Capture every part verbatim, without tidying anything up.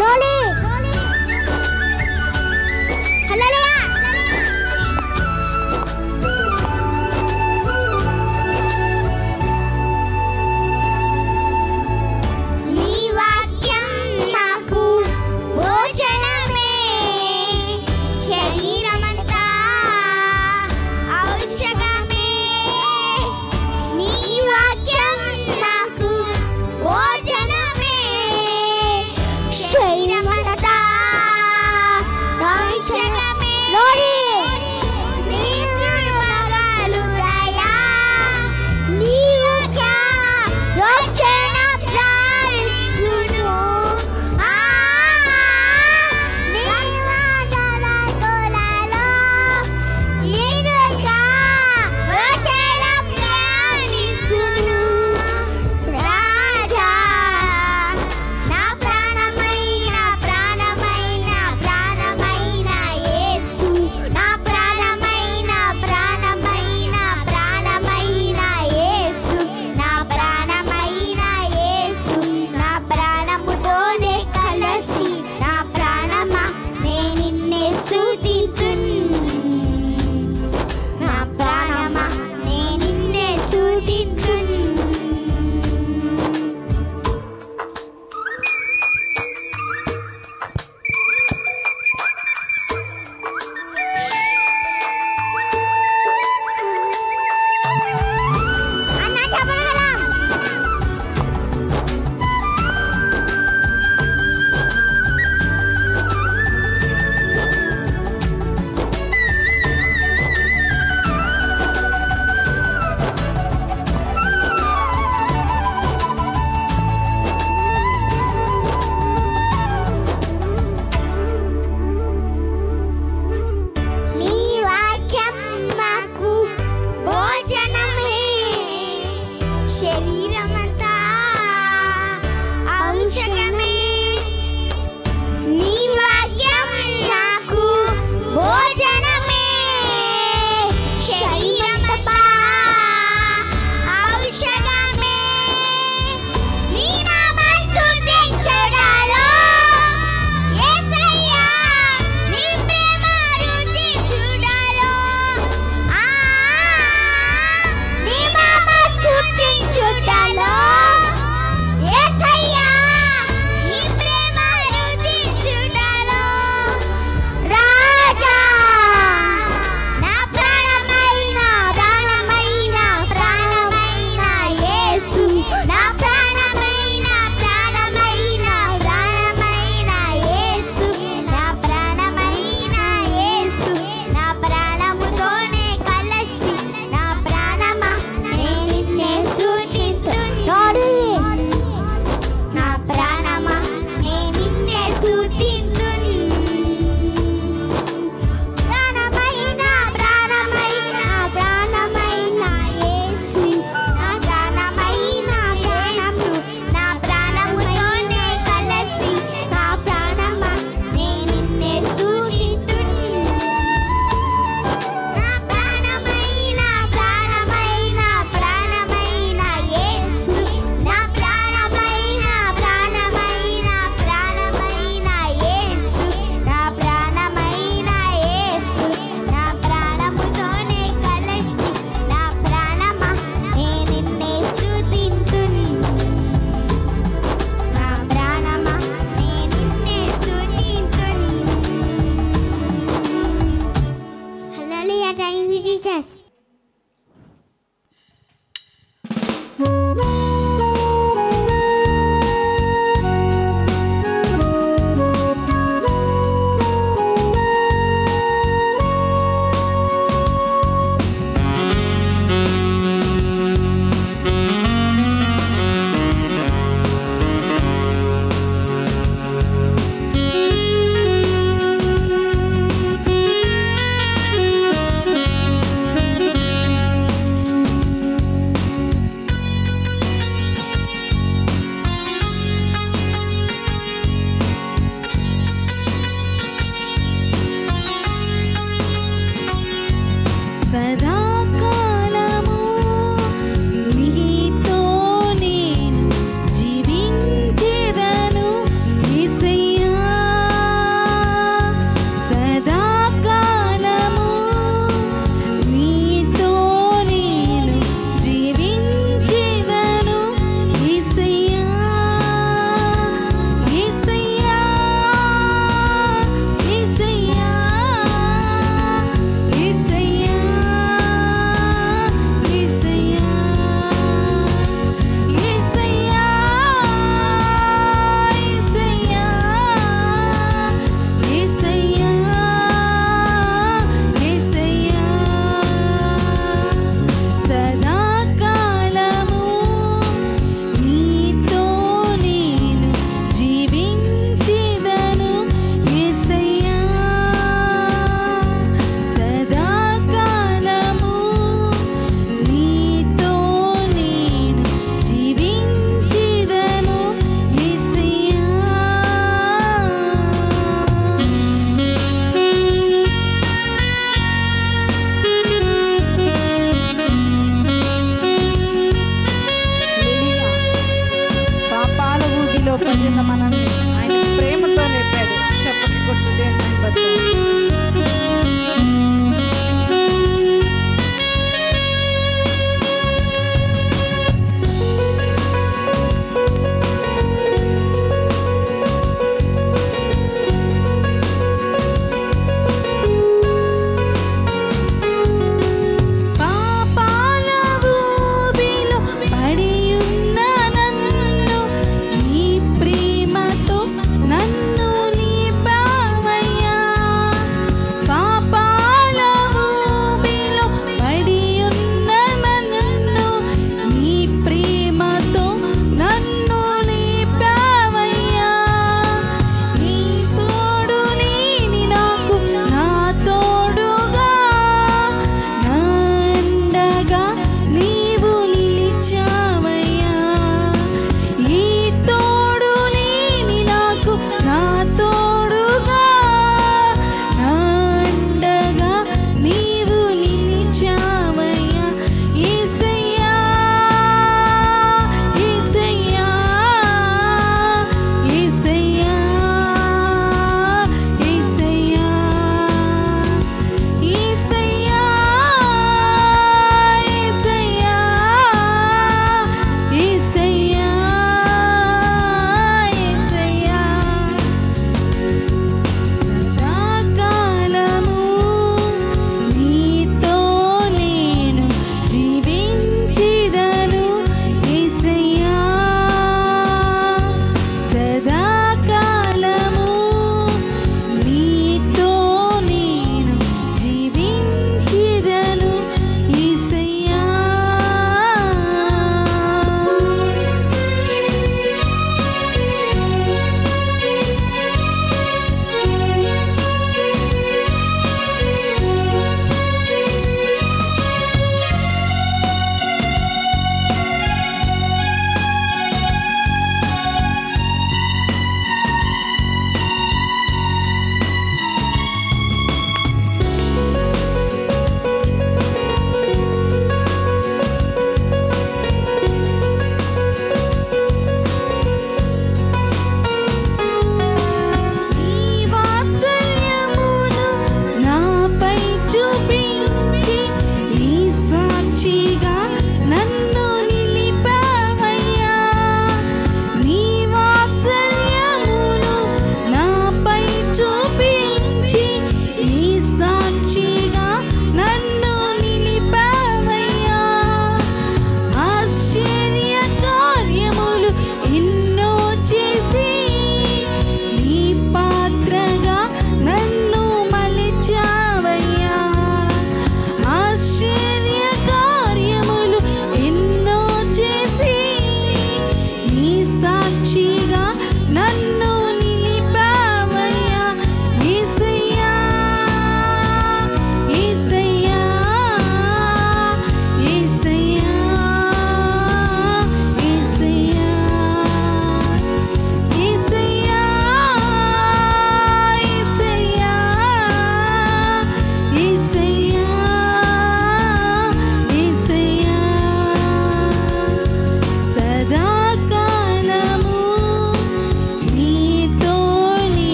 యేసయ్యా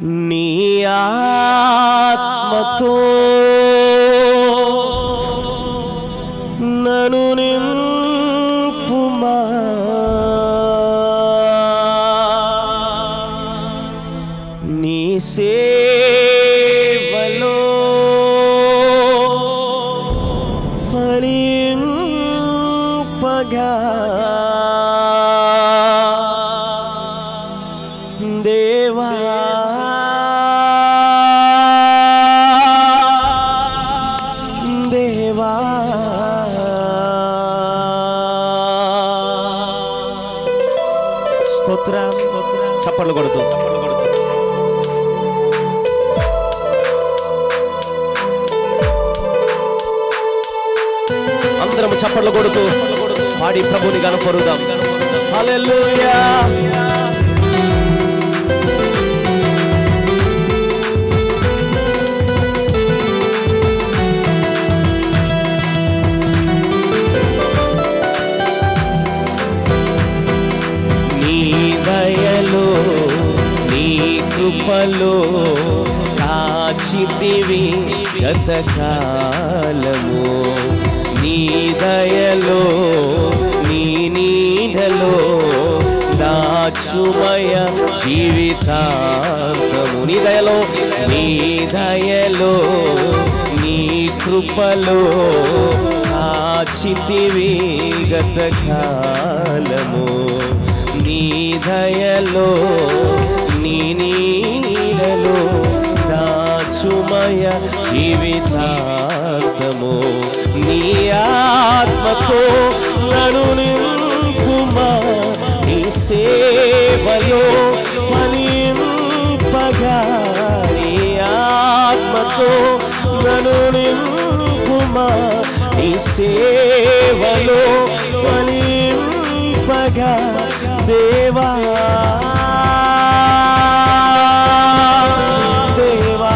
నీ ఆత్మతో నన్ను నింపుమా, నీ సేవలో ఫలింపగా దేవా దేవా స్తోత్రం. చప్పట్లు కొడుతూ అందరం చప్పట్లు కొడుతూ పాడి ప్రభుని కనపరుదాం. హల్లెలూయా. కృపలో కాచితివి గతకాలము, నీ దయలో నీ నీడలో దాచుమయ జీవితాంతము. నీ దయలో నీ దయలో నీ కృపలో కాచితివి గతకాలము, నీ దయలో నీ నీడలో దాచుమయ జీవితాంతము. నీ ఆత్మతో నన్ను నింపుమా, నీ సేవలో ఫలింపగా, నీ ఆత్మతో నన్ను నింపుమా, నీ సేవలో ఫలింపగా దేవా దేవా.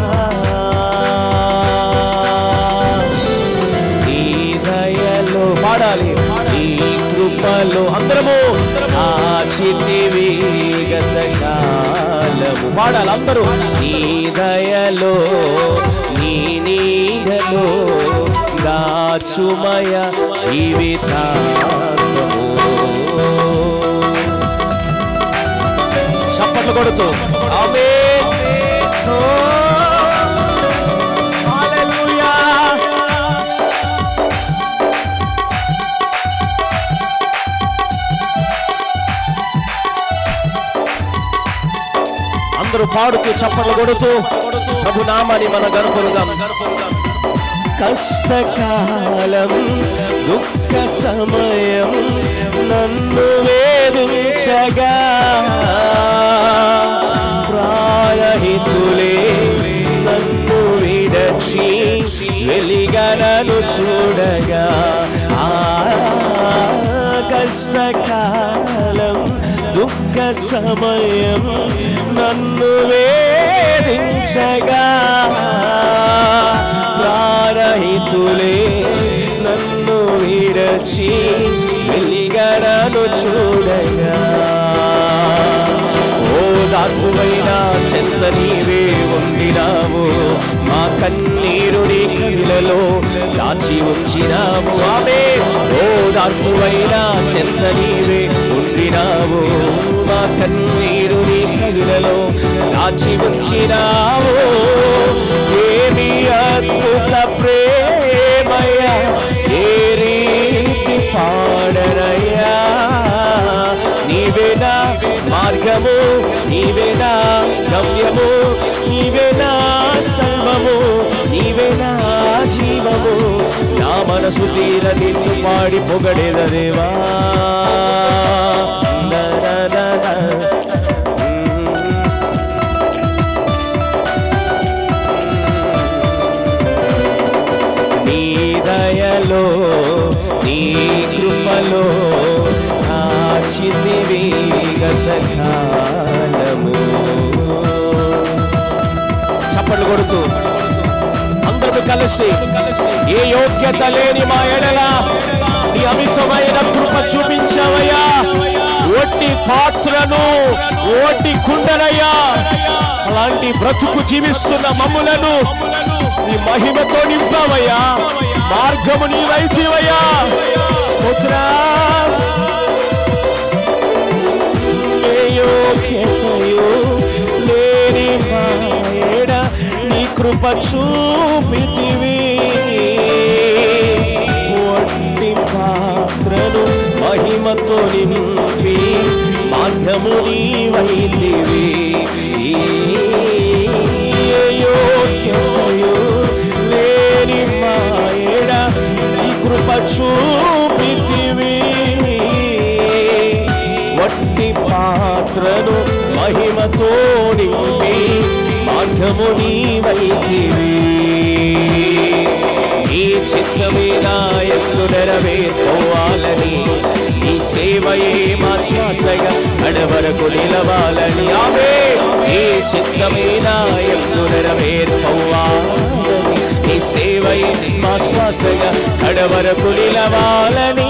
నీ దయలో పాడాలి, నీ కృపలో అందరము ఆచితివి గతకాలము. పాడాలి అందరూ. నీ దయలో నీ నీడలో దాచుమయ జీవితాంతము. చప్పట్లు కొడుతూ ఆమేన్. హల్లెలూయా. అందరూ పాడుతూ చప్పట్లు కొడుతూ ప్రభు నామాన్ని మనం గనుపరుదాం. కష్టకాలం దుఃఖ సమయం నన్ను వేధించగా, ప్రాణహితులే నన్ను విడచి వెలిగనను చూడగా, ఆ కష్టకాలం దుఃఖ సమయం నన్ను వేధించగా, ప్రాణహితులే నన్ను విడచి వెలిగనను చూడగా, ఓదార్పువైన చెంత నీవే ఉండినావు, మా కన్నీరు నీ కళ్ళలో దాచి ఉంచినావు. ఆమేన్. ఓదార్పువైన చెంత నీవే ఉండినావు, మా కన్నీరు నీ కళ్ళలో దాచి ఉంచినావు. ఏమి అద్భుత ప్రేమయ్యా, ఏ రీతి పాడనయ్యా, నీవేనా మార్గము, నీవేనా గమ్యము, నీవేనా సర్వము, నీవేనా జీవము. నా మనసు తీర నిన్ను పాడి పొగడేద దేవా. నీ దయలో నీ కృపలో కాచితివి గతకాలము. చప్పట్లు కొడుతూ అందరూ కలిసి, ఏ యోగ్యత లేని మా ఎడల నీ అమితమైన కృప చూపించావయ్యా. ఒట్టి పాత్రను ఒట్టి కుండనయ్యా, అలాంటి బ్రతుకు జీవిస్తున్న మమ్ములను నీ మహిమతో నింపావయ్యా. మార్గము నీవైతివయ్యా. స్తోత్రం. ఏ యోగ్యతయు లేని మాయడ నీ కృప చూపితివి. ఒట్టి పాత్రను మహిమతో నింపి మార్గము నీవైతివి. యోగ్యతయు లేని మాయడ నీ కృప చూపితివి. వట్టి పాత్రను మహిమతో నింపి మార్గము నీవైతివి. నీ చిత్తమే నా యందు నెరవేర్చుకోవాలని, నీ సేవయే మా శ్వాసగా కడవరకు నిలవాలని. ఆమేన్. నీ చిత్తమే నా యందు నెరవేర్చుకోవాలని, నీ సేవయే మా శ్వాసగా కడవరకు నిలవాలని.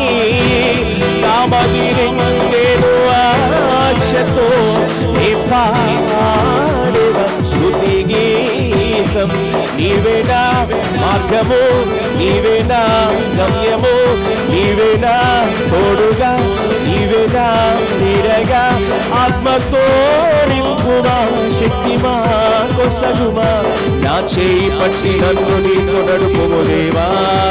నామగిరిందేను ఆశతో నీ పాడెద స్తుతి గీతం. నీవేనా మార్గము, నీవేనా గమ్యము, నీవేనా తోడుగా, నీవేనా నీడగా. ఆత్మతో నింపుమా, శక్తిమా కొసగుమా. నా చేయి పట్టి నన్ను నీతో నడుపుము దేవా.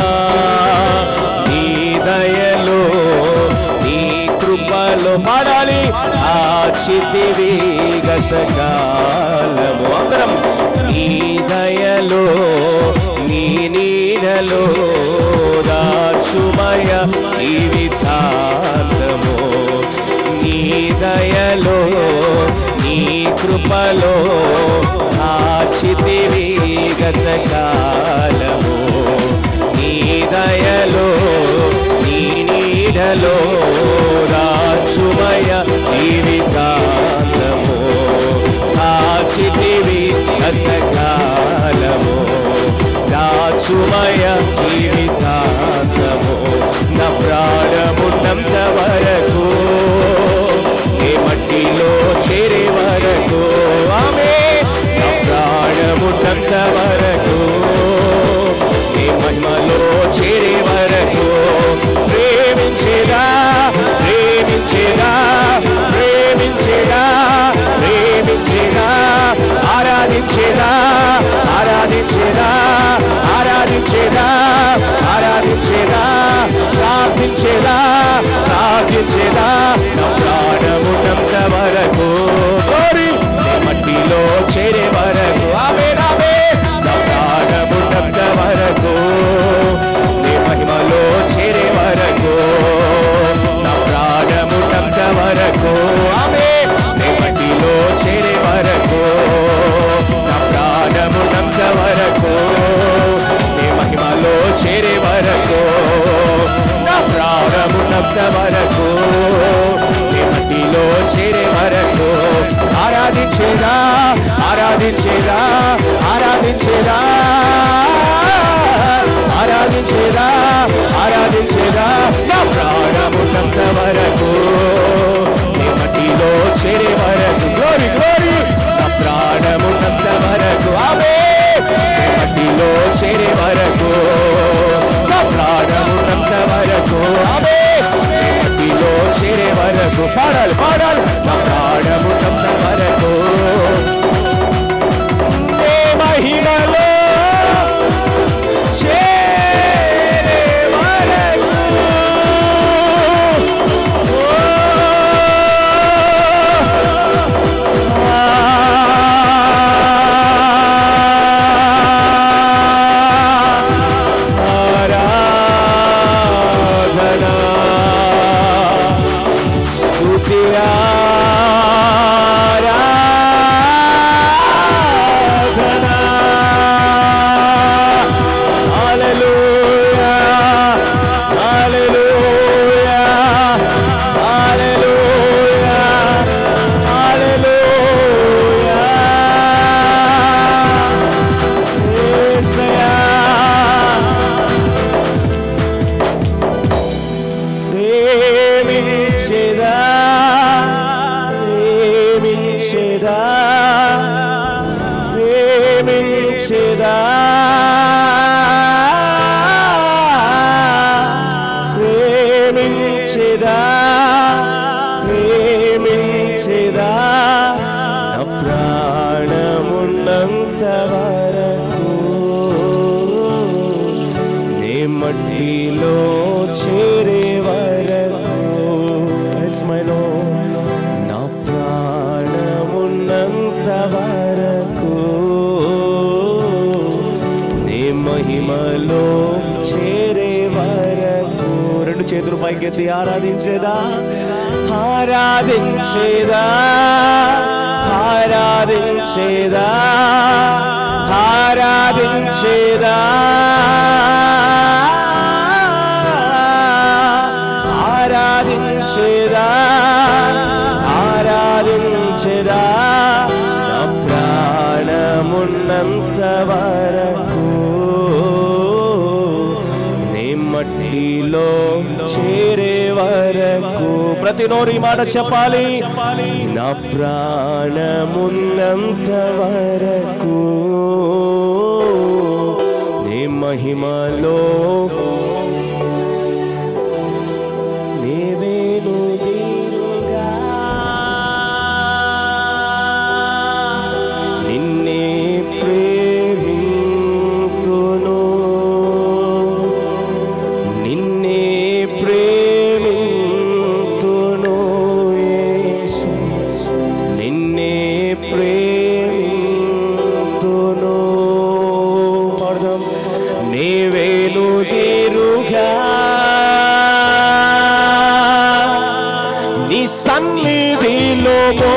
నీ దయలో నీ కృపలో పాడాలి. ఆచితివి గత కాలము అందరం. నీ దయలో నీ నీడలో దాచుమయ జీవితాంతము. నీ దయలో నీ కృపలో ఆచితివి గత కాలము. నీ దయలో నీ నీడలో దాచుమయ జీవితాంతము. ఆచితివి గత కాలము, దాచుమయ జీవితాంతము. నా ప్రాణమున్నంత వరకు, ఏ మట్టిలో చేరే వరకు. ఆమేన్. నా ప్రాణమున్నంత వరకు, ఏ మహిమలో చేరే వరకు. ప్రేమించేదా ప్రేమించేదా ప్రేమించేదా ప్రేమించేదా ఆరాధించేదా ఆరాధించేదా ఆరాధించేదా ఆరాధించేదా ప్రార్థించేదా ప్రార్థించేదా. నా ప్రాణమున్నంత వరకు, మట్టిలో చేరే వరకు. ఆమేన్ ఆమేన్. నా ప్రాణమున్నంత వరకు, నీ మహిమలో చేరే వరకు. నా ప్రాణమున్నంత వరకు. ఆమేన్. నీ మట్టిలో చేరే వరకు. నా ప్రాణమున్నంత వరకు, నీ మహిమలో చేరే వరకు. నా ప్రాణమున్నంత వరకు, నీ మట్టిలో చేరే వరకు. ఆరాధించేదా ఆరాధించేదా ఆరాధించేదా ఆరాధించేదా ఆరాధించేదా. నా ప్రాణమున్నంత వరకు, నీ మట్టిలో చేరే వరకు. Glory glory. నా ప్రాణమున్నంత వరకు. ఆమేన్. నీ మట్టిలో చేరే వరకు. నా ప్రాణమున్నంత వరకు. ఆమేన్. నీ మట్టిలో చేరే వరకు. పాడాలి పాడాలి. నా ప్రాణమున్నంత వరకు, నీ మహిమలో చేరే వరకు. ఆరాధనా స్తుతి ఆరాధనా మట్టిలో చేరే వరకు నా ప్రాణమున్నంత వరకు నీ మహిమలో చేరే వరకు రెండు చేతులు పైకెత్తి ఆరాధించేదా ఆరాధించేదా ఆరాధించేదా ఆరాధించేదా ఆరాధించేదా ఆరాధించేదా నా ప్రాణమున్నంత వరకు నీ మట్టిలో చేరే వరకు ప్రతి నోరు ఈ మాట చెప్పాలి నా ప్రాణమున్నంత వరకు నీ మహిమలో నీవేను దీనుగా నిన్నే ప్రేమింతును నిన్నే ప్రేమింతును యేసు నిన్నే ప్రేమింతును పాడదాం నీవేను దీనుగా నీ సన్నిధిలో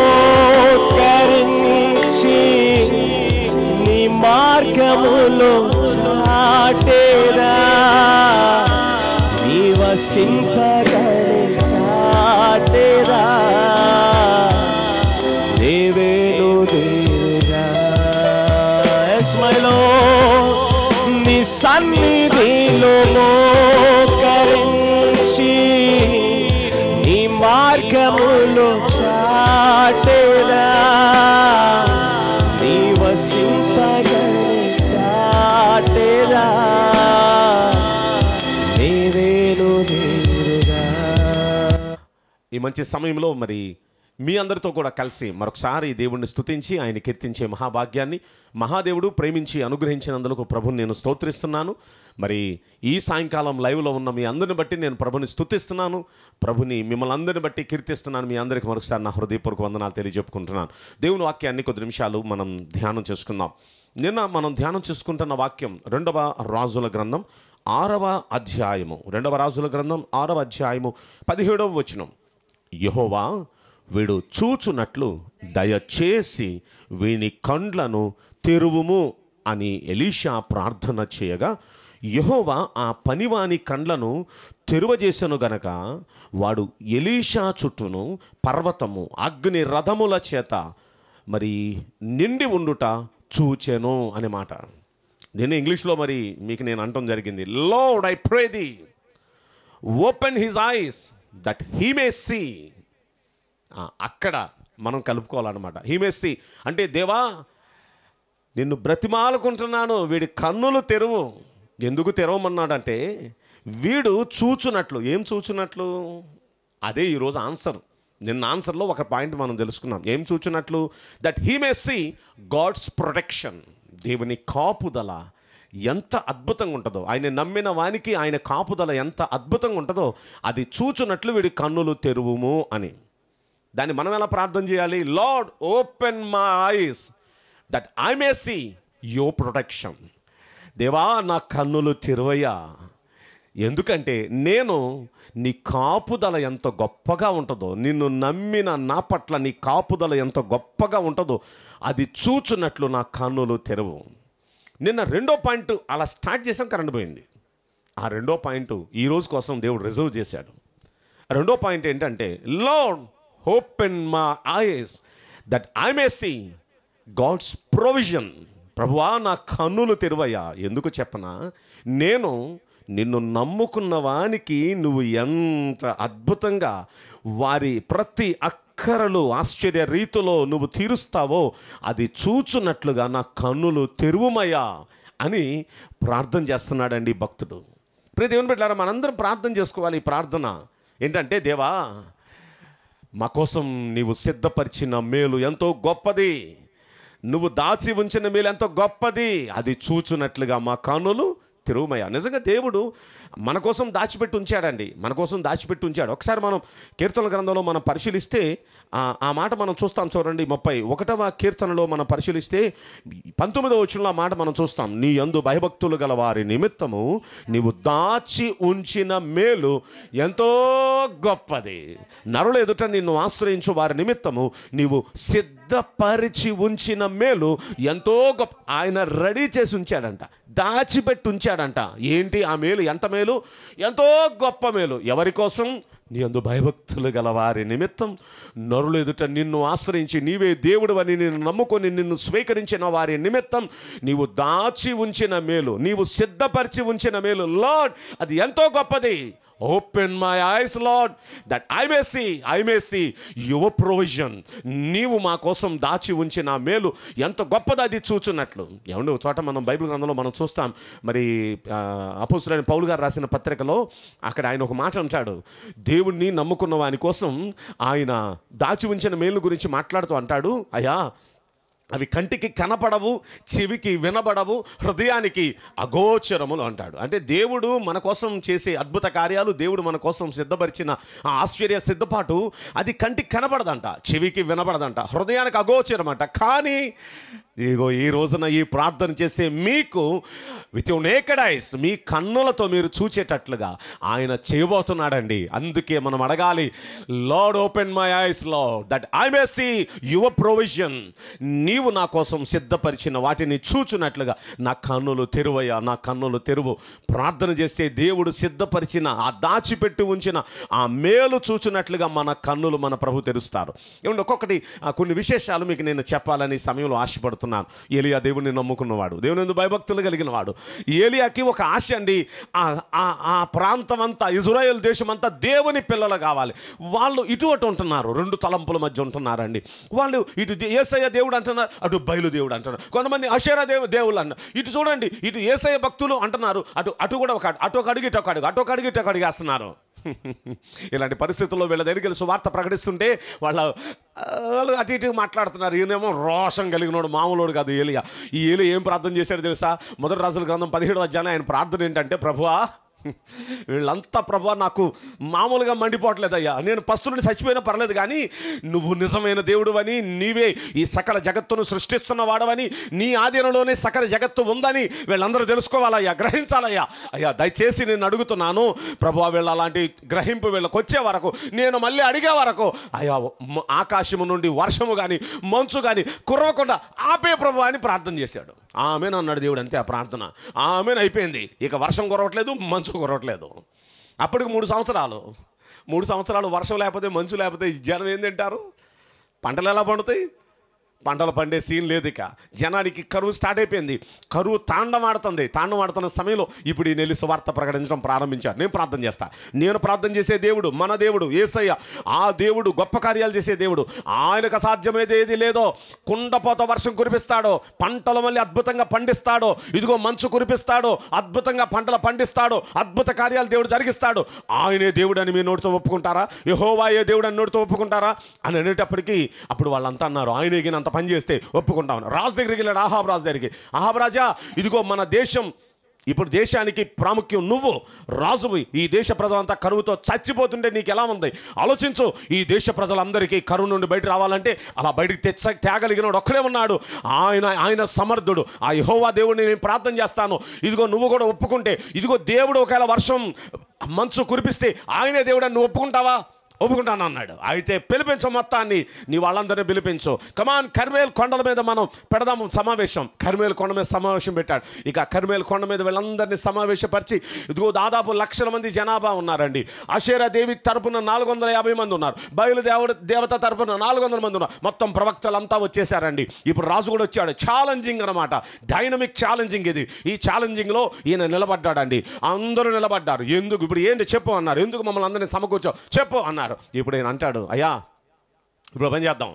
మోకరించి నీ మార్గములో చాటేదా నీ వసింపగలి చాటేదా నీవేను దీనుగా ఎస్మైలో నీ సన్నిధిలో మోకరించి నీ మార్గములో చాటేదా నీ వసింపగలి చాటేదా నీవేను దీనుగా. ఈ మంచి సమయంలో మరి మీ అందరితో కూడా కలిసి మరొకసారి దేవుణ్ణి స్తుతించి ఆయన కీర్తించే మహాభాగ్యాన్ని మహాదేవుడు ప్రేమించి అనుగ్రహించినందుకు ప్రభుని నేను స్తోత్రిస్తున్నాను. మరి ఈ సాయంకాలం లైవ్లో ఉన్న మీ అందరిని బట్టి నేను ప్రభుని స్తుతిస్తున్నాను, ప్రభుని మిమ్మల్ని అందరిని బట్టి కీర్తిస్తున్నాను. మీ అందరికీ మరొకసారి నా హృదయపూర్వక వందనాలు తెలియజెప్పుకుంటున్నాను. దేవుని వాక్యాన్ని కొద్ది నిమిషాలు మనం ధ్యానం చేసుకుందాం. నిన్న మనం ధ్యానం చేసుకుంటున్న వాక్యం రెండవ రాజుల గ్రంథం ఆరవ అధ్యాయము రెండవ రాజుల గ్రంథం ఆరవ అధ్యాయము పదిహేడవ వచనం. యెహోవా వీడు చూచునట్లు దయచేసి వీని కండ్లను తెరువుము అని ఎలీషా ప్రార్థన చేయగా యెహోవా ఆ పనివాని కండ్లను తెరువజేసెను గనక వాడు ఎలీషా చుట్టూను పర్వతము అగ్ని రథముల చేత మరి నిండి ఉండుట చూచెను అనే మాట. నేను ఇంగ్లీష్లో మరి మీకు నేను అనటం జరిగింది. Lord I pray thee open his eyes that he may see. అక్కడ మనం కలుపుకోవాలన్నమాట. హీ మే సీ అంటే దేవా నిన్ను బ్రతిమాలుకుంటున్నాను, వీడి కన్నులు తెరువు. ఎందుకు తెరవమన్నాడంటే వీడు చూచున్నట్లు. ఏం చూచున్నట్లు? అదే ఈరోజు ఆన్సర్. నిన్న ఆన్సర్లో ఒక పాయింట్ మనం తెలుసుకున్నాం. ఏం చూచున్నట్లు? That he may see God's protection. దేవుని కాపుదల ఎంత అద్భుతంగా ఉంటుందో, ఆయన నమ్మిన వానికి ఆయన కాపుదల ఎంత అద్భుతంగా ఉంటుందో అది చూచున్నట్లు వీడి కన్నులు తెరువుము అని. దాన్ని మనం ఎలా ప్రార్థన చేయాలి? Lord open my eyes that I may see your protection. దేవా నా కన్నులు తెరువయ్యా, ఎందుకంటే నేను నీ కాపుదల ఎంత గొప్పగా ఉంటుందో, నిన్ను నమ్మిన నా పట్ల నీ కాపుదల ఎంత గొప్పగా ఉంటుందో అది చూచున్నట్లు నా కన్నులు తెరువు. నిన్న రెండో పాయింట్ అలా స్టార్ట్ చేసాం, కరెంట్ పోయింది. ఆ రెండో పాయింట్ ఈరోజు కోసం దేవుడు రిజర్వ్ చేశాడు. రెండో పాయింట్ ఏంటంటే Lord open my eyes that I may see God's provision. ప్రభువా నా కన్నులు తెరువయ్యా. ఎందుకు చెప్పనా? నేను నిన్ను నమ్ముకున్న వానికి నువ్వు ఎంత అద్భుతంగా వారి ప్రతి అక్కరలు ఆశ్చర్య రీతిలో నువ్వు తీరుస్తావో అది చూచున్నట్లుగా నా కన్నులు తెరువుమయ్యా అని ప్రార్థన చేస్తున్నాడండి భక్తుడు. ప్రతి దేవుని బిడ్డలారా, మనందరం ప్రార్థన చేసుకోవాలి. ఈ ప్రార్థన ఏంటంటే, దేవా మా కోసం నీవు సిద్ధపరిచిన మేలు ఎంతో గొప్పది, నువ్వు దాచి ఉంచిన మేలు ఎంతో గొప్పది, అది చూచున్నట్లుగా మా కన్నులు తెరువుమయ్యా. నిజంగా దేవుడు మన కోసం దాచిపెట్టి ఉంచాడండి, మన కోసం దాచిపెట్టి ఉంచాడు. ఒకసారి మనం కీర్తనల గ్రంథంలో మనం పరిశీలిస్తే ఆ మాట మనం చూస్తాం. చూడండి, ముప్పై ఒకటవ కీర్తనలో మనం పరిశీలిస్తే పంతొమ్మిదవ వచనంలో ఆ మాట మనం చూస్తాం. నీ యందు భయభక్తులు గల వారి నిమిత్తము నీవు దాచి ఉంచిన మేలు ఎంతో గొప్పది. నరుల ఎదుట నిన్ను ఆశ్రయించు వారి నిమిత్తము నీవు సిద్ధపరిచి ఉంచిన మేలు ఎంతో గొప్ప. ఆయన రెడీ చేసి ఉంచాడంట, దాచిపెట్టి ఉంచాడంట. ఏంటి ఆ మేలు? ఎంత మేలు? ఎంతో గొప్ప మేలు. ఎవరి కోసం? నీ అందు భయభక్తులు గల వారి నిమిత్తం, నరులు ఎదుట నిన్ను ఆశ్రయించి నీవే దేవుడు అని నిన్ను నమ్ముకొని నిన్ను స్వీకరించిన వారి నిమిత్తం నీవు దాచి ఉంచిన మేలు, నీవు సిద్ధపరిచి ఉంచిన మేలు. లార్డ్, అది ఎంతో గొప్పది. Open my eyes Lord that I may see I may see your provision. నీవు మా కోసం దాచి ఉంచిన మేలు ఎంత గొప్పది అది చూచున్నట్లు. ఏమండి, ఒక చోట మనం బైబిల్ గ్రంథంలో మనం చూస్తాం. మరి అపోస్తలుడైన పౌలు గారు రాసిన పత్రికలో అక్కడ ఆయన ఒక మాట అంటాడు. దేవుణ్ణి నమ్ముకున్న వాని కోసం ఆయన దాచి ఉంచిన మేలు గురించి మాట్లాడుతూ అంటాడు, అయ్యా అవి కంటికి కనపడవు, చెవికి వినబడవు, హృదయానికి అగోచరములు అంటాడు. అంటే దేవుడు మన కోసం చేసే అద్భుత కార్యాలు, దేవుడు మన కోసం సిద్ధపరిచిన ఆ ఆశ్చర్య సిద్ధపాటు అది కంటికి కనపడదంట, చెవికి వినబడదంట, హృదయానికి అగోచరం అంట. కానీ ఇగో ఈ రోజున ఈ ప్రార్థన చేసే మీకు విత్ యువర్ నేకెడ్ ఐస్, మీ కన్నులతో మీరు చూచేటట్లుగా ఆయన చేయబోతున్నాడండి. అందుకే మనం అడగాలి, Lord open my eyes Lord that I may see your provision. నీవు నా కోసం సిద్ధపరిచిన వాటిని చూచున్నట్లుగా నా కన్నులు తెరువయ్యా, నా కన్నులు తెరువు. ప్రార్థన చేస్తే దేవుడు సిద్ధపరిచిన ఆ దాచిపెట్టి ఉంచిన ఆ మేలు చూచున్నట్లుగా మన కన్నులు మన ప్రభు తెరుస్తారు. ఏమంటే ఒక్కొక్కటి కొన్ని విశేషాలు మీకు నేను చెప్పాలని సమయంలో ఆశపడుతున్నాను. ఏలియా దేవుని నమ్ముకున్నవాడు, దేవుని యందు భయభక్తులు కలిగిన వాడు. ఏలియాకి ఒక ఆశ అండి, ఆ ప్రాంతం అంతా, ఇజ్రాయేల్ దేశం అంతా దేవుని పిల్లలు కావాలి. వాళ్ళు ఇటు అటు ఉంటున్నారు, రెండు తలంపుల మధ్య ఉంటున్నారండి. వాళ్ళు ఇటు యేసయ్య దేవుడు అంటున్నారు, అటు బయలు దేవుడు అంటున్నారు. కొంతమంది అషేరా దేవు దేవుళ్ళు అన్నారు. ఇటు చూడండి, ఇటు యేసయ్య భక్తులు అంటున్నారు, అటు అటు కూడా ఒక అటు ఒక అడుగు ఇటు ఒక అడుగు, అటు ఒక అడుగు ఇటు ఒక అడుగు వేస్తున్నారు. ఇలాంటి పరిస్థితుల్లో వీళ్ళ దగ్గరికి సువార్త ప్రకటిస్తుంటే వాళ్ళ అటు ఇటు మాట్లాడుతున్నారు. ఈయనేమో రోషం కలిగినోడు, మామూలుడు కాదు ఏలియా. ఈ ఏలియా ఏం ప్రార్థన చేశాడు తెలుసా? మొదటి రాజుల గ్రంథం పదిహేడు అధ్యాయం ఆయన ప్రార్థన ఏంటంటే, ప్రభువా వీళ్ళంతా ప్రభు నాకు మామూలుగా మండిపోవట్లేదయ్యా, నేను పస్తు నుండి చచ్చిపోయినా పర్లేదు, కానీ నువ్వు నిజమైన దేవుడు అని, నీవే ఈ సకల జగత్తును సృష్టిస్తున్న వాడవని, నీ ఆధీనంలోనే సకల జగత్తు ఉందని వీళ్ళందరూ తెలుసుకోవాలయ్యా, గ్రహించాలయ్యా. అయ్యా దయచేసి నేను అడుగుతున్నాను ప్రభు, వీళ్ళ అలాంటి గ్రహింపు వీళ్ళకి వచ్చే వరకు, నేను మళ్ళీ అడిగే వరకు అయ్యా ఆకాశము నుండి వర్షము కానీ మంచు కానీ కురవకుండా ఆపే ప్రభు అని ప్రార్థన చేశాడు. ఆమెను అన్నాడు దేవుడు. అంతే ఆ ప్రార్థన, ఆమెను అయిపోయింది. ఇక వర్షం కురవట్లేదు, మంచు కురవట్లేదు. అప్పటికి మూడు సంవత్సరాలు మూడు సంవత్సరాలు వర్షం లేకపోతే, మంచు లేకపోతే జనం ఏం తింటారు? పంటలు ఎలా పండుతాయి? పంటలు పండే సీన్ లేదు. ఇక జనానికి కరువు స్టార్ట్ అయిపోయింది. కరువు తాండవాడుతుంది. తాండవాడుతున్న సమయంలో ఇప్పుడు ఈ నెల్లి సువార్త ప్రకటించడం ప్రారంభించారు. నేను ప్రార్థన చేస్తా. నేను ప్రార్థన చేసే దేవుడు మన దేవుడు యేసయ్య. ఆ దేవుడు గొప్ప కార్యాలు చేసే దేవుడు. ఆయనకు అసాధ్యమైతే ఏది లేదో. కుండపోత వర్షం కురిపిస్తాడో, పంటలు మళ్ళీ అద్భుతంగా పండిస్తాడో, ఇదిగో మంచు కురిపిస్తాడో, అద్భుతంగా పంటలు పండిస్తాడో, అద్భుత కార్యాలు దేవుడు జరిగిస్తాడు. ఆయనే దేవుడు అని మీ నోటితో ఒప్పుకుంటారా? యెహోవాయే దేవుడు అని నోటితో ఒప్పుకుంటారా అని అనేటప్పటికీ అప్పుడు వాళ్ళంతా అన్నారు, ఆయనే అంత పని చేస్తే ఒప్పుకుంటాం. రాజు దగ్గరికి వెళ్ళాడు, అహాబ్ రాజు దగ్గరికి. అహాబ్ రాజా, ఇదిగో మన దేశం ఇప్పుడు దేశానికి ప్రాముఖ్యం, నువ్వు రాజువి. ఈ దేశ ప్రజలంతా కరువుతో చచ్చిపోతుంటే నీకు ఎలా ఉంది ఆలోచించు. ఈ దేశ ప్రజలందరికీ కరువు నుండి బయట రావాలంటే అలా బయటికి తెచ్చ తేగలిగినోడు ఒక్కడే ఉన్నాడు. ఆయన ఆయన సమర్థుడు. ఆ యెహోవా దేవుడిని నేను ప్రార్థన చేస్తాను. ఇదిగో నువ్వు కూడా ఒప్పుకుంటే, ఇదిగో దేవుడు ఒకవేళ వర్షం మంచు కురిపిస్తే ఆయనే దేవుడు అని నువ్వు ఒప్పుకుంటావా? ఒప్పుకుంటాను అన్నాడు. అయితే పిలిపించు, మొత్తాన్ని నీ వాళ్ళందరినీ పిలిపించు. కమాన్, కర్మేల్ కొండల మీద మనం పెడదాము సమావేశం. కర్మేల్ కొండ మీద సమావేశం పెట్టాడు. ఇక కర్మేల్ కొండ మీద వీళ్ళందరినీ సమావేశపరిచి, ఇదిగో దాదాపు లక్షల మంది జనాభా ఉన్నారండి. అషేరా దేవి తరపున నాలుగు వందల యాభై మంది ఉన్నారు. బయలు దేవుడు దేవత తరపున నాలుగు వందల మంది ఉన్నారు. మొత్తం ప్రవక్తలంతా వచ్చేసారండి. ఇప్పుడు రాజు కూడా వచ్చాడు. ఛాలెంజింగ్ అనమాట, డైనమిక్ ఛాలెంజింగ్ ఇది. ఈ ఛాలెంజింగ్లో ఈయన నిలబడ్డాడండి. అందరూ నిలబడ్డారు. ఎందుకు ఇప్పుడు ఏంటి చెప్పు అన్నారు. ఎందుకు మమ్మల్ని అందరినీ సమకూర్చావు చెప్పు అన్నారు. ఇప్పుడు ఆయన అంటాడు, అయ్యా ఇప్పుడు పని చేద్దాం,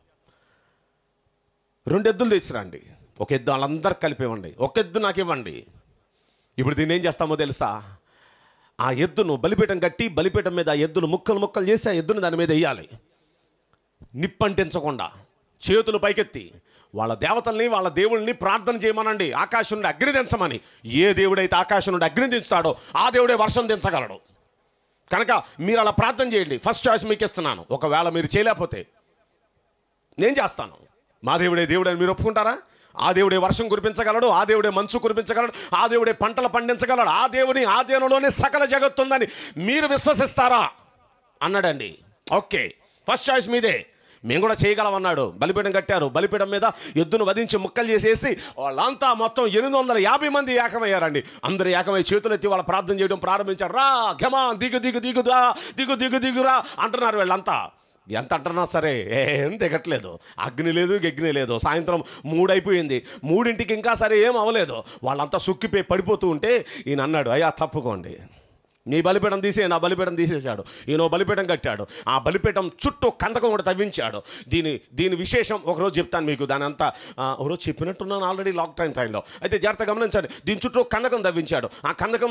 రెండు ఎద్దులు తెచ్చిరండి. ఒక ఎద్దు వాళ్ళందరికి కలిపివ్వండి, ఒక ఎద్దు నాకు ఇవ్వండి. ఇప్పుడు దీన్ని ఏం చేస్తామో తెలుసా? ఆ ఎద్దును బలిపీఠం కట్టి, బలిపీఠం మీద ఆ ఎద్దును ముక్కలు ముక్కలు చేసి ఆ ఎద్దును దాని మీద వేయాలి. నిప్పంటించకుండా చేతులు పైకెత్తి వాళ్ళ దేవతల్ని వాళ్ళ దేవుళ్ళని ప్రార్థన చేయమనండి, ఆకాశం నుండి అగ్ని దించమని. ఏ దేవుడైతే ఆకాశం నుండి అగ్ని దించుతాడో ఆ దేవుడే వర్షం దించగలడు. కనుక మీరు అలా ప్రార్థన చేయండి. ఫస్ట్ చాయిస్ మీకు ఇస్తున్నాను. ఒకవేళ మీరు చేయలేకపోతే నేను చేస్తాను. మా దేవుడే దేవుడు అని మీరు ఒప్పుకుంటారా? ఆ దేవుడే వర్షం కురిపించగలడు, ఆ దేవుడే మంచు కురిపించగలడు, ఆ దేవుడే పంటలు పండించగలడు, ఆ దేవుని ఆధీనంలోనే సకల జగత్తు ఉందని మీరు విశ్వసిస్తారా అన్నాడండి. ఓకే, ఫస్ట్ చాయిస్ మీదే. మేము కూడా చేయగలమన్నాడు. బలిపీఠం కట్టారు. బలిపీఠం మీద ఎద్దును వధించి ముక్కలు చేసేసి వాళ్ళంతా మొత్తం ఎనిమిది వందల యాభై మంది ఏకమయ్యారండి. అందరు ఏకమై చేతులెత్తి వాళ్ళ ప్రార్థన చేయడం ప్రారంభించారు. రా ఘమా దిగు దిగు దిగుదా దిగు దిగు దిగురా అంటున్నారు. వీళ్ళంతా ఎంత అంటున్నా సరే ఏం దిగట్లేదు. అగ్ని లేదు, గగ్ని లేదు. సాయంత్రం మూడైపోయింది. మూడింటికి ఇంకా సరే ఏం అవ్వలేదు. వాళ్ళంతా సుక్కిపోయి పడిపోతూ ఉంటే ఈయన అన్నాడు, అయ్యా తప్పుకోండి, నీ బలిపీఠం తీసే నా బలిపీఠం తీసేశాడు. ఈయన బలిపీఠం కట్టాడు. ఆ బలిపీఠం చుట్టూ కందకం కూడా తవ్వించాడు. దీని దీని విశేషం ఒకరోజు చెప్తాను మీకు. దాని అంతా ఒకరోజు చెప్పినట్టున్నాను ఆల్రెడీ లాక్ టైం టైంలో. అయితే జాగ్రత్తగా గమనించండి. దీని చుట్టూ కందకం తవ్వించాడు. ఆ కందకం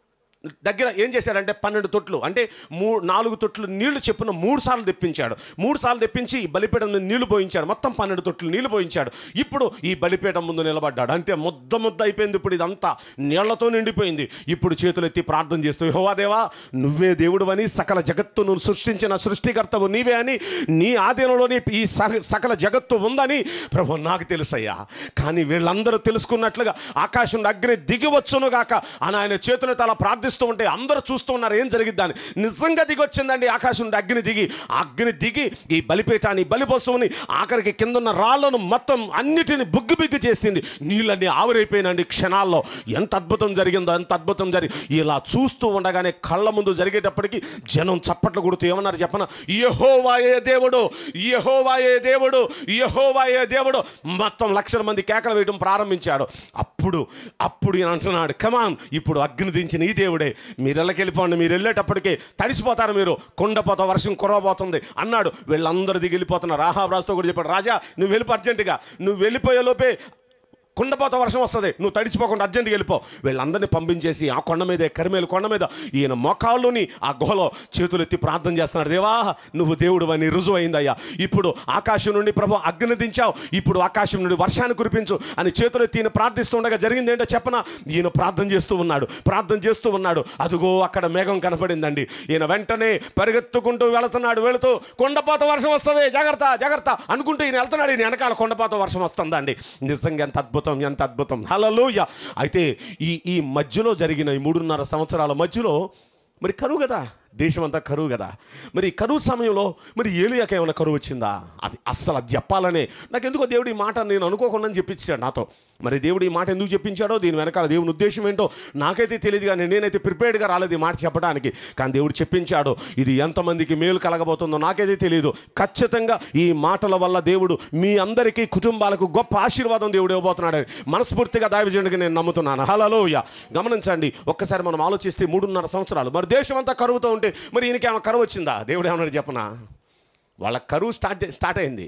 దగ్గర ఏం చేశాడంటే పన్నెండు తొట్లు అంటే మూ నాలుగు తొట్లు నీళ్లు చెప్పున మూడు సార్లు తెప్పించాడు. మూడు సార్లు తెప్పించి ఈ బలిపీఠం మీద నీళ్లు పోయించాడు. మొత్తం పన్నెండు తొట్లు నీళ్లు పోయించాడు. ఇప్పుడు ఈ బలిపీఠం ముందు నిలబడ్డాడు. అంటే ముద్ద ముద్ద అయిపోయింది. ఇప్పుడు ఇదంతా నీళ్లతో నిండిపోయింది. ఇప్పుడు చేతులు ఎత్తి ప్రార్థన చేస్తూ, యెహోవా దేవా, నువ్వే దేవుడువని, సకల జగత్తును సృష్టించిన సృష్టికర్తవు నీవే అని, నీ ఆధీనంలోని ఈ సకల జగత్తు ఉందని ప్రభు నాకు తెలుసయ్యా. కానీ వీళ్ళందరూ తెలుసుకున్నట్లుగా ఆకాశం అగ్ని దిగివచ్చును గాక అని ఆయన చేతులతో అలా ప్రార్థిస్తూ ఉంటే అందరూ చూస్తూ ఉన్నారు ఏం జరిగిద్దని. నిజంగా దిగొచ్చిందండి ఆకాశం నుండి అగ్ని దిగి. అగ్ని దిగి ఈ బలిపీఠాన్ని, బలి పశువుని, ఆఖరికి కిందన్న రాళ్లను మొత్తం అన్నిటిని బుగ్గు బిగ్గు చేసింది. నీళ్ళన్నీ ఆవిరైపోయినండి క్షణాల్లో. ఎంత అద్భుతం జరిగిందో, ఎంత అద్భుతం జరిగి. ఇలా చూస్తూ ఉండగానే కళ్ళ ముందు జరిగేటప్పటికి జనం చప్పట్లు కొడుతూ ఏమన్నారు చెప్పన, యెహోవాయే దేవుడు, యెహోవాయే దేవుడు, యెహోవాయే దేవుడు. మొత్తం లక్షల మంది కేకలు వేయడం ప్రారంభించాడు. అప్పుడు అప్పుడు ఈయన అంటున్నాడు, కమాన్, ఇప్పుడు అగ్ని దించిన ఈ దేవుడే, మీరు ఇళ్ళకి వెళ్ళిపోండి, మీరు వెళ్ళేటప్పటికే తడిసిపోతారు, మీరు కొండపోత వర్షం కురవబోతుంది అన్నాడు. వీళ్ళందరూ దిగి వెళ్ళిపోతున్నారు. ఆహాబు రాజుతో కూడా చెప్పాడు, రాజా నువ్వు వెళ్ళిపో అర్జెంటుగా, నువ్వు వెళ్ళిపోయే లోపే కుండపోత వర్షం వస్తుంది, నువ్వు తడిచిపోకుండా అర్జెంట్గా వెళ్ళిపో. వీళ్ళందరినీ పంపించేసి ఆ కొండ మీదే, కరిమేలు కొండ మీద ఈయన మోకాళ్ళుని ఆ గుహలో చేతులెత్తి ప్రార్థన చేస్తున్నాడు. దేవా నువ్వు దేవుడు అని రుజువు అయిందయ్యా. ఇప్పుడు ఆకాశం నుండి ప్రభు అగ్ని దించావు, ఇప్పుడు ఆకాశం నుండి వర్షాన్ని కురిపించు అని చేతులెత్తి ఈయన ప్రార్థిస్తుండగా జరిగింది ఏంటో చెప్పన, ఈయన ప్రార్థన చేస్తూ ఉన్నాడు. ప్రార్థన చేస్తూ ఉన్నాడు. అదుగో అక్కడ మేఘం కనపడిందండి. ఈయన వెంటనే పరిగెత్తుకుంటూ వెళుతున్నాడు. వెళుతూ కొండపోత వర్షం వస్తుంది, జాగ్రత్త జాగ్రత్త అనుకుంటూ ఈయన వెళ్తున్నాడు. ఈయన వెనకాల కొండపోత వర్షం వస్తుందండి. నిజంగా ఎంత అద్భుతం, ఎంత అద్భుతం. హల్లెలూయా. అయితే ఈ ఈ మధ్యలో జరిగిన ఈ మూడున్నర సంవత్సరాల మధ్యలో మరి కరువు కదా, దేశం అంతా కరువు కదా. మరి కరువు సమయంలో మరి ఏలియాకి ఏమైనా కరువు వచ్చిందా? అది అస్సలు అది చెప్పాలనే నాకు ఎందుకో దేవుడు ఈ మాట నేను అనుకోకుండా చెప్పించాడు నాతో. మరి దేవుడు ఈ మాట ఎందుకు చెప్పించాడో, దీని వెనకాల దేవుని ఉద్దేశం ఏంటో నాకైతే తెలియదు. కానీ నేనైతే ప్రిపేర్డ్గా రాలేదు ఈ మాట చెప్పడానికి. కానీ దేవుడు చెప్పించాడు. ఇది ఎంతమందికి మేలు కలగబోతుందో నాకైతే తెలియదు. ఖచ్చితంగా ఈ మాటల వల్ల దేవుడు మీ అందరికీ, కుటుంబాలకు గొప్ప ఆశీర్వాదం దేవుడు ఇవ్వబోతున్నాడని మనస్ఫూర్తిగా దైవజనుడికి నేను నమ్ముతున్నాను. హల్లెలూయా. గమనించండి, ఒక్కసారి మనం ఆలోచిస్తే మూడున్నర సంవత్సరాలు మరి దేశం అంతా కరువుతో ఉంటే మరి ఈయనకి ఏమైనా కరువు వచ్చిందా? దేవుడు ఏమన్నాడు చెప్పనా, వాళ్ళ కరువు స్టార్ట్ స్టార్ట్ అయింది.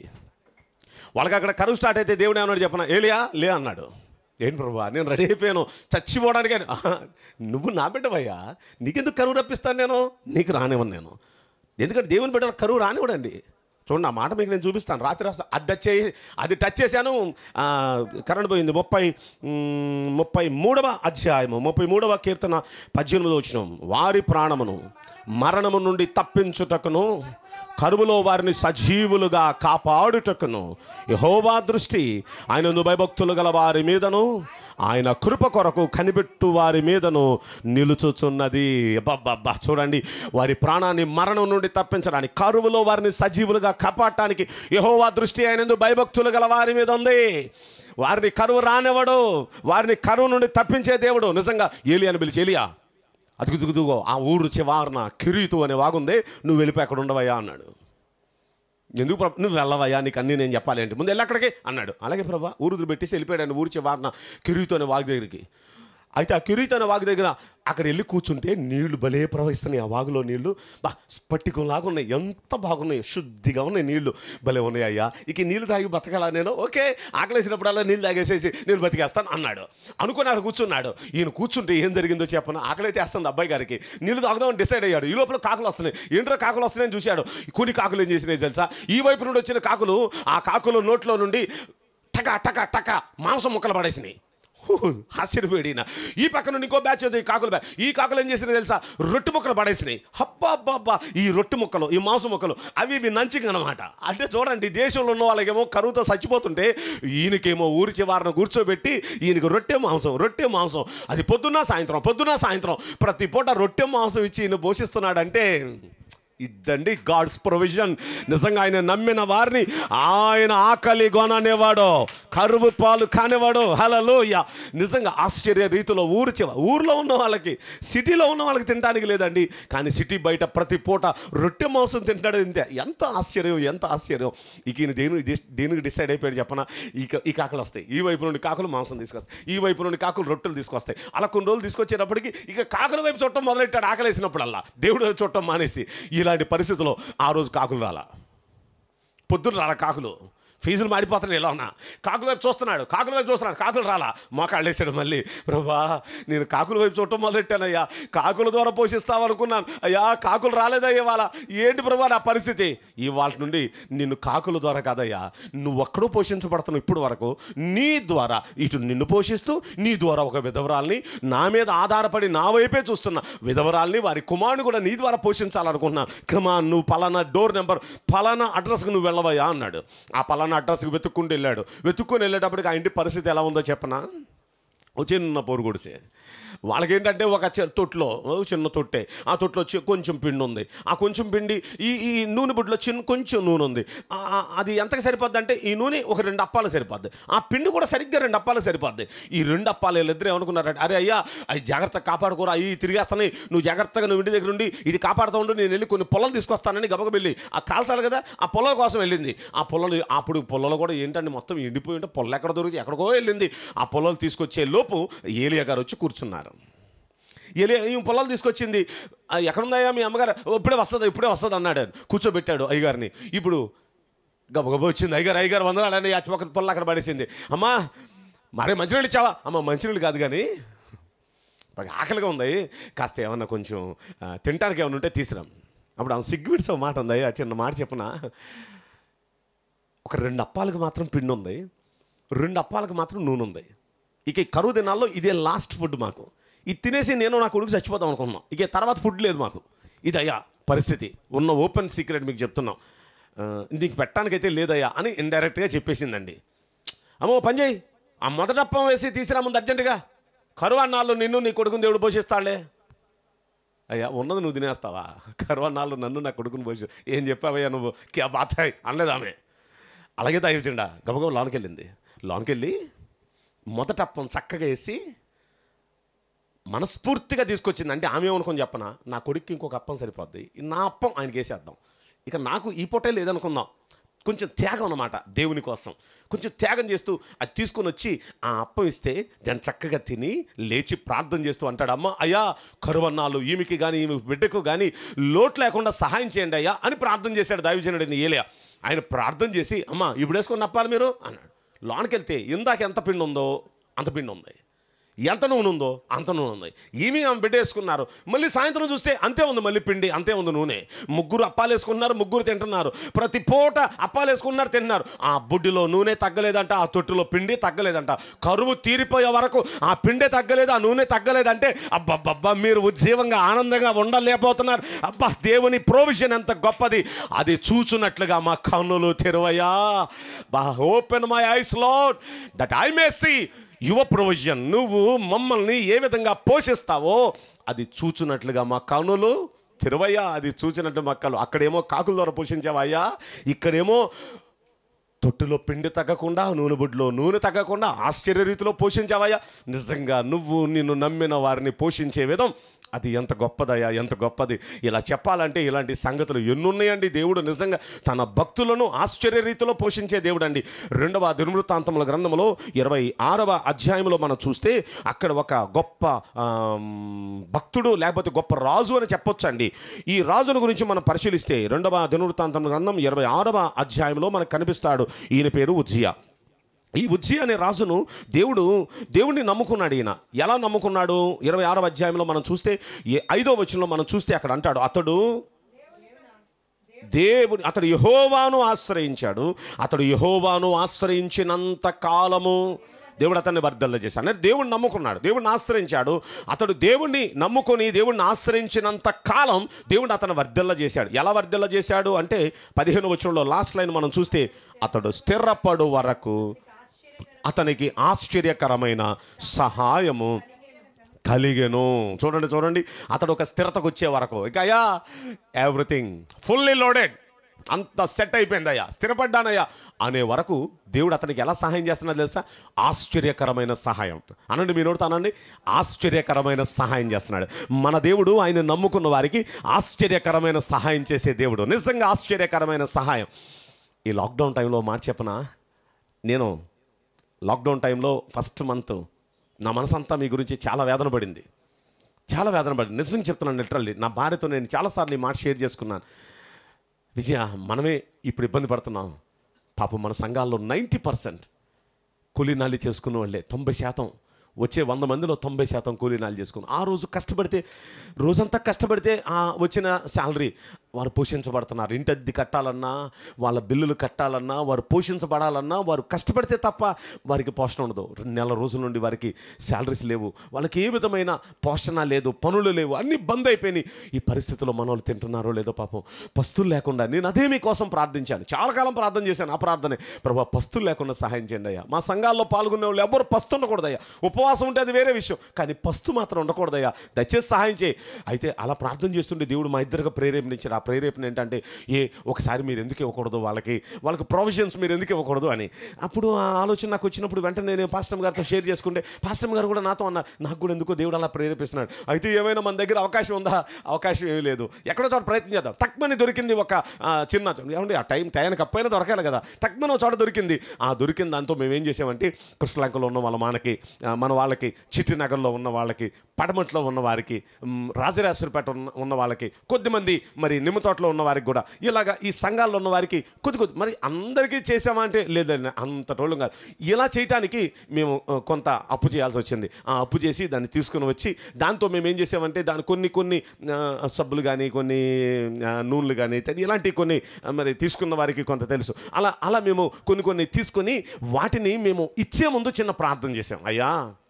వాళ్ళకి అక్కడ కరువు స్టార్ట్ అయితే దేవుడు ఏమన్నాడు చెప్పనా, ఏలియా లే అన్నాడు. ఏంటి ప్రభా నేను రెడీ అయిపోయాను చచ్చిపోవడానికి. నువ్వు నా బిడ్డవయ్యా, నీకెందుకు కరువు రప్పిస్తాను నేను, నీకు రానివ్వను నేను. ఎందుకంటే దేవుని బిడ్డ కరువు రానివ్వడండి. చూడండి, ఆ మాట మీకు నేను చూపిస్తాను. రాత్రి రాస్తా అది టచ్ చేయి అది టచ్ చేశాను, కరెంట్ పోయింది. ముప్పై ముప్పై మూడవ అధ్యాయము ముప్పై మూడవ కీర్తన పద్దెనిమిదవ వచనం, వారి ప్రాణమును మరణము నుండి తప్పించుటకును కరువులో వారిని సజీవులుగా కాపాడుటకును యెహోవా దృష్టి ఆయనను భయభక్తులు గల వారి మీదను ఆయన కృప కొరకు కనిపెట్టు వారి మీదను నిలుచుచున్నది. అబ్బబ్బబ్బా, చూడండి, వారి ప్రాణాన్ని మరణం నుండి తప్పించడానికి, కరువులో వారిని సజీవులుగా కాపాడటానికి యెహోవా దృష్టి ఆయనందు భయభక్తులు గల వారి మీద ఉంది. వారిని కరువు రానివ్వడు, వారిని కరువు నుండి తప్పించే దేవుడు. నిజంగా ఏలియాని పిలిచి, ఏలియా అదుగుదుగుదుగో ఆ ఊరు చివారన కిరీతు అనే వాగుందే, నువ్వు వెళ్ళిపోయి అక్కడ ఉండవయ్యా అన్నాడు. ఎందుకు ప్రభు నువ్వు వెళ్ళవయ్యా, నీకు అన్నీ నేను చెప్పాలి అంటే, ముందు వెళ్ళి అక్కడికి అన్నాడు. అలాగే ప్రభా, ఊరు పెట్టేసి వెళ్ళిపోయాడు ఊరు చివారన కిరీతు అనే వాగు దగ్గరికి. అయితే ఆ కిరీతు అనే వాగు దగ్గర అక్కడ వెళ్ళి కూర్చుంటే నీళ్లు భలే ప్రవహిస్తున్నాయి. ఆ వాగులో నీళ్లు బా స్పటికంలాగా ఉన్నాయి, ఎంత బాగున్నాయి, శుద్ధిగా ఉన్నాయి నీళ్లు, భలే ఉన్నాయి. అయ్యా ఇక నీళ్ళు తాగి బతకాలా నేను, ఓకే ఆకలేసినప్పుడల్లా నీళ్ళు తాగేసేసి నేను బతికేస్తాను అన్నాడు. అనుకుని అక్కడ కూర్చున్నాడు. ఈయన కూర్చుంటే ఏం జరిగిందో చెప్పను, ఆకలి అయితే వేస్తుంది అబ్బాయి గారికి, నీళ్ళు తాగుదామని డిసైడ్ అయ్యాడు. ఈ లోపల కాకులు వస్తున్నాయి. ఏంటో కాకులు వస్తున్నాయని చూశాడు. కొన్ని కాకులు ఏం చేసినాయి తెలుసా, ఈ వైపు నుండి వచ్చిన కాకులు ఆ కాకుల నోట్లో నుండి టక టక టక మాంసం ముక్కలు పడేసినాయి. ఆశ్చర్యపోయిన ఈ పక్క నుండి ఇంకో బ్యాచ్ ఉంది కాకులు బ్యాచ్. ఈ కాకులు ఏం చేసినాయి తెలుసా? రొట్టె ముక్కలు పడేసినాయి. అబ్బా అబ్బా అబ్బా ఈ రొట్టె ముక్కలు, ఈ మాంసం ముక్కలు అవి ఇవి నంచిక అనమాట. అంటే చూడండి, దేశంలో ఉన్న వాళ్ళకేమో కరువుతో చచ్చిపోతుంటే ఈయనకేమో ఊరి చివారను కూర్చోబెట్టి ఈయనకి రొట్టె మాంసం రొట్టె మాంసం అది పొద్దున్న సాయంత్రం పొద్దున్న సాయంత్రం ప్రతి పూట రొట్టె మాంసం ఇచ్చి ఈయన పోషిస్తున్నాడంటే ఇదండి గాడ్స్ ప్రొవిజన్. నిజంగా ఆయన నమ్మిన వారిని ఆయన ఆకలి గొననేవాడు, కరువు పాలు కానివాడు. హల్లెలూయా. నిజంగా ఆశ్చర్య రీతిలో ఊరు చివ ఊర్లో ఉన్న వాళ్ళకి, సిటీలో ఉన్న వాళ్ళకి తినడానికి లేదండి, కానీ సిటీ బయట ప్రతి పూట రొట్టె మాంసం తింటాడు. ఇంతే. ఎంత ఆశ్చర్యం, ఎంత ఆశ్చర్యం. ఇక ఈయన దేని దేనికి డిసైడ్ అయిపోయాడు చెప్పనా? ఇక ఈ కాకులు వస్తాయి, ఈ వైపు నుండి కాకులు మాంసం తీసుకొస్తాయి, ఈ వైపు నుండి కాకులు రొట్టెలు తీసుకొస్తాయి. అలా కొన్ని రోజులు తీసుకొచ్చేటప్పటికి ఇక కాకుల వైపు చుట్టం మొదలెట్టాడు. ఆకలేసినప్పుడల్లా దేవుడు చుట్టం మానేసి. ఇలాంటి పరిస్థితుల్లో ఆ రోజు కాకులు రాలా, పొద్దున్న రాలా కాకులు. ఫీజులు మారిపోతున్నాయి. ఎలా ఉన్నా కాకుల వైపు చూస్తున్నాడు, కాకుల వైపు చూస్తున్నాడు, కాకులు రాలా. మోకాళ్ళు వేసాడు మళ్ళీ. ప్రభా నేను కాకుల వైపు చూడటం మొదలెట్టానయ్యా, కాకుల ద్వారా పోషిస్తావనుకున్నాను అయ్యా, కాకులు రాలేదయ్యా. ఇవాళ ఏంటి ప్రభా నా పరిస్థితి? ఇవాళ నుండి నిన్ను కాకుల ద్వారా కాదయ్యా, నువ్వు ఒక్కడూ పోషించబడుతున్నావు. ఇప్పుడు వరకు నీ ద్వారా ఇటు నిన్ను పోషిస్తూ, నీ ద్వారా ఒక విధవరాల్ని, నా మీద ఆధారపడి నా వైపే చూస్తున్న విధవరాల్ని, వారి కుమారుని కూడా నీ ద్వారా పోషించాలనుకుంటున్నాను. కమా నువ్వు పలానా డోర్ నెంబర్ పలానా అడ్రస్కి నువ్వు వెళ్ళవయ్యా అన్నాడు. ఆ పలానా అడ్రస్కి వెతుక్కుంటూ వెళ్ళాడు. వెతుక్కొని వెళ్ళేటప్పటికి ఆ ఇంటి పరిస్థితి ఎలా ఉందో చెప్పనా? ఓ చిన్న పోరు గుడిసే. వాళ్ళకేంటంటే ఒక తొట్టులో చిన్న తొట్టే, ఆ తొట్టులో కొంచెం పిండి ఉంది. ఆ కొంచెం పిండి ఈ ఈ నూనె బుడ్లో చిన్న కొంచెం నూనె ఉంది. అది ఎంతకు సరిపోద్ది అంటే ఈ నూనె ఒక రెండు అప్పాలు సరిపోద్ది, ఆ పిండి కూడా సరిగ్గా రెండు అప్పాలు సరిపోద్ది. ఈ రెండు అప్పాలు వీళ్ళిద్దరు ఏమనుకున్నారంటే, అరే అయ్యా అవి జాగ్రత్తగా కాపాడుకోరా, అవి తిరిగేస్తాయి, నువ్వు జాగ్రత్తగా నువ్వు ఇంటి దగ్గర ఉండి ఇది కాపాడుతూ ఉండు, నేను వెళ్ళి కొన్ని పొలాలు తీసుకొస్తానని గబగ వెళ్ళి ఆ కాల్చాలి కదా, ఆ పొలాల కోసం వెళ్ళింది. ఆ పొలాలు అప్పుడు పొలాలు కూడా ఏంటంటే మొత్తం ఎండిపోయి ఉంటే పొలం ఎక్కడ దొరికి ఎక్కడికో వెళ్ళింది. ఆ పొలాలు తీసుకొచ్చే లోపు ఏలియా గారు వచ్చి కూర్చున్నారు. ఏలియా ఈ పొలాలు తీసుకొచ్చింది. ఎక్కడుందయ్యా మీ అమ్మగారు? ఇప్పుడే వస్తుంది ఇప్పుడే వస్తుంది అన్నాడు. కూర్చోబెట్టాడు అయ్యగారిని. ఇప్పుడు గబగబ వచ్చింది. అయ్యగారు అయ్యగారు వందనాడని ఆ ఒక పొలం అక్కడ పడేసింది. అమ్మా మరే మంచినీళ్ళు ఇచ్చావా? అమ్మ మంచినీళ్ళు కాదు కానీ బాగా ఆకలిగా ఉంది, కాస్త ఏమన్నా కొంచెం తినడానికి ఏమైనా ఉంటే తీసుకురాం. అప్పుడు ఆమె సిగ్గువిడిసే మాట ఉంది. ఆ చిన్న మాట చెప్పనా, ఒక రెండు అప్పాలకు మాత్రం పిండి ఉంది, రెండు అప్పాలకు మాత్రం నూనె ఉంది. ఇక ఈ కరువు దినాల్లో ఇదే లాస్ట్ ఫుడ్ మాకు. ఇది తినేసి నేను నా కొడుకు చచ్చిపోతాం అనుకున్నాం. ఇక తర్వాత ఫుడ్ లేదు మాకు. ఇది అయ్యా పరిస్థితి. ఉన్న ఓపెన్ సీక్రెట్ మీకు చెప్తున్నాం. నీకు పెట్టడానికైతే లేదయ్యా అని ఇండైరెక్ట్గా చెప్పేసిందండి. అమ్మో పని చేయి, ఆ మొదటప్పం వేసి తీసిరా ముందు అర్జెంటుగా, కరువు అన్నాళ్ళు నిన్ను నీ కొడుకుని దేవుడు పోషిస్తాడులే. అయ్యా ఉన్నది నువ్వు తినేస్తావా? కరువు అన్నాళ్ళు నన్ను నా కొడుకుని పోషి ఏం చెప్పావయ్యా నువ్వు? క్యా బాత్ హై అనలేదు ఆమె. అలాగే తాగిచిండా గబగబ లోనికి వెళ్ళింది. లోనికి వెళ్ళి మొదటప్పం చక్కగా వేసి మనస్ఫూర్తిగా తీసుకొచ్చింది. అంటే ఆమె ఏమనుకొని చెప్పనా, నా కొడుక్కి ఇంకొక అప్పం సరిపోద్ది, నా అప్పం ఆయనకి వేసేద్దాం, ఇక నాకు ఈ పూటే లేదనుకుందాం. కొంచెం త్యాగం అన్నమాట దేవుని కోసం. కొంచెం త్యాగం చేస్తూ అది తీసుకొని వచ్చి ఆ అప్పం ఇస్తే జన చక్కగా తిని లేచి ప్రార్థన చేస్తూ అంటాడు, అమ్మ అయ్యా కరువన్నాళ్ళు ఈమెకి కానీ ఈమె బిడ్డకు కానీ లోటు లేకుండా సహాయం చేయండి అయ్యా అని ప్రార్థన చేశాడు దైవజనుడిని ఏలియా. ఆయన ప్రార్థన చేసి అమ్మ ఇప్పుడు వేసుకొని నప్పాలి మీరు అన్నాడు. లోనికి వెళ్తే ఇందాక ఎంత పిండి ఉందో అంత పిండి ఉంది, ఎంత నూనె ఉందో అంత నూనె ఉంది. ఏమి ఆమె బిడ్డ వేసుకున్నారు. మళ్ళీ సాయంత్రం చూస్తే అంతే ఉంది, మళ్ళీ పిండి అంతే ఉంది, నూనె. ముగ్గురు అప్పాలు వేసుకున్నారు, ముగ్గురు తింటున్నారు. ప్రతి పూట అప్పాలు వేసుకున్నారు, తింటున్నారు. ఆ బుడ్డిలో నూనె తగ్గలేదంట, ఆ తొట్టులో పిండి తగ్గలేదంట. కరువు తీరిపోయే వరకు ఆ పిండి తగ్గలేదు, ఆ నూనె తగ్గలేదంటే అబ్బబ్బబ్బా మీరు ఉజ్జీవంగా ఆనందంగా ఉండలేకపోతున్నారు. అబ్బా దేవుని ప్రొవిజన్ ఎంత గొప్పది, అది చూచున్నట్లుగా మా కన్నులు తెరవయ్యా. బా open my eyes Lord that I may see your provision. నువ్వు మమ్మల్ని ఏ విధంగా పోషిస్తావో అది చూచున్నట్లుగా మా కన్నులు తెరవయ్యా. అది చూచినట్టు మక్కలు అక్కడేమో కాకుల ద్వారా పోషించావయ్యా, ఇక్కడేమో తొట్టులో పిండి తగ్గకుండా నూనె బుడ్లో నూనె తగ్గకుండా ఆశ్చర్య రీతిలో పోషించావయ్యా. నిజంగా నువ్వు నిన్ను నమ్మిన వారిని పోషించే విధం అది ఎంత గొప్పదయ్యా, ఎంత గొప్పది. ఇలా చెప్పాలంటే ఇలాంటి సంగతులు ఎన్నున్నాయండి. దేవుడు నిజంగా తన భక్తులను ఆశ్చర్య రీతిలో పోషించే దేవుడు అండి. రెండవ దినవృత్తాంతముల గ్రంథంలో ఇరవై ఆరవ అధ్యాయంలో మనం చూస్తే అక్కడ ఒక గొప్ప భక్తుడు లేకపోతే గొప్ప రాజు అని చెప్పొచ్చు అండి. ఈ రాజుల గురించి మనం పరిశీలిస్తే రెండవ దినవృత్తాంతముల గ్రంథం ఇరవై ఆరవ అధ్యాయంలో మనకు కనిపిస్తాడు. ఈయన పేరు ఉజ్జియా. ఈ ఉజ్జియా అనే రాజును దేవుడు దేవుడిని నమ్ముకున్నాడు. ఈయన ఎలా నమ్ముకున్నాడు? ఇరవై ఆరవ అధ్యాయంలో మనం చూస్తే ఐదో వచనంలో మనం చూస్తే అక్కడ అంటాడు, అతడు దేవుడు అతడు యెహోవాను ఆశ్రయించాడు. అతడు యెహోవాను ఆశ్రయించినంత కాలము దేవుడు అతన్ని వర్ధల్ల చేశాడు. అంటే దేవుడిని నమ్ముకున్నాడు, దేవుడిని ఆశ్రయించాడు. అతడు దేవుణ్ణి నమ్ముకొని దేవుడిని ఆశ్రయించినంత కాలం దేవుడు అతను వర్ధల్ల చేశాడు. ఎలా వర్ధల్ల చేశాడు అంటే పదిహేను వచనంలో లాస్ట్ లైన్ మనం చూస్తే, అతడు స్థిరపడు వరకు అతనికి ఆశ్చర్యకరమైన సహాయము కలిగెను. చూడండి చూడండి అతడు ఒక స్థిరతకు వచ్చే వరకు ఇక అయ్యా ఎవ్రీథింగ్ ఫుల్లీ లోడెడ్, అంత సెట్ అయిపోయిందయ్యా, స్థిరపడ్డానయ్యా అనే వరకు దేవుడు అతనికి ఎలా సహాయం చేస్తున్నాడు తెలుసా? ఆశ్చర్యకరమైన సహాయం. అనండి మీ నోడుతా అనండి, ఆశ్చర్యకరమైన సహాయం చేస్తున్నాడు మన దేవుడు. ఆయన నమ్ముకున్న వారికి ఆశ్చర్యకరమైన సహాయం చేసే దేవుడు, నిజంగా ఆశ్చర్యకరమైన సహాయం. ఈ లాక్డౌన్ టైంలో మాట చెప్పనా, నేను లాక్డౌన్ టైంలో ఫస్ట్ మంత్ నా మనసంతా మీ గురించి చాలా వేదన పడింది, చాలా వేదన పడింది. నిజం చెప్తున్నాను, లిటరల్లీ నా భార్యతో నేను చాలాసార్లు ఈ మాట షేర్ చేసుకున్నాను. విజయ, మనమే ఇప్పుడు ఇబ్బంది పడుతున్నాం. పాపం మన సంఘాల్లో నైంటీ పర్సెంట్ కూలీనాలి చేసుకున్న వాళ్ళే, తొంభై శాతం వచ్చే వంద మందిలో తొంభై శాతం కూలీనాలు చేసుకుని ఆ రోజు కష్టపడితే, రోజంతా కష్టపడితే ఆ వచ్చిన శాలరీ వారు పోషించబడుతున్నారు. ఇంటి అద్దె కట్టాలన్నా, వాళ్ళ బిల్లులు కట్టాలన్నా, వారు పోషించబడాలన్నా వారు కష్టపడితే తప్ప వారికి పోషణ ఉండదు. నెల రోజుల నుండి వారికి శాలరీస్ లేవు, వాళ్ళకి ఏ విధమైన పోషణ లేదు, పనులు లేవు, అన్నీ బంద్ అయిపోయినాయి. ఈ పరిస్థితిలో మన వాళ్ళు తింటున్నారో లేదో పాపం, పస్తులు లేకుండా. నేను అదే మీకోసం ప్రార్థించాను, చాలా కాలం ప్రార్థన చేశాను. ఆ ప్రార్థనే, ప్రభా పస్తులు లేకుండా సహాయం చేయండి అయ్యా. మా సంఘాల్లో పాల్గొనే వాళ్ళు ఎవరు పస్తు ఉండకూడదయ్యా. ఉపవాసం ఉంటే అది వేరే విషయం, కానీ పస్తు మాత్రం ఉండకూడదయ్యా, దయచేసి సహాయం చేయి. అయితే అలా ప్రార్థన చేస్తుంటే దేవుడు మా ఇద్దరుగా ప్రేరేపణించారు. ఆ ప్రేరేపణ ఏంటంటే, ఏ ఒకసారి మీరు ఎందుకు ఇవ్వకూడదు వాళ్ళకి, వాళ్ళకి ప్రొవిజన్స్ మీరు ఎందుకు ఇవ్వకూడదు అని. అప్పుడు ఆ ఆలోచన నాకు వచ్చినప్పుడు వెంటనే నేను పాస్టర్ గారితో షేర్ చేసుకుంటే, పాస్టర్ గారు కూడా నాతో అన్నారు, నాకు కూడా ఎందుకో దేవుడు అలా ప్రేరేపిస్తున్నాడు. అయితే ఏమైనా మన దగ్గర అవకాశం ఉందా? అవకాశం ఏమీ లేదు. ఎక్కడో చోట ప్రయత్నం చేద్దాం. టక్మని దొరికింది ఒక చిన్న, ఏమంటే ఆ టైం టైంకి అప్పైనా దొరకాలి కదా, టక్మని ఒక చోట దొరికింది. ఆ దొరికిన దాంతో మేము ఏం చేసామంటే, కృష్ణలంకలో ఉన్న వాళ్ళ మనకి, మన వాళ్ళకి, చిట్టినగర్లో ఉన్న వాళ్ళకి, పడమట్లో ఉన్న వారికి, రాజరాజేశ్వరిపేట ఉన్న ఉన్న వాళ్ళకి, కొద్దిమంది మరి నిమ్మతోటలో ఉన్న వారికి కూడా, ఇలాగా ఈ సంఘాల్లో ఉన్న వారికి కొద్ది కొద్ది, మరి అందరికీ చేసామా అంటే లేదండి, అంత టోళ్ళు కాదు. ఇలా చేయటానికి మేము కొంత అప్పు చేయాల్సి వచ్చింది. ఆ అప్పు చేసి దాన్ని తీసుకుని వచ్చి, దాంతో మేము ఏం చేసామంటే దాని కొన్ని కొన్ని సబ్బులు కానీ, కొన్ని నూనెలు కానీ, ఇలాంటి కొన్ని మరి తీసుకున్న వారికి కొంత తెలుసు. అలా అలా మేము కొన్ని కొన్ని తీసుకొని వాటిని మేము ఇచ్చే ముందు చిన్న ప్రార్థన చేసాం. అయ్యా,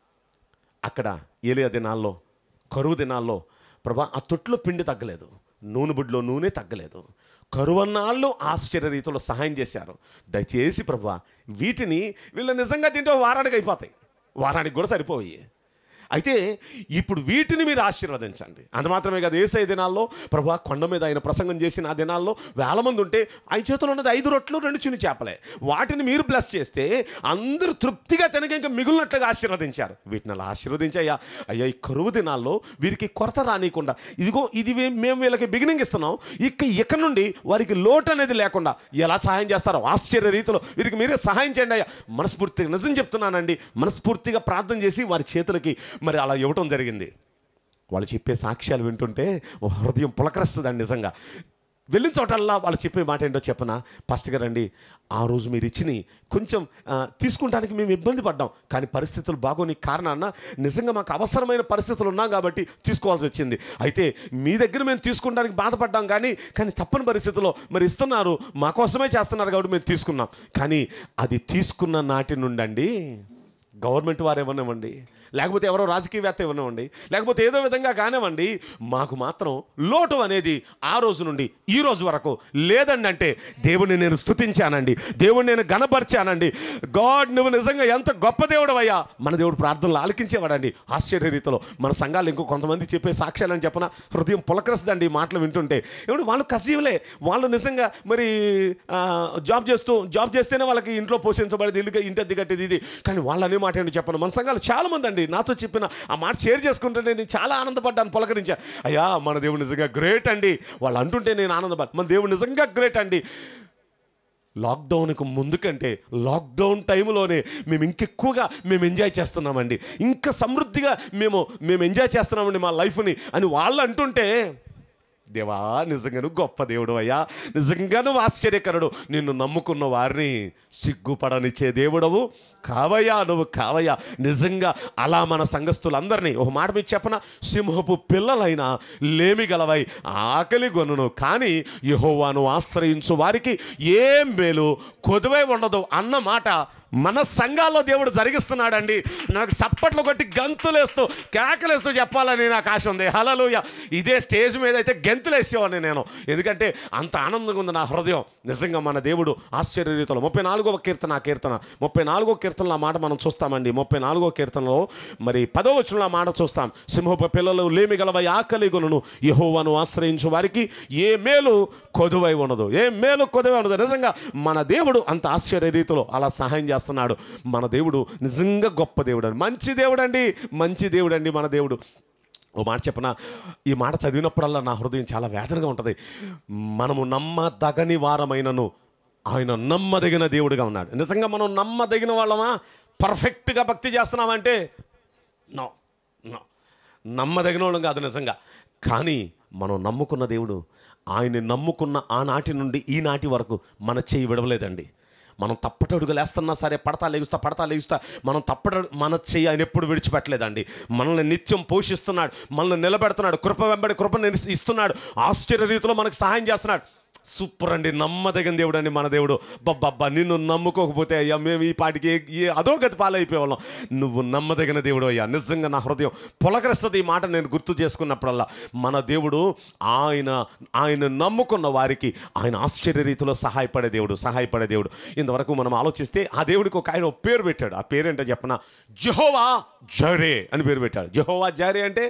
అక్కడ ఏలియా దినాల్లో, కరువు దినాల్లో ప్రభా ఆ తొట్లో పిండి తగ్గలేదు, నూనె బుడ్లో నూనె తగ్గలేదు, కరువన్నాళ్ళు ఆశ్చర్య రీతిలో సహాయం చేశారు. దయచేసి ప్రభా వీటిని వీళ్ళు నిజంగా తింటే వారానికి అయిపోతాయి, వారానికి కూడా సరిపోయి. అయితే ఇప్పుడు వీటిని మీరు ఆశీర్వదించండి. అంత మాత్రమే కాదు, యేసయ్య దినాల్లో ప్రభా కొండ మీద ఆయన ప్రసంగం చేసిన ఆ దినాల్లో వేల మంది ఉంటే ఆయన చేతిలో ఉన్నది ఐదు రొట్లు రెండు చిన్న చేపలే. వాటిని మీరు బ్లెస్ చేస్తే అందరూ తృప్తిగా తినక ఇంకా మిగులినట్లుగా ఆశీర్వదించారు. వీటిని అలా ఆశీర్వదించయ్యా. అయ్యా, ఈ కరువు దినాల్లో వీరికి కొరత రానియకుండా, ఇదిగో ఇది మేము వీళ్ళకి బిగినింగ్ ఇస్తున్నాం, ఇక ఇక నుండి వారికి లోటు అనేది లేకుండా ఎలా సహాయం చేస్తారో ఆశ్చర్య రీతిలో వీరికి మీరే సహాయం చేయండి అయ్యా. మనస్ఫూర్తిగా నిజం చెప్తున్నానండి, మనస్ఫూర్తిగా ప్రార్థన చేసి వారి చేతులకి మరి అలా ఇవ్వటం జరిగింది. వాళ్ళు చెప్పే సాక్ష్యాలు వింటుంటే హృదయం పులకరిస్తుందండి. నిజంగా వెళ్ళిన చోటల్లా వాళ్ళు చెప్పే మాట ఏంటో చెప్పనా, పాస్టర్ గారండి ఆ రోజు మీరు ఇచ్చిని కొంచెం తీసుకుంటానికి మేము ఇబ్బంది పడ్డాం, కానీ పరిస్థితులు బాగోని కారణాన నిజంగా మాకు అవసరమైన పరిస్థితులు ఉన్నాం కాబట్టి తీసుకోవాల్సి వచ్చింది. అయితే మీ దగ్గర మేము తీసుకుంటానికి బాధపడ్డాం, కానీ కానీ తప్పని పరిస్థితుల్లో మరి ఇస్తున్నారు, మా కోసమే చేస్తున్నారు కాబట్టి మేము తీసుకున్నాం. కానీ అది తీసుకున్న నాటి నుండి గవర్నమెంట్ వారు ఇవ్వనివ్వండి, లేకపోతే ఎవరో రాజకీయవేత్త ఇవ్వనివ్వండి, లేకపోతే ఏదో విధంగా కానివ్వండి, మాకు మాత్రం లోటు అనేది ఆ రోజు నుండి ఈ రోజు వరకు లేదండి. అంటే దేవుడిని నేను స్తుతించానండి, దేవుడిని నేను గణపరిచానండి. గాడ్, నువ్వు నిజంగా ఎంత గొప్ప దేవుడు అయ్యా. మన దేవుడు ప్రార్థనలు ఆలకించేవాడండి ఆశ్చర్య రీతిలో. మన సంఘాలు ఇంకో కొంతమంది చెప్పే సాక్ష్యాలని చెప్పన హృదయం పులకరిస్తుందండి ఈ మాటలు వింటుంటే. ఏమంటే వాళ్ళు కసీవులే, వాళ్ళు నిజంగా మరి జాబ్ చేస్తూ జాబ్ చేస్తేనే వాళ్ళకి ఇంట్లో పోషించబడేది, ఇల్లుగా ఇంటి అద్దె కట్టేది ఇది. కానీ వాళ్ళు అనే మాట ఏంటి చెప్పను, మన సంఘాలు చాలా మంది అండి నాతో చెప్పిన ఆ మాట షేర్ చేసుకుంటే నేను చాలా ఆనందపడ్డాను, పులకరించా. అయ్యా, మన దేవుడు నిజంగా గ్రేట్ అండి. వాళ్ళు అంటుంటే నేను ఆనందపడ్డా, మన దేవుడు నిజంగా గ్రేట్ అండి. లాక్డౌన్కు ముందు కంటే లాక్డౌన్ టైంలోనే మేము ఇంకెక్కువగా మేము ఎంజాయ్ చేస్తున్నామండి, ఇంకా సమృద్ధిగా మేము మేము ఎంజాయ్ చేస్తున్నామండి మా లైఫ్ని అని వాళ్ళు అంటుంటే దేవా నిజంగా నువ్వు గొప్ప దేవుడు అయ్యా, నిజంగా నువ్వు ఆశ్చర్యకరుడు, నిన్ను నమ్ముకున్న వారిని సిగ్గుపడనిచ్చే దేవుడవు కావయ్యా, నువ్వు కావయ్యా. నిజంగా అలా మన సంఘస్థులందరినీ ఒక మాట మీద చెప్పన, సింహపు పిల్లలైనా లేమి గలవై ఆకలి గొనును, కానీ యెహోవాను ఆశ్రయించు వారికి ఏం మేలు కొదువై ఉండదు అన్న మాట మన సంఘాల్లో దేవుడు జరిగిస్తున్నాడండి. నాకు చప్పట్లు కొట్టి గంతులేస్తూ కేకలేస్తూ చెప్పాలని నాకు ఆశ ఉంది. హల్లెలూయా. ఇదే స్టేజ్ మీద అయితే గంతులేసేవాడిని నేను, ఎందుకంటే అంత ఆనందంగా ఉంది నా హృదయం. నిజంగా మన దేవుడు ఆశ్చర్య రీతిలో ముప్పై నాలుగవ కీర్తన కీర్తన ముప్పై నాలుగో కీర్తనలో మాట మనం చూస్తామండి. ముప్పై నాలుగో కీర్తనలో మరి పదో వచనంలో మాట చూస్తాం. సింహపు పిల్లలు లేమి గలవై ఆకలి గొనును, యెహోవాను ఆశ్రయించు వారికి ఏ మేలు కొదువై ఉండదు, ఏ మేలు కొదువై ఉండదు. నిజంగా మన దేవుడు అంత ఆశ్చర్య రీతిలో అలా సహాయం చేస్తున్నాడు. మన దేవుడు నిజంగా గొప్ప దేవుడు అండి, మంచి దేవుడు అండి, మంచి దేవుడు అండి మన దేవుడు. ఓ మాట చెప్పనా, ఈ మాట చదివినప్పుడల్లా నా హృదయం చాలా వేదనగా ఉంటుంది. మనము నమ్మదగని వారమైనను ఆయన నమ్మదగిన దేవుడిగా ఉన్నాడు. నిజంగా మనం నమ్మదగిన వాళ్ళమా, పర్ఫెక్ట్గా భక్తి చేస్తున్నామంటే నో నో నమ్మదగిన వాళ్ళం కాదు నిజంగా. కానీ మనం నమ్ముకున్న దేవుడు, ఆయన్ని నమ్ముకున్న ఆనాటి నుండి ఈనాటి వరకు మన చేయి విడవలేదండి. మనం తప్పటడుగు లేస్తున్నా సరే, పడతా లేగుస్తా పడతా లేగుస్తా మనం తప్పట మన చెయ్యి ఆయన ఎప్పుడు విడిచిపెట్టలేదండి. మనల్ని నిత్యం పోషిస్తున్నాడు, మనల్ని నిలబెడుతున్నాడు, కృప వెంబడి కృపను ఇస్తున్నాడు, ఆశ్చర్య రీతిలో మనకు సహాయం చేస్తున్నాడు. సూపర్ అండి, నమ్మదగిన దేవుడు అండి మన దేవుడు. బబ్బబ్బా, నిన్ను నమ్ముకోకపోతే అయ్యా మేము ఈ పాటికి ఏ అధోగతి పాలైపోయేవాళ్ళం. నువ్వు నమ్మదగిన దేవుడు అయ్యా. నిజంగా నా హృదయం పులకరిస్తుంది ఈ మాట నేను గుర్తు చేసుకున్నప్పుడల్లా. మన దేవుడు ఆయన ఆయన నమ్ముకున్న వారికి ఆయన ఆశ్చర్య రీతిలో సహాయపడే దేవుడు, సహాయపడే దేవుడు. ఇంతవరకు మనం ఆలోచిస్తే ఆ దేవుడికి ఒక ఆయన పేరు పెట్టాడు. ఆ పేరేంటో చెప్పనా, యెహోవా జైరే అని పేరు పెట్టాడు. యెహోవా జైరే అంటే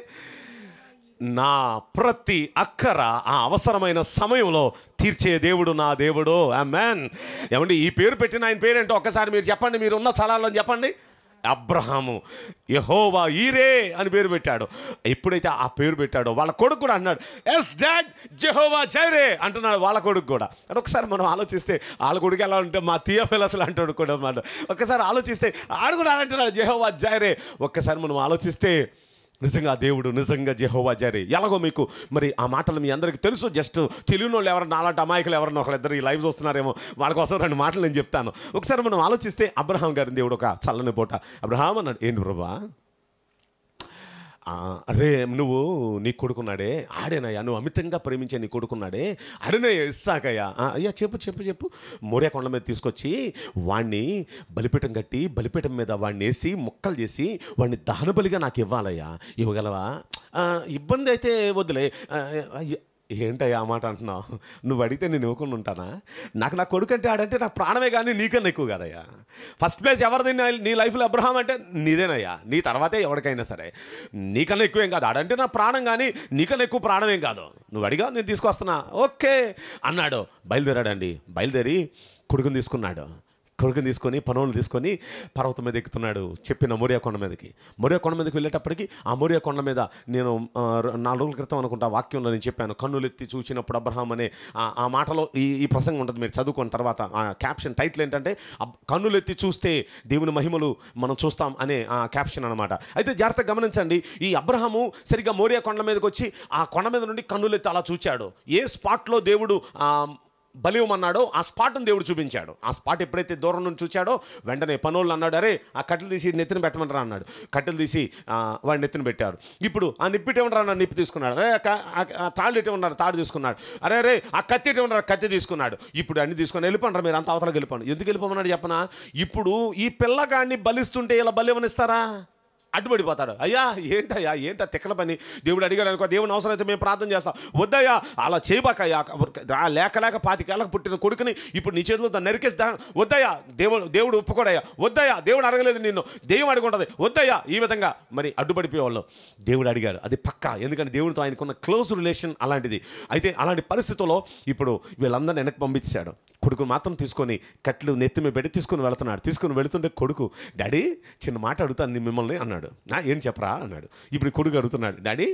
నా ప్రతి అక్కర ఆ అవసరమైన సమయంలో తీర్చే దేవుడు నా దేవుడు. ఆమేన్. ఏమండి ఈ పేరు పెట్టిన ఆయన పేరేంటో ఒక్కసారి మీరు చెప్పండి, మీరు ఉన్న స్థలాల్లో చెప్పండి. అబ్రహాము యెహోవా ఈరే అని పేరు పెట్టాడు. ఎప్పుడైతే ఆ పేరు పెట్టాడో వాళ్ళ కొడుకు కూడా అన్నాడు, ఎస్ డాడ్ జెహోవా జైరే అంటున్నాడు వాళ్ళ కొడుకు కూడా. అని ఒకసారి మనం ఆలోచిస్తే వాళ్ళ కొడుకు ఎలా ఉంటే మా థియోఫిలస్లు అంటాడు కూడా అన్నమాట. ఒక్కసారి ఆలోచిస్తే ఆడు కూడా అంటున్నాడు జెహోవా జైరే. ఒక్కసారి మనం ఆలోచిస్తే నిజంగా దేవుడు నిజంగా యెహోవా జైరే. ఎలాగో మీకు మరి ఆ మాటలు మీ అందరికీ తెలుసు. జస్ట్ తెలియని వాళ్ళు ఎవరన్నా అలాంటి అమాయకులు ఎవరన్నా ఒకళ్ళిద్దరు ఈ లైవ్ చూస్తున్నారేమో, వాళ్ళ కోసం రెండు మాటలు నేను చెప్తాను. ఒకసారి మనం ఆలోచిస్తే అబ్రహాం గారిని దేవుడు ఒక చల్లని పూట అబ్రహాం అన్నాడు, ఏంటి ప్రభా, అరే నువ్వు నీ కొడుకున్నాడే ఆడేనయ్యా, నువ్వు అమితంగా ప్రేమించే నీ కొడుకున్నాడే అరేనయ్య ఇస్సాకయ్యా. అయ్యా చెప్పు చెప్పు చెప్పు మోరియా కొండ మీద తీసుకొచ్చి వాడిని బలిపీఠం కట్టి బలిపీఠం మీద వాడిని వేసి ముక్కలు చేసి వాడిని దహన బలిగా నాకు ఇవ్వాలయ్యా, ఇవ్వగలవా? ఇబ్బంది అయితే వద్దులే. ఏంటయ్యా ఆ మాట అంటున్నావు? నువ్వు అడిగితే నేను ఇవ్వకుండా ఉంటానా? నాకు నా కొడుకు అంటే ఆడంటే నాకు ప్రాణమే, కానీ నీకన్నా ఎక్కువ కాదయ్యా. ఫస్ట్ ప్లేస్ ఎవరిది నీ లైఫ్లో? అబ్రహాం అంటే నీదేనయ్యా, నీ తర్వాతే ఎవరికైనా సరే. నీకన్నా ఎక్కువేం కాదు, ఆడంటే నా ప్రాణం, కానీ నీకన్నా ఎక్కువ ప్రాణం ఏం కాదు. నువ్వు అడిగా నేను తీసుకొస్తున్నా, ఓకే అన్నాడు. బయలుదేరాడండి. బయలుదేరి కొడుకుని తీసుకున్నాడు. కొడుకుని తీసుకొని పనులు తీసుకొని పర్వతం మీద ఎక్కుతున్నాడు, చెప్పిన మోరియా కొండ మీదకి. మోరియా కొండ మీదకి వెళ్ళేటప్పటికి ఆ మోరియా కొండ మీద నేను నాలుగు రోజుల క్రితం అనుకుంటా వాక్యంలో నేను చెప్పాను, కన్నులు ఎత్తి చూసినప్పుడు అబ్రహాం అనే ఆ మాటలో ఈ ఈ ప్రసంగం ఉంటుంది, మీరు చదువుకున్న తర్వాత. ఆ క్యాప్షన్ టైటిల్ ఏంటంటే కన్నులు ఎత్తి చూస్తే దేవుని మహిమలు మనం చూస్తాం అనే ఆ క్యాప్షన్ అనమాట. అయితే జాగ్రత్తగా గమనించండి, ఈ అబ్రహాము సరిగ్గా మోరియా కొండ మీదకి వచ్చి ఆ కొండ మీద నుండి కన్నులు ఎత్తి అలా చూచాడు. ఏ స్పాట్లో దేవుడు బలివమన్నాడో ఆ స్పాట్ను దేవుడు చూపించాడు. ఆ స్పాట్ ఎప్పుడైతే దూరం నుంచి చూచాడో వెంటనే పనోళ్ళు అన్నాడు, అరే ఆ కట్టెలు తీసి నెత్తిన పెట్టమంటారా అన్నాడు. కట్టెలు తీసి వాడి నెత్తిన పెట్టారు. ఇప్పుడు ఆ నిప్పిటి ఏమన్నారు అన్న నిప్పి తీసుకున్నాడు. అరే తాళ్ళు ఇటు ఉన్నారు తాడు తీసుకున్నాడు. అరే అరే ఆ కత్తి ఇటు ఉన్నారు కత్తి తీసుకున్నాడు. ఇప్పుడు అన్ని తీసుకొని వెళ్ళిపోండి, మీరు అంత అవతలకి వెళ్ళిపోండి. ఎందుకు వెళ్ళిపోమన్నాడు చెప్పనా? ఇప్పుడు ఈ పిల్లగాడిని బలిస్తుంటే ఇలా బలి ఇవ్వనిస్తారా? అడ్డుపడిపోతాడు. అయ్యా ఏంటయ్యా ఏంటా తిక్కల పని? దేవుడు అడిగాడు అనుకో, దేవుని అవసరం అయితే మేము ప్రార్థన చేస్తాం. వద్దయ్యా అలా చేయబాకయ్యా, లేక లేక పాతికేళ్ళకి పుట్టిన కొడుకుని ఇప్పుడు నీ చేతిలో నరికేసి దా వద్దయ్యా, దేవుడు దేవుడు ఒప్పుకోడయ్యా, వద్దయ్యా దేవుడు అడగలేదు నిన్ను, దెయ్యం అడుగుంటుంది, వద్దయ్యా. ఈ విధంగా మరి అడ్డుపడిపోయేవాళ్ళు. దేవుడు అడిగాడు, అది పక్కా, ఎందుకంటే దేవుడితో ఆయనకున్న క్లోజ్ రిలేషన్ అలాంటిది. అయితే అలాంటి పరిస్థితుల్లో ఇప్పుడు వీళ్ళందరినీ వెనక్కి పంపించాడు. కొడుకు మాత్రం తీసుకొని కట్లు నెత్తి మీద పెట్టి తీసుకుని వెళుతున్నాడు. తీసుకుని వెళుతుంటే కొడుకు, డాడీ చిన్న మాట అడుగుతాను మిమ్మల్ని అన్నాడు. నా ఏం చెప్పరా అన్నాడు. ఇప్పుడు కొడుకు అడుగుతున్నాడు, డాడీ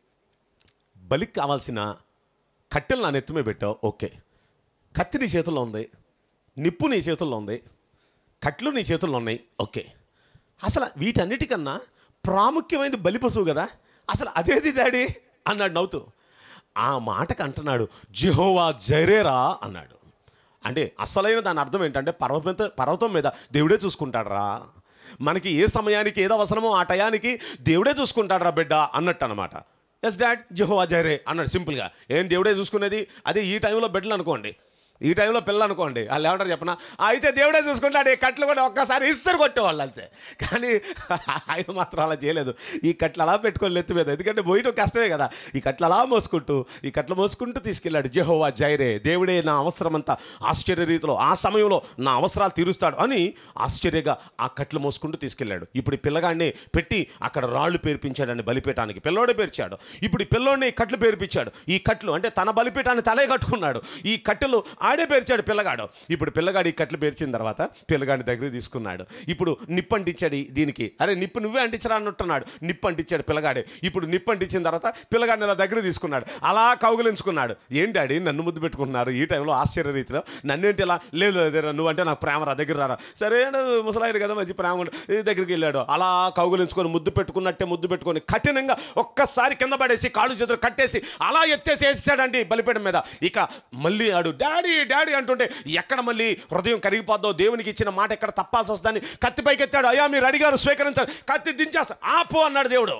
బలికి కావాల్సిన కట్టెలు నా నెత్తి మీద పెట్టావు, ఓకే, కత్తి నీ చేతుల్లో ఉంది, నిప్పు నీ చేతుల్లో ఉంది, కట్లు నీ చేతుల్లో ఉన్నాయి, ఓకే, అసలు వీటన్నిటికన్నా ప్రాముఖ్యమైనది బలి పశువు కదా, అసలు అదేది డాడీ అన్నాడు నవ్వుతూ. ఆ మాటకు అంటున్నాడు జెహోవా జైరేరా అన్నాడు. అంటే అసలైన దాని అర్థం ఏంటంటే పర్వత పర్వతం మీద దేవుడే చూసుకుంటాడరా, మనకి ఏ సమయానికి ఏదో అవసరమో ఆ టయానికి దేవుడే చూసుకుంటాడరా బిడ్డ అన్నట్టు అనమాట. ఎస్ డాడ్ జెహోవా జైరే అన్నాడు సింపుల్గా. ఏం దేవుడే చూసుకునేది? అదే ఈ టైంలో బిడ్డలు అనుకోండి, ఈ టైంలో పిల్లలు అనుకోండి, వాళ్ళు ఏమంటారు చెప్పనా, అయితే దేవుడే చూసుకుంటాడు, ఈ కట్లు కూడా ఒక్కసారి ఇస్తారు కొట్టేవాళ్ళు అంతే. కానీ ఆయన మాత్రం అలా చేయలేదు. ఈ కట్లు అలా పెట్టుకొని ఎత్తి మీద, ఎందుకంటే పోయటం కష్టమే కదా, ఈ కట్లు అలా మోసుకుంటూ ఈ కట్లు మోసుకుంటూ తీసుకెళ్ళాడు. జెహోవా జైరే, దేవుడే నా అవసరం అంతా ఆశ్చర్య రీతిలో ఆ సమయంలో నా అవసరాలు తీరుస్తాడు అని ఆశ్చర్యగా ఆ కట్లు మోసుకుంటూ తీసుకెళ్ళాడు. ఇప్పుడు ఈ పిల్లగాడిని పెట్టి అక్కడ రాళ్ళు పేర్పించాడని బలిపీఠానికి, పిల్లోడే పేర్చాడు. ఇప్పుడు ఈ పిల్లోడిని కట్లు పేర్పించాడు. ఈ కట్లు అంటే తన బలిపీఠాన్ని తలే కట్టుకున్నాడు. ఈ కట్టెలు ఆడే పేర్చాడు పిల్లగాడు. ఇప్పుడు పిల్లగాడు ఈ కట్లు పేర్చిన తర్వాత పిల్లగాడిని దగ్గర తీసుకున్నాడు. ఇప్పుడు నిప్పు అంటించాడు దీనికి. అరే నిప్పు నువ్వే అంటించరా అన్నట్టున్నాడు. నిప్పు అంటించాడు పిల్లగాడే. ఇప్పుడు నిప్పు అంటించిన తర్వాత పిల్లగాడిని ఇలా దగ్గర తీసుకున్నాడు, అలా కౌగిలించుకున్నాడు. ఏం డాడీ నన్ను ముద్దు పెట్టుకుంటున్నారు ఈ టైంలో ఆశ్చర్య రీతిలో, నన్నేంటి ఇలా? లేదు లేదు నువ్వు అంటే నాకు ప్రేమ రా, దగ్గర రారా. సరే ముసలాయడు కదా మంచి ప్రేమ దగ్గరికి వెళ్ళాడు. అలా కౌగిలించుకొని ముద్దు పెట్టుకున్నట్టే ముద్దు పెట్టుకొని కఠినంగా ఒక్కసారి కింద పడేసి కాళ్ళు చేతులు కట్టేసి అలా ఎత్తేసి వేసేసాడండి బలిపీఠం మీద. ఇక మళ్ళీ ఆడు డాడీ డాడీ అంటుంటే ఎక్కడ మళ్ళీ హృదయం కరిగిపోద్దో, దేవునికి ఇచ్చిన మాట ఎక్కడ తప్పాల్సి వస్తుందని కత్తి పైకి ఎత్తాడు. అయ్యా మీరు అడిగారు స్వీకరించాలి, కత్తి దించేస్తా. ఆపు అన్నాడు దేవుడు,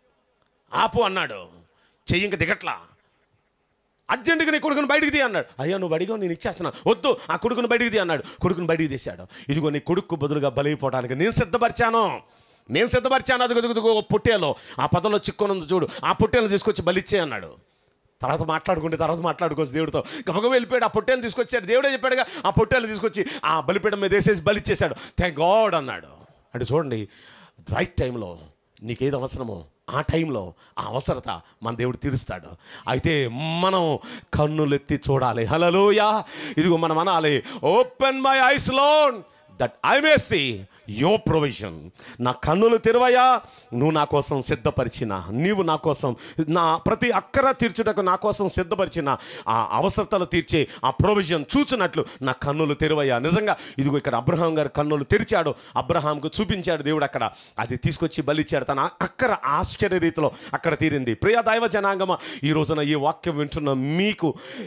ఆపు అన్నాడు. చెయ్యి ఇంక దిగట్లా. అర్జెంటుగా నీ కొడుకుని బయటికి తీ అన్నాడు. అయ్యా నువ్వు అడిగావు నేను ఇచ్చేస్తున్నాను, వద్దు ఆ కొడుకుని బయటికి తీ అన్నాడు. కొడుకుని బయటికి తీశాడు. ఇదిగో నీ కొడుకు బదులుగా బలైపోవడానికి నేను సిద్ధపరిచాను, నేను సిద్ధపరిచాను. అదిగో దిగుదిగో పొట్టేలో ఆ పదలో చిక్కునుంది చూడు, ఆ పొట్టేలను తీసుకొచ్చి బలిచ్చే అన్నాడు. తర్వాత మాట్లాడుకుంటే తర్వాత మాట్లాడుకోవచ్చు దేవుడితో. గబగబ వెళ్ళిపోయాడు. ఆ పొట్టేలు తీసుకొచ్చాడు. దేవుడే చెప్పాడుగా, ఆ పొట్టేలు తీసుకొచ్చి ఆ బలిపీఠం మీద వేసేసి బలిచ్చేశాడు. థ్యాంక్ గాడ్ అన్నాడు. అంటే చూడండి, రైట్ టైంలో నీకేది అవసరమో ఆ టైంలో ఆ అవసరత మన దేవుడు తీరుస్తాడు. అయితే మనం కన్నులెత్తి చూడాలి. హల్లెలూయా. ఇదిగో మనం అనాలి, open my eyes Lord that I may see your provision. నా కన్నులు తెరవయా, నువ్వు నా కోసం సిద్ధపరిచిన, నీవు నా కోసం నా ప్రతి అక్కర తీర్చుటకు నా కోసం సిద్ధపరిచిన ఆ అవసరతలు తీర్చే ఆ ప్రొవిజన్ చూచినట్లు నా కన్నులు తెరవయా. నిజంగా ఇదిగో ఇక్కడ అబ్రహాం గారు కన్నులు తెరిచాడు, అబ్రహాంకు చూపించాడు దేవుడు. అక్కడ అది తీసుకొచ్చి బలిచ్చాడు. తన అక్కర ఆశ్చర్య రీతిలో అక్కడ తీరింది. ప్రియ దైవ జనాంగమ, ఈ రోజున ఈ వాక్యం వింటున్న మీకు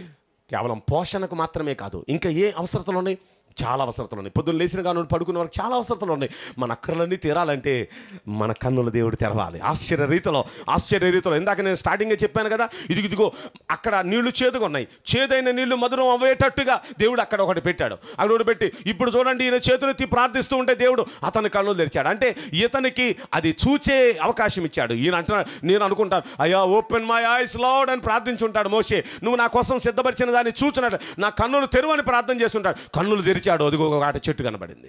కేవలం పోషణకు మాత్రమే కాదు, ఇంకా ఏ అవసరతలు ఉన్నాయి? చాలా అవసరతలు ఉన్నాయి. పొద్దున్న లేచిన కాను పడుకునే వరకు చాలా అవసరతలు ఉన్నాయి. మన అక్కర్లన్నీ తీరాలంటే మన కన్నుల దేవుడు తెరవాలి ఆశ్చర్య రీతిలో. ఆశ్చర్య రీతిలో ఇందాక నేను స్టార్టింగే చెప్పాను కదా, ఇదిగో ఇదిగో అక్కడ నీళ్లు చేదుగా ఉన్నాయి, చేదైన నీళ్లు మధురం అవ్వేటట్టుగా దేవుడు అక్కడ ఒకటి పెట్టాడు. అక్కడ ఒకటి పెట్టి ఇప్పుడు చూడండి, ఈయన చేతులెత్తి ప్రార్థిస్తూ ఉంటే దేవుడు అతని కన్నులు తెరిచాడు. అంటే ఇతనికి అది చూచే అవకాశం ఇచ్చాడు. ఈయన అంటున్నాడు, నేను అనుకుంటాను అయ్యా ఓపెన్ మై ఐస్ లార్డ్ అని ప్రార్థించుంటాడు మోషే. నువ్వు నా కోసం సిద్ధపరిచిన దాన్ని చూచున్నాడు, నా కన్నులు తెరువని ప్రార్థన చేస్తుంటాడు. కన్నులు తెరిచాడు. అదిగో ఒక చెట్టు కనబడింది.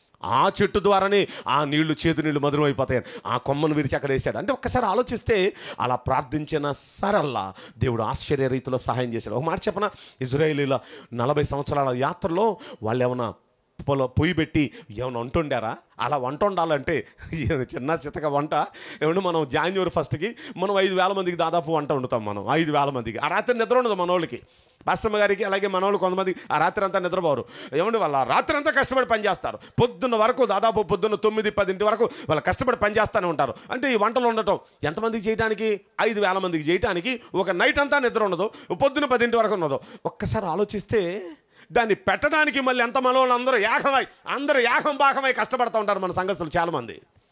ఆ చెట్టు ద్వారానే ఆ నీళ్లు చేతు నీళ్లు మధురం అయిపోతాయి. ఆ కొమ్మను విరిచి అక్కడ వేశాడు. అంటే ఒక్కసారి ఆలోచిస్తే అలా ప్రార్థించిన సరల్లా దేవుడు ఆశ్చర్య రీతిలో సహాయం చేశాడు. ఒక మాట చెప్పన, ఇజ్రాయేలీల నలభై సంవత్సరాల యాత్రలో వాళ్ళు ఏమన్నా పొల పొయ్యి పెట్టి ఏమైనా వంట వండారా? అలా వంట వండాలంటే చిన్న చితక వంట ఏమన్నా మనం జాన్యువరి ఫస్ట్కి మనం ఐదు వేల మందికి దాదాపు వంట వండుతాం. మనం ఐదు వేల మందికి ఆ రాత్రి నిద్ర ఉండదు మన వాళ్ళకి. పాస్టమ్మ గారికి అలాగే మనోళ్ళు కొంతమంది ఆ రాత్రి అంతా నిద్రపోరు. ఏమంటే వాళ్ళ రాత్రి అంతా కష్టపడి పనిచేస్తారు. పొద్దున్న వరకు దాదాపు పొద్దున్న తొమ్మిది పదింటి వరకు వాళ్ళు కష్టపడి పనిచేస్తూనే ఉంటారు. అంటే ఈ వంటలు ఉండటం ఎంతమందికి చేయడానికి? ఐదు వేల మందికి చేయడానికి ఒక నైట్ అంతా నిద్ర ఉండదు, పొద్దున్న పదింటి వరకు ఉండదు. ఒక్కసారి ఆలోచిస్తే దాన్ని పెట్టడానికి మళ్ళీ ఎంత మనోళ్ళు అందరూ ఏకమై అందరూ ఏకం భాగమై కష్టపడుతూ ఉంటారు మన సంఘస్థులు చాలామంది.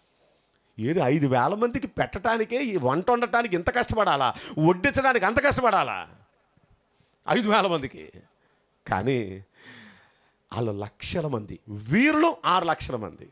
ఏది ఐదు వేల మందికి పెట్టడానికే ఈ వంట వండటానికి ఇంత కష్టపడాలా? వడ్డించడానికి అంత కష్టపడాలా? ఐదు వేల మందికి. కానీ వాళ్ళు లక్షల మంది, వీరులు ఆరు లక్షల మంది.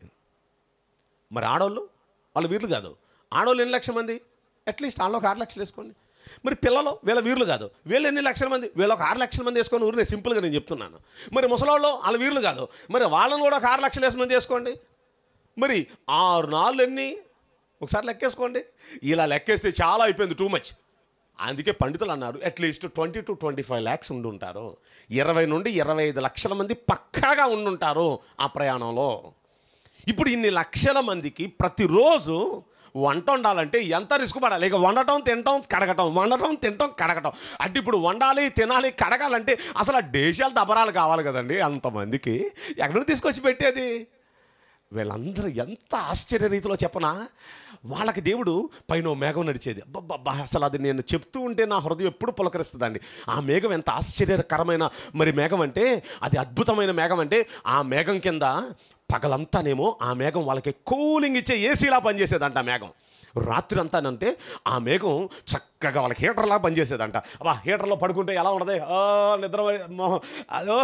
మరి ఆడవాళ్ళు వాళ్ళు వీరులు కాదు. ఆడవాళ్ళు ఎన్ని లక్షల మంది? అట్లీస్ట్ వాళ్ళు ఒక ఆరు లక్షలు వేసుకోండి. మరి పిల్లలు వీళ్ళ వీరులు కాదు, వీళ్ళు ఎన్ని లక్షల మంది? వీళ్ళు ఒక ఆరు లక్షల మంది వేసుకొని ఊరినే సింపుల్గా నేను చెప్తున్నాను. మరి ముసలాళ్ళు వాళ్ళ వీరులు కాదు, మరి వాళ్ళని కూడా ఒక ఆరు లక్షల మంది వేసుకోండి. మరి ఆరు నాలుగు ఎన్ని? ఒకసారి లెక్కేసుకోండి. ఇలా లెక్కేస్తే చాలా అయిపోయింది, టూ మచ్. అందుకే పండితులు అన్నారు at least twenty to twenty five lakhs ఉండి ఉంటారు. ఇరవై నుండి ఇరవై ఐదు లక్షల మంది పక్కాగా ఉండుంటారు ఆ ప్రయాణంలో. ఇప్పుడు ఇన్ని లక్షల మందికి ప్రతిరోజు వంట వండాలంటే ఎంత రిస్క్ పడాలి? ఇక వండటం తినటం కడగటం, వండటం తినటం కడగటం. అంటే ఇప్పుడు వండాలి తినాలి కడగాలంటే అసలు ఆ దేశాలు దబరాలు కావాలి కదండి. అంతమందికి ఎక్కడ తీసుకొచ్చి పెట్టేది? వీళ్ళందరూ ఎంత ఆశ్చర్య రీతిలో చెప్పనా, వాళ్ళకి దేవుడు పైన మేఘం నడిచేది. అబ్బబ్బా, అసలు అది నేను చెప్తూ ఉంటే నా హృదయం ఎప్పుడు పులకరిస్తుందండి. ఆ మేఘం ఎంత ఆశ్చర్యకరమైన మరి మేఘం అంటే, అది అద్భుతమైన మేఘం అంటే, ఆ మేఘం కింద పగలంతానేమో ఆ మేఘం వాళ్ళకి కూలింగ్ ఇచ్చే ఏసీలా పనిచేసేదంట. ఆ మేఘం రాత్రి అంతానంటే ఆ మేఘం చక్కగా వాళ్ళకి హీటర్లా పనిచేసేదంట. అబ్బా, హీటర్లో పడుకుంటే ఎలా ఉండదు, నిద్ర అదో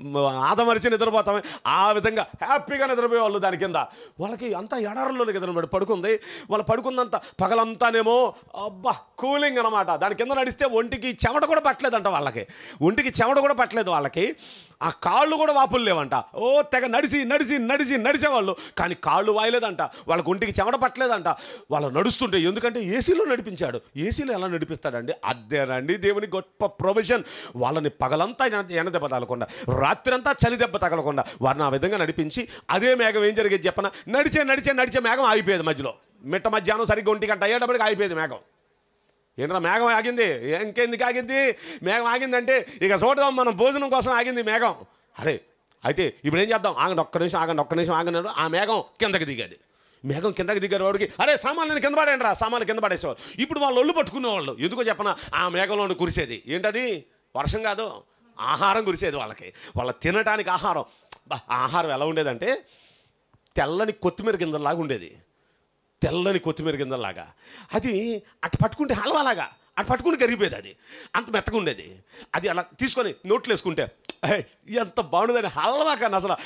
ఆదమరిచి నిద్రపోతామే, ఆ విధంగా హ్యాపీగా నిద్రపోయేవాళ్ళు దాని కింద. వాళ్ళకి అంతా ఎడారుల్లోనే కదా పడుకుంది. వాళ్ళు పడుకున్నంత పగలంతానేమో అబ్బా కూలింగ్ అనమాట. దాని కింద నడిస్తే ఒంటికి చెమట కూడా పట్టలేదంట వాళ్ళకి. ఒంటికి చెమట కూడా పట్టలేదు వాళ్ళకి. ఆ కాళ్ళు కూడా వాపులు లేవంట. ఓ తెగ నడిచి నడిచి నడిచి నడిచేవాళ్ళు, కానీ కాళ్ళు వాయలేదంట. వాళ్ళకి ఒంటికి చెమట పట్టలేదంట. వాళ్ళు నడుస్తుంటే, ఎందుకంటే ఏసీలో నడిపించాడు. ఏసీలో ఎలా నడిపిస్తాడండి? అదేనండి దేవుని గొప్ప ప్రొవిజన్. వాళ్ళని పగలంతా ఎండ దెబ్బ తగలకుండా, రాత్రంతా చలి దెబ్బ తగలకుండా వారిని ఆ విధంగా నడిపించి, అదే మేఘం ఏం జరిగేది చెప్పన, నడిచే నడిచే నడిచే మేఘం ఆగిపోయేది మధ్యలో. మిట్ట మధ్యాహ్నం సరిగ్గా ఒంటి గంట అయ్యేటప్పటికి ఆగిపోయేది మేఘం. ఏంట్రా మేఘం ఆగింది? ఇంకెందుకు ఆగింది? మేఘం ఆగిందంటే ఇక చూడదాం మనం భోజనం కోసం ఆగింది మేఘం. అరే అయితే ఇప్పుడు ఏం చేద్దాం, ఆగండి ఒక్క నిమిషం ఆగండి ఒక్క నిమిషం ఆగన్నాడు. ఆ మేఘం కిందకి దిగేది. మేఘం కిందకి దిగారు వాడికి, అరే సామాన్లు కింద పడేయండి రా, సామాన్లు కింద పడేసేవారు. ఇప్పుడు వాళ్ళు ఒళ్ళు పట్టుకునేవాళ్ళు. ఎందుకో చెప్పన, ఆ మేఘంలో కురిసేది ఏంటది? వర్షం కాదు, ఆహారం కురిసేది వాళ్ళకి. వాళ్ళ తినడానికి ఆహారం. ఆహారం ఎలా ఉండేదంటే తెల్లని కొత్తిమీర గింజల్లాగా ఉండేది. తెల్లని కొత్తిమీర గింజల్లాగా అది అటు పట్టుకుంటే హల్వాలాగా అటు పట్టుకుని కరిగిపోయేది. అది అంత మెత్తగా ఉండేది. అది అలా తీసుకొని నోట్లు వేసుకుంటే ఎంత బాగుండేదని, హల్వా కానీ అసలు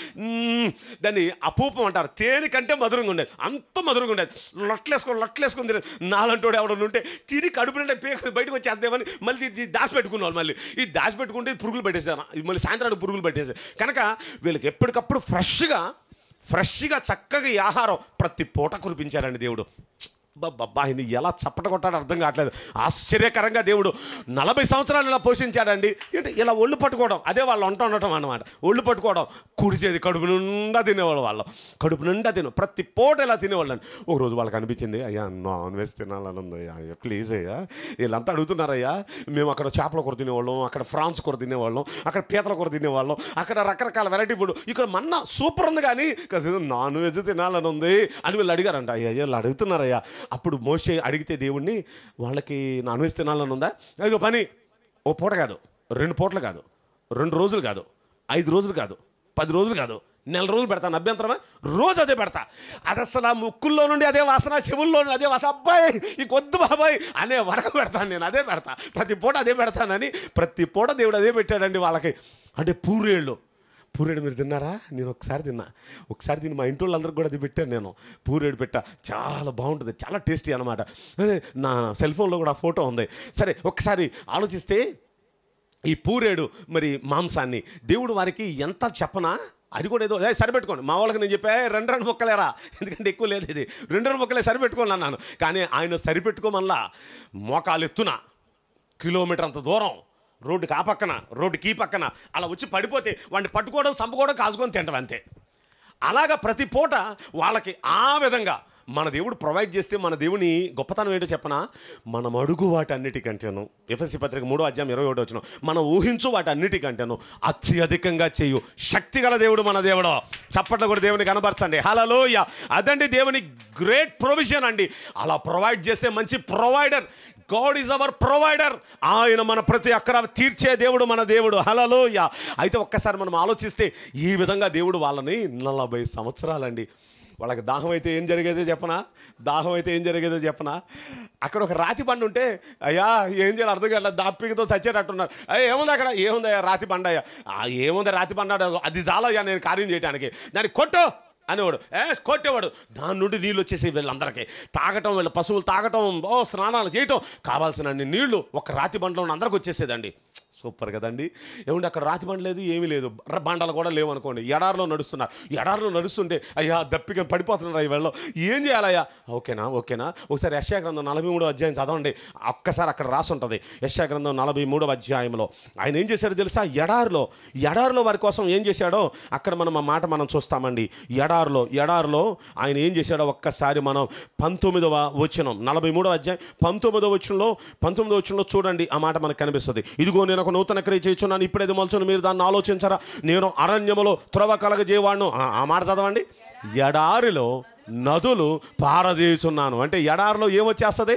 దాన్ని అపూపం అంటారు. తేనె కంటే మధురంగా ఉండేది, అంత మధురంగా ఉండేది. లొట్లేసుకొని లొట్లేసుకొని తినేది. నాలంటోడు ఎవడన్నా ఉంటే తిని కడుపు నిండా పీక బయటకు వచ్చేద్దామని మళ్ళీ దాచి పెట్టుకునేవాళ్ళు. మళ్ళీ ఈ దాచి పెట్టుకుంటే పురుగులు పెట్టేసాను, మళ్ళీ సాయంత్రానికి పురుగులు పెట్టేసారు. కనుక వీళ్ళకి ఎప్పటికప్పుడు ఫ్రెష్గా ఫ్రెష్గా చక్కగా ఈ ఆహారం ప్రతి పూట కురిపించారండి దేవుడు. బాబా, ఆయన ఎలా చప్పట కొట్టాడో అర్థం కావట్లేదు. ఆశ్చర్యకరంగా దేవుడు నలభై సంవత్సరాలు ఇలా పోషించాడండి. ఏంటి ఇలా ఒళ్ళు పట్టుకోవడం, అదే వాళ్ళు వంట ఉండటం అన్నమాట. ఒళ్ళు పట్టుకోవడం, కుడిచేది కడుపు నిండా తినేవాళ్ళు. వాళ్ళు కడుపు నిండా తిన ప్రతి పూట ఇలా తినేవాళ్ళు అండి. ఒక రోజు వాళ్ళకి అనిపించింది, అయ్యా నాన్ వెజ్ తినాలని ఉంది అయ్యా, ప్లీజ్ అయ్యా. వీళ్ళంతా అడుగుతున్నారయ్యా, మేము అక్కడ చేపల కూర తినేవాళ్ళం, అక్కడ ఫ్రాన్స్ కూర తినేవాళ్ళం, అక్కడ పీతల కూర తినేవాళ్ళం, అక్కడ రకరకాల వెరైటీ ఫుడ్, ఇక్కడ మన్నా సూపర్ ఉంది కానీ నాన్ వెజ్ తినాలని ఉంది అని వీళ్ళు అడిగారంట. అయ్యా వీళ్ళు అడుగుతున్నారయ్యా. అప్పుడు మోషే అడిగితే దేవుణ్ణి, వాళ్ళకి నాన్ వెజ్ తినాలని ఉందా? అదో పని, ఓ పూట కాదు, రెండు పూటలు కాదు, రెండు రోజులు కాదు, ఐదు రోజులు కాదు, పది రోజులు కాదు, నెల రోజులు పెడతాను, అభ్యంతరమా? రోజు అదే పెడతా. అది అసలు ఆ ముక్కుల్లో నుండి అదే వాసన, చెవుల్లో నుండి అదే వాసన, అబ్బాయి ఈ కొద్దు బాబాయ్ అనే వరకు పెడతాను నేను, అదే పెడతా, ప్రతి పూట అదే పెడతానని ప్రతి పూట దేవుడు అదే పెట్టాడండి వాళ్ళకి. అంటే పూరేళ్ళు. పూరేడు మీరు తిన్నారా? నేను ఒకసారి తిన్నా. ఒకసారి తిని మా ఇంటి వాళ్ళందరికీ కూడా అది పెట్టాను నేను. పూరేడు పెట్టా, చాలా బాగుంటుంది, చాలా టేస్టీ అనమాట. నా సెల్ ఫోన్లో కూడా ఫోటో ఉంది. సరే ఒకసారి ఆలోచిస్తే ఈ పూరేడు మరి మాంసాన్ని దేవుడు వారికి ఎంత చెప్పనా, అది కూడా ఏదో సరిపెట్టుకోండి. మా వాళ్ళకి నేను చెప్పా రెండు రెండు ముక్కలేరా, ఎందుకంటే ఎక్కువ లేదు ఇది, రెండు రెండు ముక్కలే సరిపెట్టుకోండి అన్నాను. కానీ ఆయన సరిపెట్టుకోమల్లా మోకాలు ఎత్తున కిలోమీటర్ అంత దూరం రోడ్డుకి ఆ పక్కన రోడ్డుకి ఈ పక్కన అలా వచ్చి పడిపోతే వాడిని పట్టుకోవడం, చంపుకోవడం, కాల్చుకొని తింటాం అంతే. అలాగా ప్రతి పూట వాళ్ళకి ఆ విధంగా మన దేవుడు ప్రొవైడ్ చేస్తే, మన దేవుని గొప్పతనం ఏంటో చెప్పనా, మనం అడుగు వాటి అన్నిటికంటేను, ఎఫెసీ పత్రిక మూడో అధ్యాయం ఇరవై ఒకటి వచ్చిన, మనం ఊహించు వాటి అన్నిటికంటేను అత్యధికంగా చేయు శక్తిగల దేవుడు మన దేవుడు. చప్పట్లు కూడా దేవుని కనబరచండి. హల్లెలూయా. అదండి దేవుని గ్రేట్ ప్రొవిజన్ అండి. అలా ప్రొవైడ్ చేసే మంచి provider. God is our provider. ఆయన మన ప్రతి అక్కర తీర్చే దేవుడు మన దేవుడు. హల్లెలూయా. అయితే ఒక్కసారి మనం ఆలోచిస్తే ఈ విధంగా దేవుడు వాళ్ళని నలభై సంవత్సరాలండి, వాళ్ళకి దాహం అయితే ఏం జరిగేదో చెప్పనా, దాహం అయితే ఏం జరిగేదో చెప్పనా, అక్కడ ఒక రాతి బండ ఉంటే అయ్యా ఏం చేయాలి అర్థం కాదు, దాపికతో చచ్చేటట్టున్నారు. అయ్యా ఏముంది అక్కడ, ఏముందయ్యా రాతి బండ, అయ్యా ఏముంది రాతి బండ, అది చాలయ్యా నేను కార్యం చేయడానికి, దాన్ని కొట్టు అనేవాడు. ఏ కొట్టేవాడు, దాని నుండి నీళ్ళు వచ్చేసి వీళ్ళందరికీ తాగటం, వీళ్ళ పశువులు తాగటం, ఓ స్నానాలు చేయటం, కావాల్సిన నీళ్లు ఒక రాతి బండలో అందరికి వచ్చేసేదండి. సూపర్ కదండి. ఏమంటే అక్కడ రాతి బండ లేదు, ఏమీ లేదు, బండలు కూడా లేవు అనుకోండి. ఎడారిలో నడుస్తున్నారు. ఎడారిలో నడుస్తుంటే అయ్యా దప్పిక పడిపోతున్నారు, ఈ వెళ్ళలో ఏం చేయాలయ్యా? ఓకేనా ఓకేనా ఒకసారి యెషయా గ్రంథం నలభై మూడో అధ్యాయం చదవండి. ఒక్కసారి అక్కడ రాసి ఉంటుంది యెషయా గ్రంథం నలభై మూడవ అధ్యాయంలో. ఆయన ఏం చేశాడో తెలుసా? ఎడారిలో ఎడారిలో వారి కోసం ఏం చేశాడో అక్కడ మనం ఆ మాట మనం చూస్తామండి. ఎడారిలో ఎడారిలో ఆయన ఏం చేశాడో ఒక్కసారి మనం పంతొమ్మిదవ వచనం, నలభై మూడవ అధ్యాయం పంతొమ్మిదవ వచనంలో పంతొమ్మిదవ వచనంలో చూడండి. ఆ మాట మనకు కనిపిస్తుంది. ఇదిగో నేను ఒక నూతన క్రియ చేయుచున్నాను, ఇప్పుడేది మొలచును, మీరు దాన్ని ఆలోచించరా? నేను అరణ్యములో త్రవ కలగజేవాడును. ఆ మాట చదవండి. ఎడారిలో నదులు పారదీయుచున్నాను. అంటే ఎడారిలో ఏమొచ్చేస్తుంది?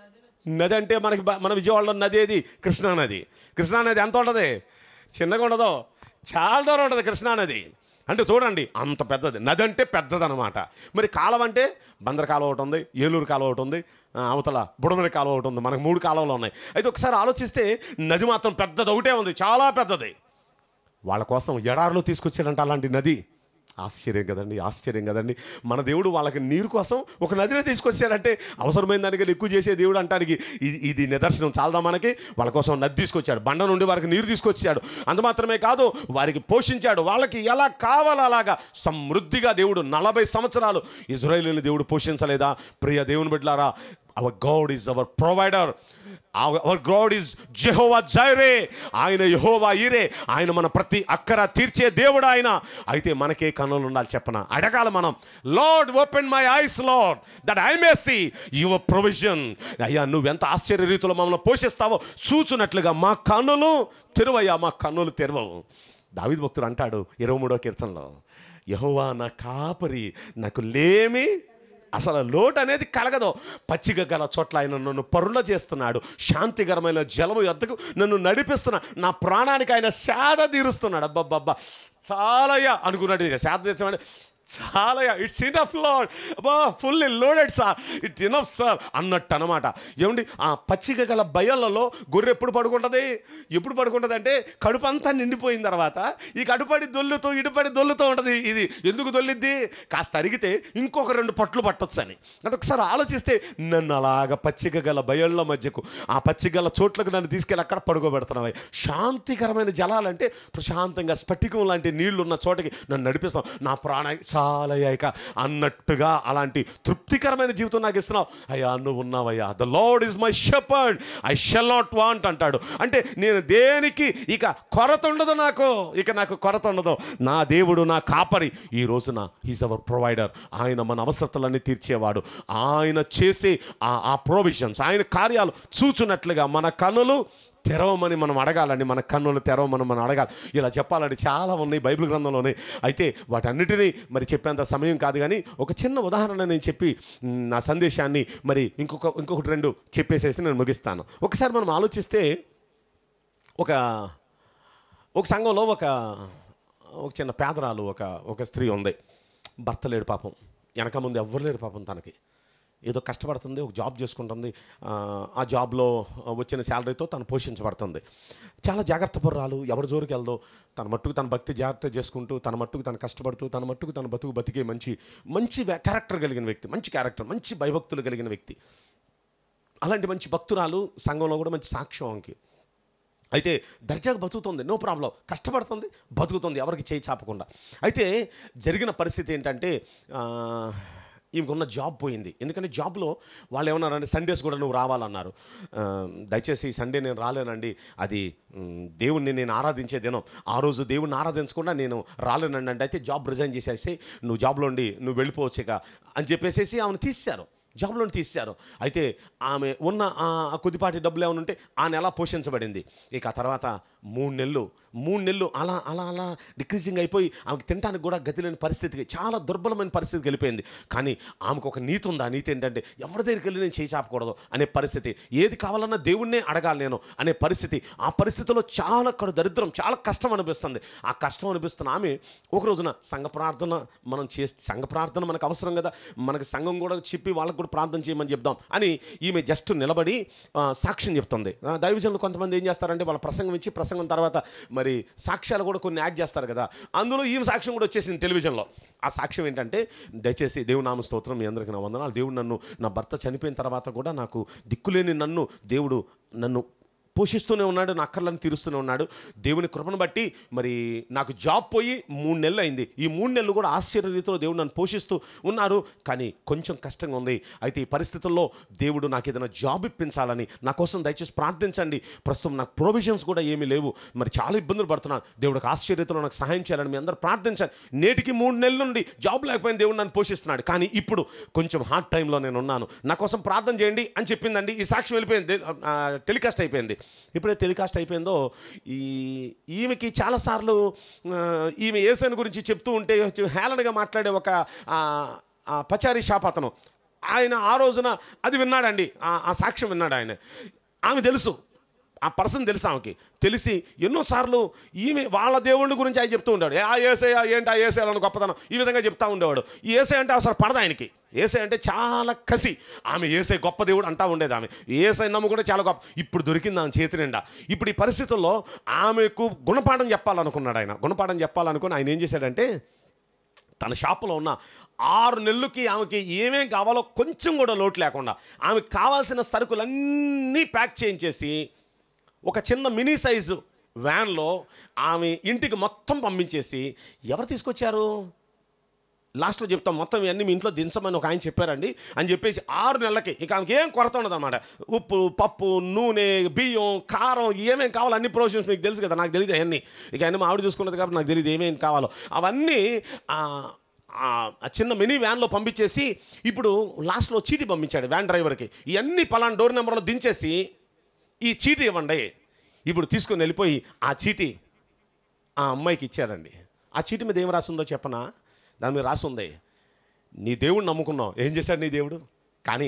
నది. అంటే మనకి మన విజయవాడలో నది ఏది? కృష్ణానది. కృష్ణానది ఎంత ఉంటుంది? చిన్నగా ఉండదు, చాలా దూరం ఉంటుంది కృష్ణానది. అంటే చూడండి, అంత పెద్దది నది. అంటే పెద్దదనమాట. మరి కాలువ అంటే బందర కాలువ ఒకటి ఉంది, ఏలూరు కాలువ ఒకటి ఉంది, అవతల బుడమరి కాలువ ఒకటి ఉంది. మనకు మూడు కాలువలు ఉన్నాయి. అయితే ఒకసారి ఆలోచిస్తే నది మాత్రం పెద్దది ఒకటే ఉంది, చాలా పెద్దది. వాళ్ళ కోసం ఎడారిలో తీసుకొచ్చాడంట అలాంటి నది. ఆశ్చర్యం కదండి, ఆశ్చర్యం కదండి. మన దేవుడు వాళ్ళకి నీరు కోసం ఒక నదిని తీసుకొచ్చాడంటే అవసరమైన దానికి ఎక్కువ చేసే దేవుడు అంటానికి ఇది ఇది నిదర్శనం చాలదా మనకి? వాళ్ళ కోసం నది తీసుకొచ్చాడు, బండ నుండి వారికి నీరు తీసుకొచ్చాడు. అంత మాత్రమే కాదు, వారికి పోషించాడు. వాళ్ళకి ఎలా కావాలో అలాగా సమృద్ధిగా దేవుడు నలభై సంవత్సరాలు ఇజ్రాయేలీని దేవుడు పోషించలేదా? ప్రియ దేవుని బిడ్డలారా, our God is our provider. Our God is Jehovah Jireh. ఆయన యెహోవా ఈరే. ఆయన మన ప్రతి అక్కర తీర్చే దేవుడు ఆయన. అయితే మనకే కన్నులు ఉండాలి చెప్పనా? అడగాలి మనం, Lord open my eyes Lord that I may see your provision. అయ్యా, నువ్వెంత ఆశ్చర్య రీతిలో మమ్మల్ని పోషిస్తావో చూచున్నట్లుగా మా కన్నులు తెరువయ్యా, మా కన్నులు తెరవవు. దావీదు భక్తుడు అంటాడు ఇరవై మూడో కీర్తనలో, యెహోవా నా కాపరి, నాకు లేమి అసలు లోటు అనేది కలగదు. పచ్చిక గల చోట్ల ఆయన నన్ను పరుల చేస్తున్నాడు, శాంతికరమైన జలము యొద్దకు నన్ను నడిపిస్తున్నాడు, నా ప్రాణానికి ఆయన సేద తీరుస్తున్నాడు. అబ్బబ్బబ్బా, చాలయ్యా అనుకున్నాడు. ఇక సేద తీర్చమంటే చాలయ్యా, ఇట్స్ ఇనఫ్ లార్డ్, అబ్బా fully loaded sir, it's enough sir అన్నట్టు అనమాట. ఏమండి, ఆ పచ్చిక గల బయళ్ళలో గొర్రె ఎప్పుడు పడుకుంటుంది? ఎప్పుడు పడుకుంటుంది అంటే కడుపు అంతా నిండిపోయిన తర్వాత ఈ కడుపడి దొల్లుతూ ఇటుపడి దొల్లుతూ ఉంటుంది. ఇది ఎందుకు దొల్లిద్ది? కాస్త అరిగితే ఇంకొక రెండు పట్లు పట్టొచ్చు అని. అంటే ఒకసారి ఆలోచిస్తే, నన్ను అలాగ పచ్చిక గల బయళ్ళ మధ్యకు, ఆ పచ్చిక గల చోట్లకు నన్ను తీసుకెళ్ళి అక్కడ పడుకోబెడుతున్నావు. శాంతికరమైన జలాలంటే ప్రశాంతంగా స్ఫటికం లాంటి నీళ్లు ఉన్న చోటకి నన్ను నడిపిస్తావు, నా ప్రాణ చాలయ్యాక అన్నట్టుగా అలాంటి తృప్తికరమైన జీవితం నాకు ఇస్తున్నావు. అయ్యా, నువ్వు ఉన్నావయ్యా. The Lord is my shepherd, I shall not want అంటాడు. అంటే నేను దేనికి ఇక కొరత ఉండదు, నాకు ఇక నాకు కొరత ఉండదు. నా దేవుడు నా కాపరి. ఈ రోజున హీస్ అవర్ ప్రొవైడర్. ఆయన మన అవసరతలన్నీ తీర్చేవాడు. ఆయన చేసే ఆ ప్రొవిజన్స్, ఆయన కార్యాలు చూచున్నట్లుగా మన కన్నులు తెరవమని మనం అడగాలండి. మన కన్నులు తెరవమని మనం అడగాలి. ఇలా చెప్పాలంటే చాలా ఉన్నాయి బైబిల్ గ్రంథంలోనే. అయితే వాటన్నిటినీ మరి చెప్పేంత సమయం కాదు, కానీ ఒక చిన్న ఉదాహరణ నేను చెప్పి నా సందేశాన్ని మరి ఇంకొక ఇంకొకటి రెండు చెప్పేసేసి నేను ముగిస్తాను. ఒకసారి మనం ఆలోచిస్తే, ఒక ఒక సంఘంలో ఒక ఒక చిన్న పేదరాలు ఒక ఒక స్త్రీ ఉంది. భర్త లేడు పాపం, వెనక ముందు ఎవ్వరు లేరు పాపం. తనకి ఏదో కష్టపడుతుంది, ఒక జాబ్ చేసుకుంటుంది. ఆ జాబ్లో వచ్చిన శాలరీతో తను పోషించబడుతుంది. చాలా జాగ్రత్త పర్రాలు, ఎవరి జోరికి వెళ్దో తన మట్టుకు తన భక్తి జాగ్రత్త చేసుకుంటూ, తన మట్టుకు తను కష్టపడుతూ, తన మట్టుకు తన బతుకు బతికే మంచి మంచి క్యారెక్టర్ కలిగిన వ్యక్తి, మంచి క్యారెక్టర్, మంచి భయభక్తులు కలిగిన వ్యక్తి. అలాంటి మంచి భక్తురాలు సంఘంలో కూడా మంచి సాక్ష్యం ఆమెకి. అయితే దర్జాగా బతుకుతుంది, నో ప్రాబ్లం, కష్టపడుతుంది, బతుకుతుంది, ఎవరికి చేయి చాపకుండా. అయితే జరిగిన పరిస్థితి ఏంటంటే, ఈమెకున్న జాబ్ పోయింది. ఎందుకంటే జాబ్లో వాళ్ళు ఏమన్నారంటే, సండేస్ కూడా నువ్వు రావాలన్నారు. దయచేసి సండే నేను రాలేనండి, అది దేవుణ్ణి నేను ఆరాధించే దినం, ఆ రోజు దేవుణ్ణి ఆరాధించకుండా నేను రాలేనండి అంటే, అయితే జాబ్ రిజైన్ చేసేసి నువ్వు జాబ్లో ఉండి నువ్వు వెళ్ళిపోవచ్చు ఇక అని చెప్పేసి ఆమెను తీసేశారు, జాబ్లోని తీసేశారు. అయితే ఆమె ఉన్న ఆ కొద్దిపాటి డబ్బులు ఏమైనా ఉంటే ఆ నెల పోషించబడింది. ఇక ఆ తర్వాత మూడు నెలలు మూడు నెలలు అలా అలా అలా డిక్రీజింగ్ అయిపోయి ఆమెకు తినడానికి కూడా గతి లేని పరిస్థితికి, చాలా దుర్బలమైన పరిస్థితికి వెళ్ళిపోయింది. కానీ ఆమెకు ఒక నీతి ఉంది. ఆ నీతి ఏంటంటే, ఎవరి దగ్గరికి వెళ్ళి నేను చేయి చాపకూడదు అనే పరిస్థితి, ఏది కావాలన్నా దేవుణ్ణే అడగాలి నేను అనే పరిస్థితి. ఆ పరిస్థితిలో చాలా కడు దరిద్రం, చాలా కష్టం అనిపిస్తుంది. ఆ కష్టం అనిపిస్తున్న ఆమె ఒక రోజున సంఘ ప్రార్థన మనం చేస్తే, సంఘ ప్రార్థన మనకు అవసరం కదా, మనకి సంఘం కూడా చెప్పి వాళ్ళకు కూడా ప్రార్థన చేయమని చెప్దాం అని ఈమె జస్ట్ నిలబడి సాక్ష్యం చెప్తుంది. దైవజనులు కొంతమంది ఏం చేస్తారంటే, వాళ్ళ ప్రసంగం ఇచ్చి ప్రసంగం తర్వాత మరి సాక్ష్యాలు కూడా కొన్ని యాడ్ చేస్తారు కదా, అందులో ఈమె సాక్ష్యం కూడా వచ్చేసింది టెలివిజన్లో. ఆ సాక్ష్యం ఏంటంటే, దయచేసి దేవుని నామ స్తోత్రం, మీ అందరికీ నా వందనాలు. దేవుడు నన్ను, నా భర్త చనిపోయిన తర్వాత కూడా నాకు దిక్కులేని నన్ను దేవుడు నన్ను పోషిస్తూనే ఉన్నాడు, నా అక్కర్లను తీరుస్తూనే ఉన్నాడు. దేవుని కృపను బట్టి మరి నాకు జాబ్ పోయి మూడు నెలలు అయింది. ఈ మూడు నెలలు కూడా ఆశ్చర్య రీతిలో దేవుడు నన్ను పోషిస్తూ ఉన్నారు. కానీ కొంచెం కష్టంగా ఉంది. అయితే ఈ పరిస్థితుల్లో దేవుడు నాకు ఏదైనా జాబ్ ఇప్పించాలని నా కోసం దయచేసి ప్రార్థించండి. ప్రస్తుతం నాకు ప్రొవిజన్స్ కూడా ఏమీ లేవు, మరి చాలా ఇబ్బందులు పడుతున్నాను. దేవుడికి ఆశ్చర్య రీతిలో నాకు సహాయం చేయాలని మీ అందరూ ప్రార్థించండి. నేటికి మూడు నెలల నుండి జాబ్ లేకపోయిన దేవుడు నన్ను పోషిస్తున్నాడు, కానీ ఇప్పుడు కొంచెం హార్డ్ టైంలో నేను ఉన్నాను, నా కోసం ప్రార్థన చేయండి అని చెప్పిందండి. ఈ సాక్ష్యం వెళ్ళిపోయింది, టెలికాస్ట్ అయిపోయింది. ఎప్పుడైతే టెలికాస్ట్ అయిపోయిందో ఈ ఈమెకి చాలాసార్లు ఈమె యేసుని గురించి చెప్తూ ఉంటే హేళనగా మాట్లాడే ఒక పచారీ షాప్ అతను, ఆయన ఆ రోజున అది విన్నాడండి, ఆ సాక్ష్యం విన్నాడు ఆయన. ఆమె తెలుసు, ఆ పర్సన్ తెలుసు ఆమెకి. తెలిసి ఎన్నోసార్లు ఈమె వాళ్ళ దేవుడి గురించి ఆయన చెప్తూ ఉండేవాడు. ఆ ఏసయ్య ఏంటి, ఆ ఏసయ్యాలని గొప్పతనం ఈ విధంగా చెప్తూ ఉండేవాడు. ఈ ఏసై అంటే అసలు పడదు ఆయనకి. ఏసై అంటే చాలా కసి. ఆమె ఏసై గొప్ప దేవుడు అంటూ ఉండేది. ఆమె ఏసై నమ్ముకుంటే చాలా గొప్ప. ఇప్పుడు దొరికింది ఆమె చేతి నిండా. ఇప్పుడు ఈ పరిస్థితుల్లో ఆమెకు గుణపాఠం చెప్పాలనుకున్నాడు ఆయన. గుణపాఠం చెప్పాలనుకుని ఆయన ఏం చేశాడంటే, తన షాపులో ఉన్న ఆరు నెలలకి ఆమెకి ఏమేం కావాలో కొంచెం కూడా లోటు లేకుండా ఆమెకు కావాల్సిన సరుకులన్నీ ప్యాక్ చేయించేసి ఒక చిన్న మినీ సైజు వ్యాన్లో ఆమె ఇంటికి మొత్తం పంపించేసి, ఎవరు తీసుకొచ్చారు లాస్ట్లో చెప్తాం, మొత్తం ఇవన్నీ మీ ఇంట్లో దించమని ఒక ఆయన చెప్పారండి అని చెప్పేసి ఆరు నెలలకి ఇక ఆమెకి ఏం కొరత ఉండదు అనమాట. ఉప్పు, పప్పు, నూనె, బియ్యం, కారం ఏమేమి కావాలో అన్ని ప్రొవిజన్స్ మీకు తెలుసు కదా, నాకు తెలియదు అవన్నీ. ఇక అన్నీ మా ఆవిడ చూసుకున్నది కాబట్టి నాకు తెలియదు ఏమేమి కావాలో అవన్నీ చిన్న మినీ వ్యాన్లో పంపించేసి ఇప్పుడు లాస్ట్లో చీటీ పంపించాడు వ్యాన్ డ్రైవర్కి. ఇవన్నీ పలానా డోర్ నెంబర్లో దించేసి ఈ చీటీ ఇవ్వండి. ఇప్పుడు తీసుకొని వెళ్ళిపోయి ఆ చీటీ ఆ అమ్మాయికి ఇచ్చారండి. ఆ చీటీ మీద ఏం రాసిందో చెప్పనా? దాని మీద రాసి ఉంది, నీ దేవుడిని నమ్ముకున్నావు. ఏం చేశాడు నీ దేవుడు? కానీ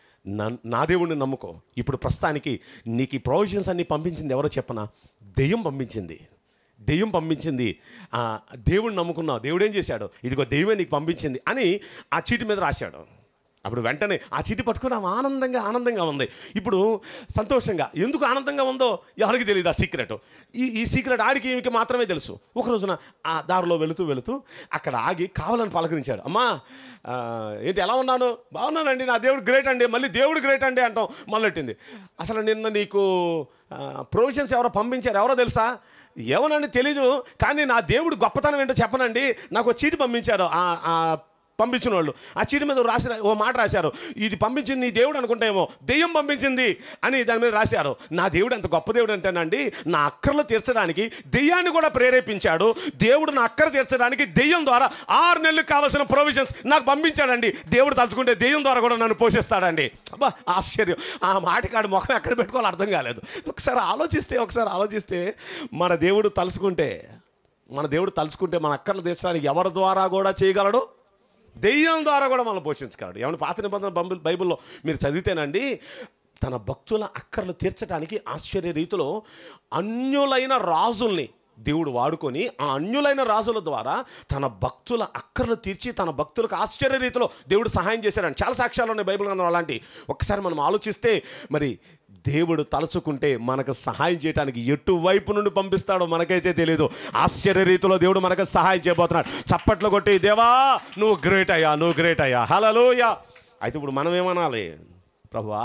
నా దేవుడిని నమ్ముకో. ఇప్పుడు ప్రస్తుతానికి నీకు ఈ ప్రొవిజన్స్ అన్నీ పంపించింది ఎవరో చెప్పనా? దెయ్యం పంపించింది. దెయ్యం పంపించింది. దేవుడిని నమ్ముకున్నావు, దేవుడు ఏం చేశాడు? ఇదిగో దెయ్యమే నీకు పంపించింది అని ఆ చీటీ మీద రాశాడు. అప్పుడు వెంటనే ఆ చీటీ పట్టుకుని ఆమె ఆనందంగా ఆనందంగా ఉంది. ఇప్పుడు సంతోషంగా ఎందుకు ఆనందంగా ఉందో ఎవరికి తెలియదు ఆ సీక్రెట్. ఈ ఈ సీక్రెట్ ఆడికి ఈమెకి మాత్రమే తెలుసు. ఒక రోజున ఆ దారిలో వెళుతూ వెళుతూ అక్కడ ఆగి కావాలని పలకరించాడు. అమ్మా ఏంటి ఎలా ఉన్నాను? బాగున్నానండి, నా దేవుడు గ్రేట్ అండి. మళ్ళీ దేవుడు గ్రేట్ అండి అంటాం మొదలెట్టింది. అసలు నిన్న నీకు ప్రొవిజన్స్ ఎవరో పంపించారు, ఎవరో తెలుసా? ఏమోనండి తెలీదు, కానీ నా దేవుడు గొప్పతనం ఏంటో చెప్పనండి, నాకు ఒక చీటీ పంపించారు. పంపించిన వాళ్ళు ఆ చీటి మీద రాసి ఓ మాట రాశారు, ఇది పంపించింది నీ దేవుడు అనుకుంటేమో దెయ్యం పంపించింది అని దాని మీద రాశారు. నా దేవుడు ఎంత గొప్ప దేవుడు అంటేనండి, నా అక్కర్లు తీర్చడానికి దెయ్యాన్ని కూడా ప్రేరేపించాడు. దేవుడు నా అక్కర తీర్చడానికి దెయ్యం ద్వారా ఆరు నెలలకు కావాల్సిన ప్రొవిజన్స్ నాకు పంపించాడండి. దేవుడు తలుచుకుంటే దెయ్యం ద్వారా కూడా నన్ను పోషిస్తాడండి. అబ్బా ఆశ్చర్యం. ఆ మాటకాడు ముఖం ఎక్కడ పెట్టుకోవాలో అర్థం కాలేదు. ఒకసారి ఆలోచిస్తే ఒకసారి ఆలోచిస్తే మన దేవుడు తలుచుకుంటే మన దేవుడు తలుచుకుంటే మన అక్కర్లు తీర్చడానికి ఎవరి ద్వారా కూడా చేయగలడు? దెయ్యం ద్వారా కూడా మనం పోషించగలడు. ఏమన్నా పాత నిబంధన బైబిల్ బైబిల్లో మీరు చదివితేనండి, తన భక్తుల అక్కర్లు తీర్చడానికి ఆశ్చర్య రీతిలో అన్యులైన రాజుల్ని దేవుడు వాడుకొని ఆ అన్యులైన రాజుల ద్వారా తన భక్తుల అక్కర్లు తీర్చి తన భక్తులకు ఆశ్చర్య రీతిలో దేవుడు సహాయం చేశాడని చాలా సాక్ష్యాలు ఉన్నాయి బైబిల్ గ్రంథం అలాంటి. ఒక్కసారి మనం ఆలోచిస్తే మరి దేవుడు తలుచుకుంటే మనకు సహాయం చేయడానికి ఎటువైపు నుండి పంపిస్తాడో మనకైతే తెలియదు. ఆశ్చర్య రీతిలో దేవుడు మనకు సహాయం చేయబోతున్నాడు. చప్పట్లు కొట్టి దేవా నువ్వు గ్రేట్ అయ్యా, నువ్వు గ్రేట్ అయ్యా, హల్లెలూయా. అయితే ఇప్పుడు మనం ఏమనాలి? ప్రభువా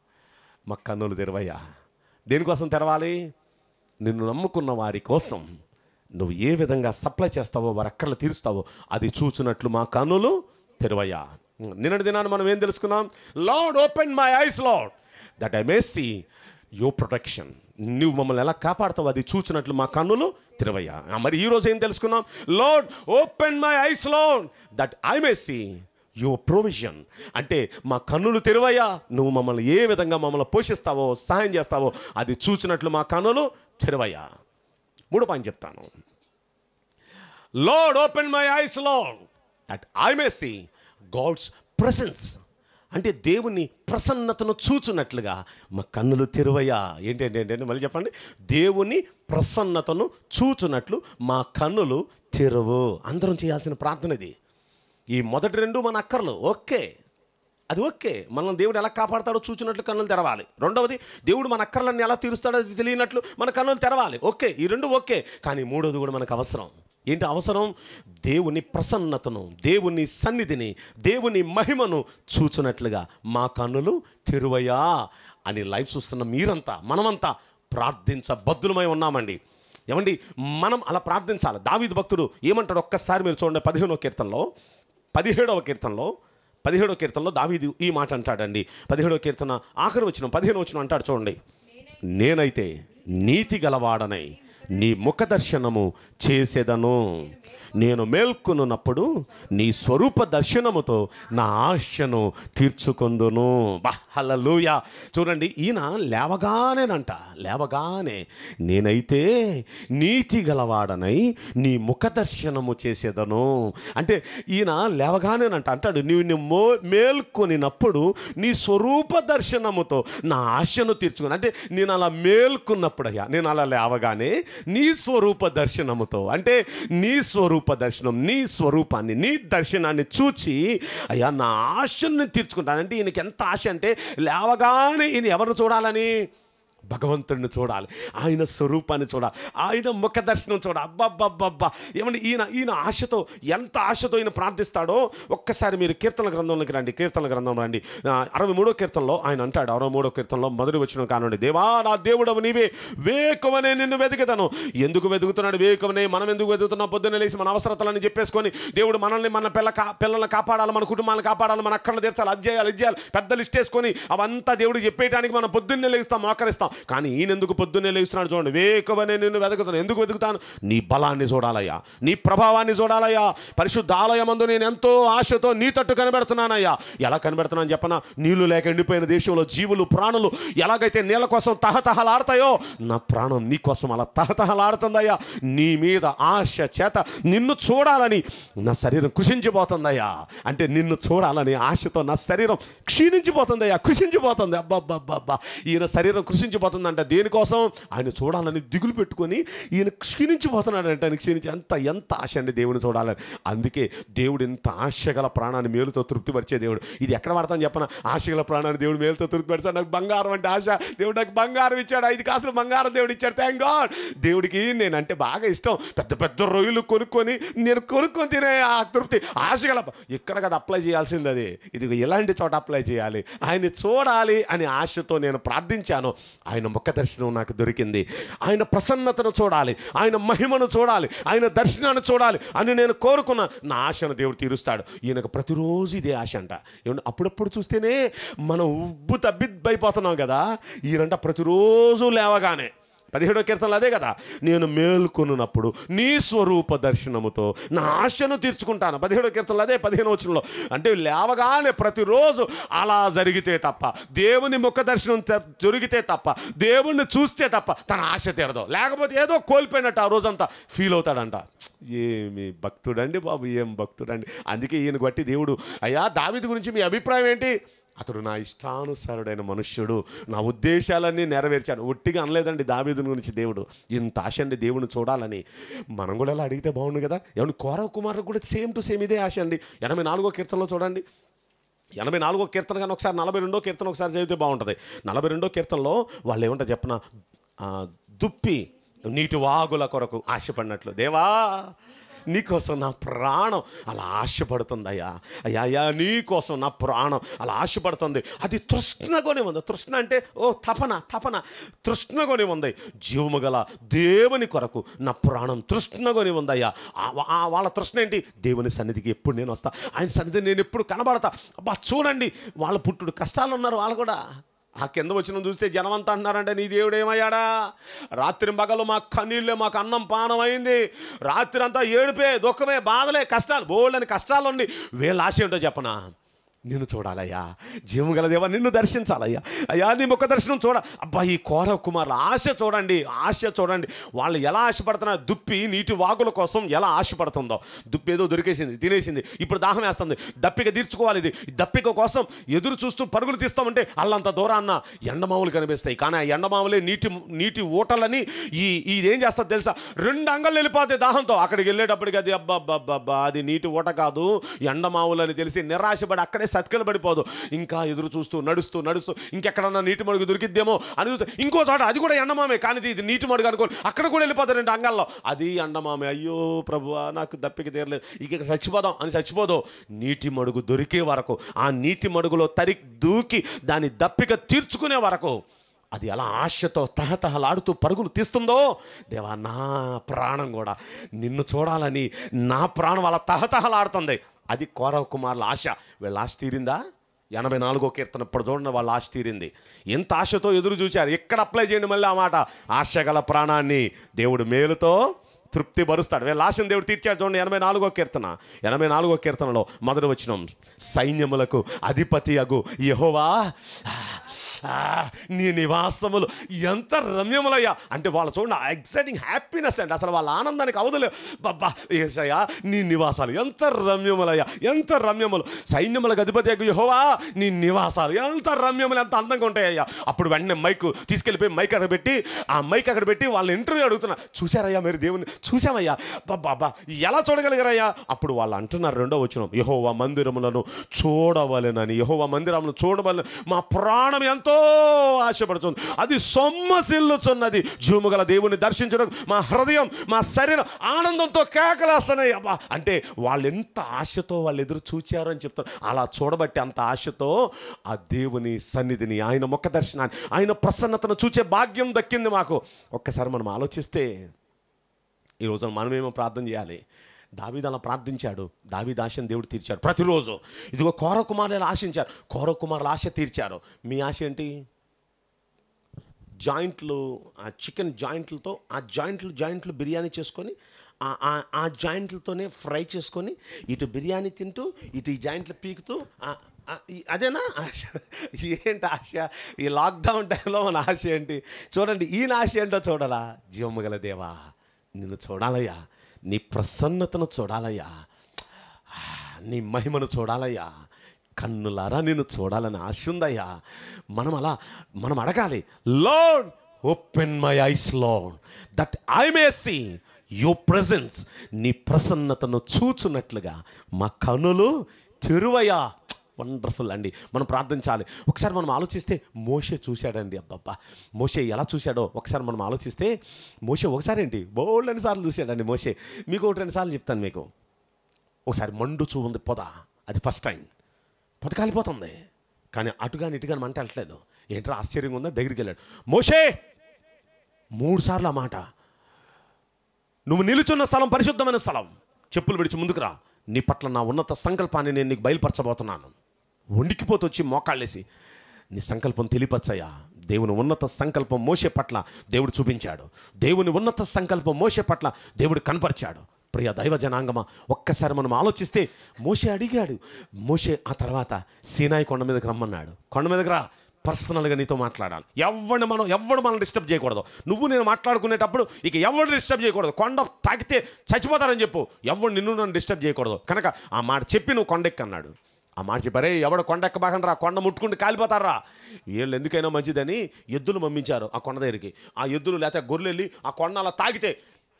మా కన్నులు తెరవయ్యా. దేనికోసం తెరవాలి? నిన్ను నమ్ముకున్న వారి కోసం నువ్వు ఏ విధంగా సప్లై చేస్తావో, వారి అక్కర్లు తీరుస్తావో అది చూచున్నట్లు మా కన్నులు తెరవయ్యా. నిన్నటి దినాన్ని మనం ఏం తెలుసుకున్నాం? Lord open my eyes Lord that I may see your protection. నువ్వు మమ్మల్ని ఎలా కాపాడుతావు అది చూచినట్లు మా కన్నులు తెరవయ్యా. మరి ఈరోజు ఏం తెలుసుకున్నాం? Lord open my eyes Lord that I may see your provision. అంటే మా కన్నులు తెరవయ్యా, నువ్వు మమ్మల్ని ఏ విధంగా మమ్మల్ని పోషిస్తావో సహాయం చేస్తావో అది చూచినట్లు మా కన్నులు తెరవయ్యా. మూడో పాయింట్ చెప్తాను. Lord open my eyes Lord that I may see God's presence. అంటే దేవుని ప్రసన్నతను చూచున్నట్లుగా మా కన్నులు తెరవయ్యా. ఏంటంటే ఏంటంటే మళ్ళీ చెప్పండి. దేవుని ప్రసన్నతను చూచున్నట్లు మా కన్నులు తెరవు. అందరం చేయాల్సిన ప్రార్థన ఇది. ఈ మొదటి రెండు మన అక్కర్లు ఓకే, అది ఓకే. మనం దేవుడు ఎలా కాపాడతాడో చూచినట్లు కన్నులు తెరవాలి. రెండవది దేవుడు మన అక్కర్లన్నీ ఎలా తీరుస్తాడో అది తెలియనట్లు మన కన్నులు తెరవాలి. ఓకే, ఈ రెండు ఓకే. కానీ మూడోది కూడా మనకు అవసరం. ఏంటి అవసరం? దేవుని ప్రసన్నతను, దేవుని సన్నిధిని, దేవుని మహిమను చూచున్నట్లుగా మా కన్నులు తెరువయ్యా అని లైవ్ చూస్తున్న మీరంతా మనమంతా ప్రార్థించబద్దులమై ఉన్నామండి. ఏమండి మనం అలా ప్రార్థించాలి. దావీదు భక్తుడు ఏమంటాడు ఒక్కసారి మీరు చూడండి. పదిహేనవ కీర్తనలో పదిహేడవ కీర్తనలో పదిహేడవ కీర్తనలో దావీదు ఈ మాట అంటాడండి. పదిహేడవ కీర్తన ఆఖరి వచనం పదిహేను వచనం అంటాడు చూడండి. నేనైతే నీతి గలవాడనై నీ ముఖ దర్శనము చేసేదను. నేను మేల్కొనున్నప్పుడు నీ స్వరూప దర్శనముతో నా ఆశను తీర్చుకొందును. బా హల్లెలూయా. చూడండి, ఈయన లేవగానేనంట, లేవగానే నేనైతే నీతి గలవాడనై నీ ముఖ దర్శనము చేసేదను. అంటే ఈయన లేవగానేనంట అంటాడు, నీవు నీ మో మేల్కొనినప్పుడు నీ స్వరూప దర్శనముతో నా ఆశను తీర్చుకుని. అంటే నేను అలా మేల్కొన్నప్పుడయ్యా, నేను అలా లేవగానే నీ స్వరూప దర్శనముతో, అంటే నీ స్వరూప దర్శనం, నీ స్వరూపాన్ని, నీ దర్శనాన్ని చూచి అయ్యా నా ఆశను తీర్చుకుంటాను. అంటే ఈయనకి ఎంత ఆశ అంటే లేవగానే ఈయన ఎవరిని చూడాలని? భగవంతుడిని చూడాలి, ఆయన స్వరూపాన్ని చూడాలి, ఆయన ముఖ దర్శనం చూడాలి. అబ్బబ్బబ్బబ్బా ఏమంటే ఈయన ఈయన ఆశతో, ఎంత ఆశతో ఈయన ప్రార్థిస్తాడో ఒక్కసారి మీరు కీర్తన గ్రంథంలోకి రండి. కీర్తన గ్రంథం రండి. అరవై మూడో కీర్తనలో ఆయన అంటాడు, అరవై మూడో కీర్తనలో మొదటి వచనం కానివ్వండి, దేవా నా దేవుడవు నీవే, వేకువనే నిన్ను వెతుకుతాను. ఎందుకు వెతుకుతున్నాడు? వేకువనే. మనం ఎందుకు వెతుకుతున్నాం? పొద్దున్నే లేచి మన అవసరతలని చెప్పేసుకొని దేవుడు మనల్ని, మన పిల్ల కా పిల్లల్ని కాపాడాలి, మన కుటుంబాలను కాపాడాలి, మన అక్కలను తీర్చాలి, అది చేయాలి, ఇది చేయాలి, పెద్ద లిస్ట్ వేసుకొని అవంతా దేవుడికి చెప్పేయడానికి మనం పొద్దున్నే లేస్తాం, మోకరిస్తాం. కానీ ఈయన ఎందుకు పొద్దున్నే లేస్తున్నాడు? చూడండి, వేకువనే నిన్ను వెతుకుతాను. ఎందుకు వెతుకుతాను? నీ బలాన్ని చూడాలయ్యా, నీ ప్రభావాన్ని చూడాలయ్యా. పరిశుద్ధ ఆలయమందు నేను ఎంతో ఆశతో నీ తట్టు కనబెడుతున్నానయ్యా. ఎలా కనబెడుతున్నాను చెప్పనా? నీళ్లు లేక ఎండిపోయిన దేశంలో జీవులు, ప్రాణులు ఎలాగైతే నీళ్ళ కోసం తహతహలాడతాయో నా ప్రాణం నీ కోసం అలా తహతహలాడుతుందయ్యా. నీ మీద ఆశ చేత నిన్ను చూడాలని నా శరీరం కృషించిపోతుందయ్యా. అంటే నిన్ను చూడాలని ఆశతో నా శరీరం క్షీణించిపోతుందయ్యా, కృషించిపోతుంది. అబ్బాబ్బాబ్బా ఈయన శరీరం కృషించిపోతుందంట. దేనికోసం? ఆయన చూడాలని దిగులు పెట్టుకొని ఈయన క్షీణించిపోతున్నాడంట. ఆయన క్షీణించి ఎంత ఎంత ఆశ అండి దేవుని చూడాలని. అందుకే దేవుడు ఇంత ఆశగల ప్రాణాన్ని మేలుతో తృప్తిపరిచే దేవుడు. ఇది ఎక్కడ వాడతాను చెప్పన? ఆశగల ప్రాణాన్ని దేవుడు మేలుతో తృప్తిపరిచాడు. నాకు బంగారం అంటే ఆశ, దేవుడు నాకు బంగారం ఇచ్చాడు, ఐదు కాసులు బంగారం దేవుడు ఇచ్చాడు. Thank God. దేవుడికి నేనంటే బాగా ఇష్టం. పెద్ద పెద్ద రొయ్యలు కొనుక్కొని నేను కొనుక్కొని తినే ఆ తృప్తి ఆశగల. ఇక్కడ కదా అప్లై చేయాల్సింది అది. ఇది ఎలాంటి చోట అప్లై చేయాలి? ఆయన్ని చూడాలి అని ఆశతో నేను ప్రార్థించాను. ఆయన ముఖ దర్శనం నాకు దొరికింది. ఆయన ప్రసన్నతను చూడాలి, ఆయన మహిమను చూడాలి, ఆయన దర్శనాన్ని చూడాలి అని నేను కోరుకున్న నా ఆశను దేవుడు తీరుస్తాడు. ఈయనకు ప్రతిరోజు ఇదే ఆశ అంట. ఏమంటే అప్పుడప్పుడు చూస్తేనే మనం ఉబ్బు తబ్బిబ్బైపోతున్నాం కదా. ఈయనంట ప్రతిరోజు లేవగానే పదిహేడో కీర్తనలు అదే కదా, నేను మేల్కొనున్నప్పుడు నీ స్వరూప దర్శనముతో నా ఆశను తీర్చుకుంటాను. పదిహేడో కీర్తనలు అదే పదిహేను వచనంలో. అంటే లేవగానే ప్రతిరోజు అలా జరిగితే తప్ప, దేవుని ముఖ దర్శనం దొరికితే తప్ప, దేవుణ్ణి చూస్తే తప్ప తన ఆశ తీరదు. లేకపోతే ఏదో కోల్పోయినట్టు ఆ రోజంతా ఫీల్ అవుతాడంట. ఏమి భక్తుడండి బాబు, ఏం భక్తుడండి. అందుకే ఈయన బట్టి దేవుడు, అయ్యా దావీదు గురించి మీ అభిప్రాయం ఏంటి? అతడు నా ఇష్టానుసారుడైన మనుష్యుడు, నా ఉద్దేశాలన్నీ నెరవేర్చాను. ఒట్టిగా అనలేదండి దావీదుని గురించి దేవుడు. ఇంత ఆశ అండి దేవుని చూడాలని. మనం కూడా అలా అడిగితే బాగుండు కదా. ఏమన్నా కోరవ కుమారుడు కూడా సేమ్ టు సేమ్ ఇదే ఆశ అండి. ఎనభై నాలుగో కీర్తనలో చూడండి, ఎనభై నాలుగో కీర్తన కానీ ఒకసారి నలభై రెండో కీర్తన ఒకసారి చదివితే బాగుంటుంది. నలభై రెండో కీర్తనలో వాళ్ళు ఏమంటారు చెప్పన, దుప్పి నీటి వాగుల కొరకు ఆశపడినట్లు, దేవా నీకోసం నా ప్రాణం అలా ఆశపడుతుందయ్యా. అయ్యా అయ్యా నీకోసం నా ప్రాణం అలా ఆశపడుతుంది. అది తృష్ణగొని ఉంది. తృష్ణ అంటే ఓ తపన, తపన తృష్ణగొని ఉంది. జీవము గల దేవుని కొరకు నా ప్రాణం తృష్ణగొని ఉందయ్యా. వాళ్ళ తృష్ణ ఏంటి? దేవుని సన్నిధికి ఎప్పుడు నేను వస్తా, ఆయన సన్నిధి నేను ఎప్పుడు కనబడతా. అబ్బా చూడండి, వాళ్ళ పుట్టుడు కష్టాలు ఉన్నారు వాళ్ళు కూడా. ఆ కింద వచ్చిన చూస్తే జనం అంతా అంటున్నారంటే నీ దేవుడు ఏమయ్యాడా? రాత్రి పగలు మాకు కన్నీళ్ళే, మాకు అన్నం పానం అయింది, రాత్రి అంతా ఏడుపే, దుఃఖమే, బాధలే, కష్టాలు, బోళ్ళని కష్టాలు ఉండి వీళ్ళ ఆశ ఏంటో చెప్పనా? నిన్ను చూడాలయ్యా, జీవము గల దేవా నిన్ను దర్శించాలయ్యా. అయ్యా నీ ముఖ దర్శనం చూడ. అబ్బా ఈ కోరవ కుమారుల ఆశ చూడండి, ఆశ చూడండి. వాళ్ళు ఎలా ఆశపడుతున్నారు? దుప్పి నీటి వాగుల కోసం ఎలా ఆశపడుతుందో. దుప్పి ఏదో దొరికేసింది, తినేసింది, ఇప్పుడు దాహం వేస్తుంది, దప్పిక తీర్చుకోవాలి. ఇది దప్పిక కోసం ఎదురు చూస్తూ పరుగులు తీస్తామంటే అల్లంత దూరాన్న ఎండమావులు కనిపిస్తాయి. కానీ ఆ ఎండమావులే నీటి నీటి ఊటలని ఈ ఇదేం చేస్తుంది తెలుసా? రెండు అంగళ్ళు వెళ్ళిపోతాయి దాహంతో. అక్కడికి వెళ్ళేటప్పటికి అది అబ్బా అబ్బా అది నీటి ఊట కాదు, ఎండమావులు అని తెలిసి నిరాశపడి అక్కడే సతికిల పడిపోదు. ఇంకా ఎదురు చూస్తూ నడుస్తూ నడుస్తూ ఇంకెక్కడన్నా నీటి మడుగు దొరికిద్దేమో అని ఇంకో చోట అది కూడా ఎండమామే, కానీ ఇది నీటి మడుగు అనుకోని అక్కడ కూడా వెళ్ళిపోతారు రెండు అంగాల్లో. అది ఎండమామే. అయ్యో ప్రభువా నాకు దప్పిక తీరలేదు, ఇక ఇక్కడ చచ్చిపోదాం అని చచ్చిపోదు. నీటి మడుగు దొరికే వరకు, ఆ నీటి మడుగులో తరి దూకి దాని దప్పిక తీర్చుకునే వరకు అది ఎలా ఆశతో తహతహలాడుతూ పరుగులు తీస్తుందో, దేవా నా ప్రాణం కూడా నిన్ను చూడాలని నా ప్రాణం అలా తహతహలాడుతుంది. అది కోరవ కుమారుల ఆశ. వీళ్ళ ఆశ తీరిందా? ఎనభై నాలుగో కీర్తన ఇప్పుడు చూడండి, వాళ్ళ ఆశ తీరింది. ఎంత ఆశతో ఎదురు చూశారు. ఎక్కడ అప్లై చేయండి మళ్ళీ ఆ మాట? ఆశ గల ప్రాణాన్ని దేవుడు మేలుతో తృప్తి పరుస్తాడు. వీళ్ళ ఆశను దేవుడు తీర్చాడు. చూడండి ఎనభై నాలుగో కీర్తన ఎనభై నాలుగో కీర్తనలో మొదటి వచనం, సైన్యములకు అధిపతి అగు యెహోవా నీ నివాసములు ఎంత రమ్యములయ్యా. అంటే వాళ్ళు చూడండి ఎక్సైటింగ్ హ్యాపీనెస్ అండి, అసలు వాళ్ళ ఆనందానికి అవదులే. బాబా యేసయ్యా నీ నివాసాలు ఎంత రమ్యములయ్యా, ఎంత రమ్యములు. సైన్యములకు అధిపతి అగు యెహోవా నీ నివాసాలు ఎంత రమ్యములు, ఎంత అందంగా ఉంటాయ్యా. అప్పుడు వెంటనే మైక్ తీసుకెళ్ళిపోయి మైక్ అక్కడ పెట్టి ఆ మైక్ అక్కడ పెట్టి వాళ్ళ ఇంటర్వ్యూ అడుగుతున్నారు. చూశారయ్యా మీరు దేవుని? చూసామయ్యా. బాబా ఎలా చూడగలిగారయ్యా? అప్పుడు వాళ్ళు అంటున్నారు రెండో వచనం, యెహోవా మందిరములను చూడవలెనని, యెహోవా మందిరములను చూడవలెను మా ప్రాణం ఎంతో ఆశపడుతుంది, అది సొమ్మసిల్లుచున్నది. జూముగల దేవుని దర్శించడం మా హృదయం మా శరీరం ఆనందంతో కేకలేస్తున్నాయి. అబ్బా అంటే వాళ్ళు ఎంత ఆశతో వాళ్ళు ఎదురు చూచారు అని చెప్తారు. అలా చూడబట్టి అంత ఆశతో ఆ దేవుని సన్నిధిని, ఆయన ముఖ దర్శనాన్ని, ఆయన ప్రసన్నతను చూచే భాగ్యం దక్కింది మాకు. ఒక్కసారి మనం ఆలోచిస్తే ఈరోజు మనమేమో ప్రార్థన చేయాలి. దావీదు అలా ప్రార్థించాడు, దావీదు ఆశను దేవుడు తీర్చాడు. ప్రతిరోజు ఇదిగో కోర కుమారులు ఆశించారు, కోర కుమారుల ఆశ తీర్చారు. మీ ఆశ ఏంటి? జాయింట్లు, ఆ చికెన్ జాయింట్లతో ఆ జాయింట్లు జాయింట్లు బిర్యానీ చేసుకొని ఆ జాయింట్లతోనే ఫ్రై చేసుకొని ఇటు బిర్యానీ తింటూ ఇటు ఈ జాయింట్లు పీకుతూ, అదేనా ఆశ? ఏంటి ఆశ? ఈ లాక్డౌన్ టైంలో మన ఆశ ఏంటి? చూడండి ఈయన ఆశ ఏంటో చూడాలా. జీవముగల దేవా నిన్ను చూడాలయ్యా, నీ ప్రసన్నతను చూడాలయ్యా, నీ మహిమను చూడాలయ్యా, కన్నులారా నిన్ను చూడాలని ఆశ ఉందయ్యా. మనం అలా మనం అడగాలి, Lord open my eyes Lord that I may see your presence. నీ ప్రసన్నతను చూచున్నట్లుగా మా కన్నులు తెరువయ్యా. వండర్ఫుల్ అండి. మనం ప్రార్థించాలి. ఒకసారి మనం ఆలోచిస్తే మోషే చూశాడండి. అబ్బబ్బా మోషే ఎలా చూశాడో ఒకసారి మనం ఆలోచిస్తే, మోషే ఒకసారి ఏంటి బోల్డ్ రెండు సార్లు చూశాడండి మోషే. మీకు ఒకటి రెండు సార్లు చెప్తాను మీకు. ఒకసారి మండుచూ ఉంది పొద, అది ఫస్ట్ టైం. పొద కాలిపోతుంది కానీ అటుగాని ఇటుగాని మంట వెళ్ళట్లేదు. ఏంట్రా ఆశ్చర్యంగా ఉందా? దగ్గరికి వెళ్ళాడు. మోషే మూడు సార్లు ఆ మాట, నువ్వు నిలుచున్న స్థలం పరిశుద్ధమైన స్థలం, చెప్పులు విడిచి ముందుకు రా, నీ పట్ల నా ఉన్నత సంకల్పాన్ని నేను నీకు బయలుపరచబోతున్నాను. వణికిపోతూ వచ్చి మోకాళ్ళేసి నీ సంకల్పం తెలియపరచయ్యా. దేవుని ఉన్నత సంకల్పం మోషే పట్ల దేవుడు చూపించాడు. దేవుని ఉన్నత సంకల్పం మోషే పట్ల దేవుడు కనపరిచాడు. ప్రియ దైవ జనాంగమా, ఒక్కసారి మనం ఆలోచిస్తే మోషే అడిగాడు. మోషే ఆ తర్వాత సీనాయి కొండ మీదకి రమ్మన్నాడు. కొండ మీదకి రా, పర్సనల్గా నీతో మాట్లాడాలి. ఎవరిని మనం ఎవడు మనం డిస్టర్బ్ చేయకూడదు. నువ్వు నేను మాట్లాడుకునేటప్పుడు ఇక ఎవరు డిస్టర్బ్ చేయకూడదు. కొండ తాకితే చచ్చిపోతారని చెప్పు, ఎవడు నిన్ను నన్ను డిస్టర్బ్ చేయకూడదు. కనుక ఆ మాట చెప్పి నువ్వు కొండెక్కి అన్నాడు. ఆ మాట చెప్పారే, ఎవడు కొండ ఎక్కబాకండి రా, కొండ ముట్టుకుంటే కాలిపోతారా. వీళ్ళు ఎందుకైనా మంచిదని ఎద్దులు పంపించారు ఆ కొండ దగ్గరికి. ఆ ఎద్దులు లేకపోతే గొర్రెలు వెళ్ళి ఆ కొండ అలా తాకితే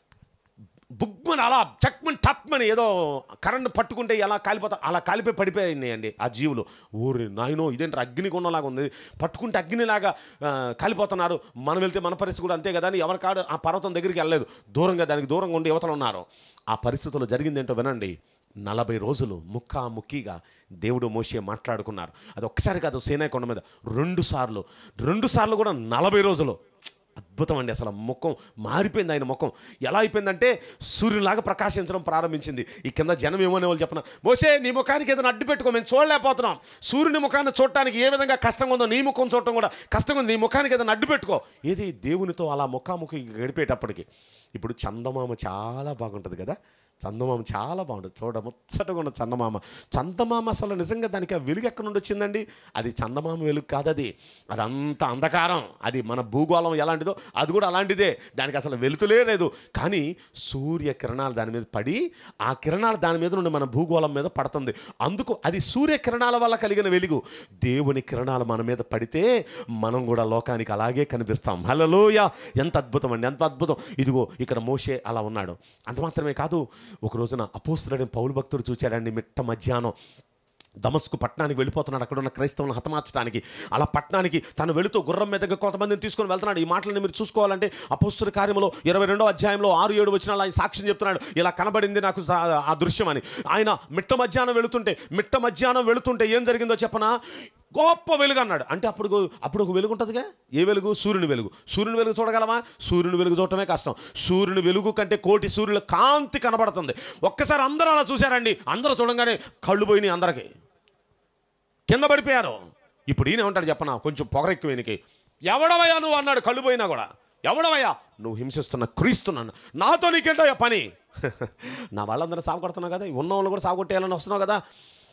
బుగ్మని అలా చక్మని టప్మని ఏదో కరెంట్ పట్టుకుంటే ఎలా కాలిపోతా అలా కాలిపోయి పడిపోయింది అండి ఆ జీవులు. ఊరి నాయనో ఇదేంటి అగ్ని కొండలాగా ఉంది, పట్టుకుంటే అగ్నిలాగా కాలిపోతున్నారు. మనం వెళ్తే మన పరిస్థితి కూడా అంతే కదా అని ఎవరి కాడు ఆ పర్వతం దగ్గరికి వెళ్ళలేదు, దూరంగా దానికి దూరంగా ఉండి యువతలు ఉన్నారు. ఆ పరిస్థితుల్లో జరిగిందేంటో వినండి. నలభై రోజులు ముక్కాముక్కిగా దేవుడు మోషే మాట్లాడుకున్నారు. అది ఒక్కసారి కాదు, సీనాయి కొండ మీద రెండు సార్లు రెండు సార్లు కూడా నలభై రోజులు. అద్భుతం అండి. అసలు ముఖం మారిపోయింది. ఆయన ముఖం ఎలా అయిపోయిందంటే సూర్యులాగా ప్రకాశించడం ప్రారంభించింది. ఈ కింద జనం ఏమనే వాళ్ళు చెప్పిన, మోషే నీ ముఖానికి ఏదైనా అడ్డు పెట్టుకో, మేము చూడలేకపోతున్నాం. సూర్యుని ముఖాన్ని చూడటానికి ఏ విధంగా కష్టంగా ఉందో నీ ముఖం చూడటం కూడా కష్టంగా ఉంది. నీ ముఖానికి ఏదైనా అడ్డు పెట్టుకో. ఏది దేవునితో అలా ముఖాముఖి గడిపేటప్పటికి. ఇప్పుడు చందమామ చాలా బాగుంటుంది కదా, చందమామ చాలా బాగుంటుంది. చూడ ముచ్చటగా ఉన్న చందమామ. చందమామ అసలు నిజంగా దానికి ఆ వెలుగు ఎక్కడి నుండి వచ్చిందండి? అది చందమామ వెలుగు కాదు, అది అదంతా అంధకారం. అది మన భూగోళం ఎలాంటిదో అది కూడా అలాంటిదే. దానికి అసలు వెలుతులే లేదు. కానీ సూర్య కిరణాలు దాని మీద పడి ఆ కిరణాలు దాని మీద నుండి మన భూగోళం మీద పడుతుంది. అందుకు అది సూర్య కిరణాల వల్ల కలిగిన వెలుగు. దేవుని కిరణాలు మన మీద పడితే మనం కూడా లోకానికి అలాగే కనిపిస్తాం. హల్లెలూయా! ఎంత అద్భుతం అండి, ఎంత అద్భుతం. ఇదిగో ఇక్కడ మోషే అలా ఉన్నాడు. అంత మాత్రమే కాదు, ఒక రోజున అపోస్తలుడైన పౌలు భక్తుడు చూచాడండి. మిట్ట మధ్యాహ్నం దమస్కు పట్టణానికి వెళ్ళిపోతున్నాడు, అక్కడ ఉన్న క్రైస్తవులను హతమార్చడానికి. అలా పట్టణానికి తను వెళుతూ గుర్రం మీదకి కొంతమందిని తీసుకొని వెళ్తున్నాడు. ఈ మాటలను మీరు చూసుకోవాలంటే అపోస్తల కార్యములో ఇరవై రెండో అధ్యాయంలో ఆరు ఏడు వచనాలు ఆయన సాక్ష్యం చెప్తున్నాడు. ఇలా కనబడింది నాకు ఆ దృశ్యం అని. ఆయన మిట్ట మధ్యాహ్నం వెళుతుంటే మిట్ట మధ్యాహ్నం వెళుతుంటే ఏం జరిగిందో చెప్పనా? గొప్ప వెలుగు అన్నాడు. అంటే అప్పుడు అప్పుడు ఒక వెలుగు ఉంటుందిగా. ఏ వెలుగు? సూర్యుని వెలుగు. సూర్యుని వెలుగు చూడగలమా? సూర్యుని వెలుగు చూడటమే కష్టం. సూర్యుని వెలుగు కంటే కోటి సూర్యుల కాంతి కనబడుతుంది. ఒక్కసారి అందరూ అలా చూశారండి. అందరూ చూడంగానే కళ్ళు పోయినాయి, అందరికీ కింద పడిపోయారు. ఇప్పుడు ఈయన ఉంటాడు చెప్పనా, కొంచెం పొగరెక్కువ ఈయనకి. ఎవడవయ్యా నువ్వు అన్నాడు. కళ్ళు పోయినా కూడా ఎవడవయ్యా? నువ్వు హింసిస్తున్న క్రీస్తున్నాను, నాతో నీకేంటయ్యా పని? నా వాళ్ళందరూ సాగు కొడుతున్నావు కదా, ఉన్న వాళ్ళు కూడా సాగు కొట్టేయాలని వస్తున్నావు కదా,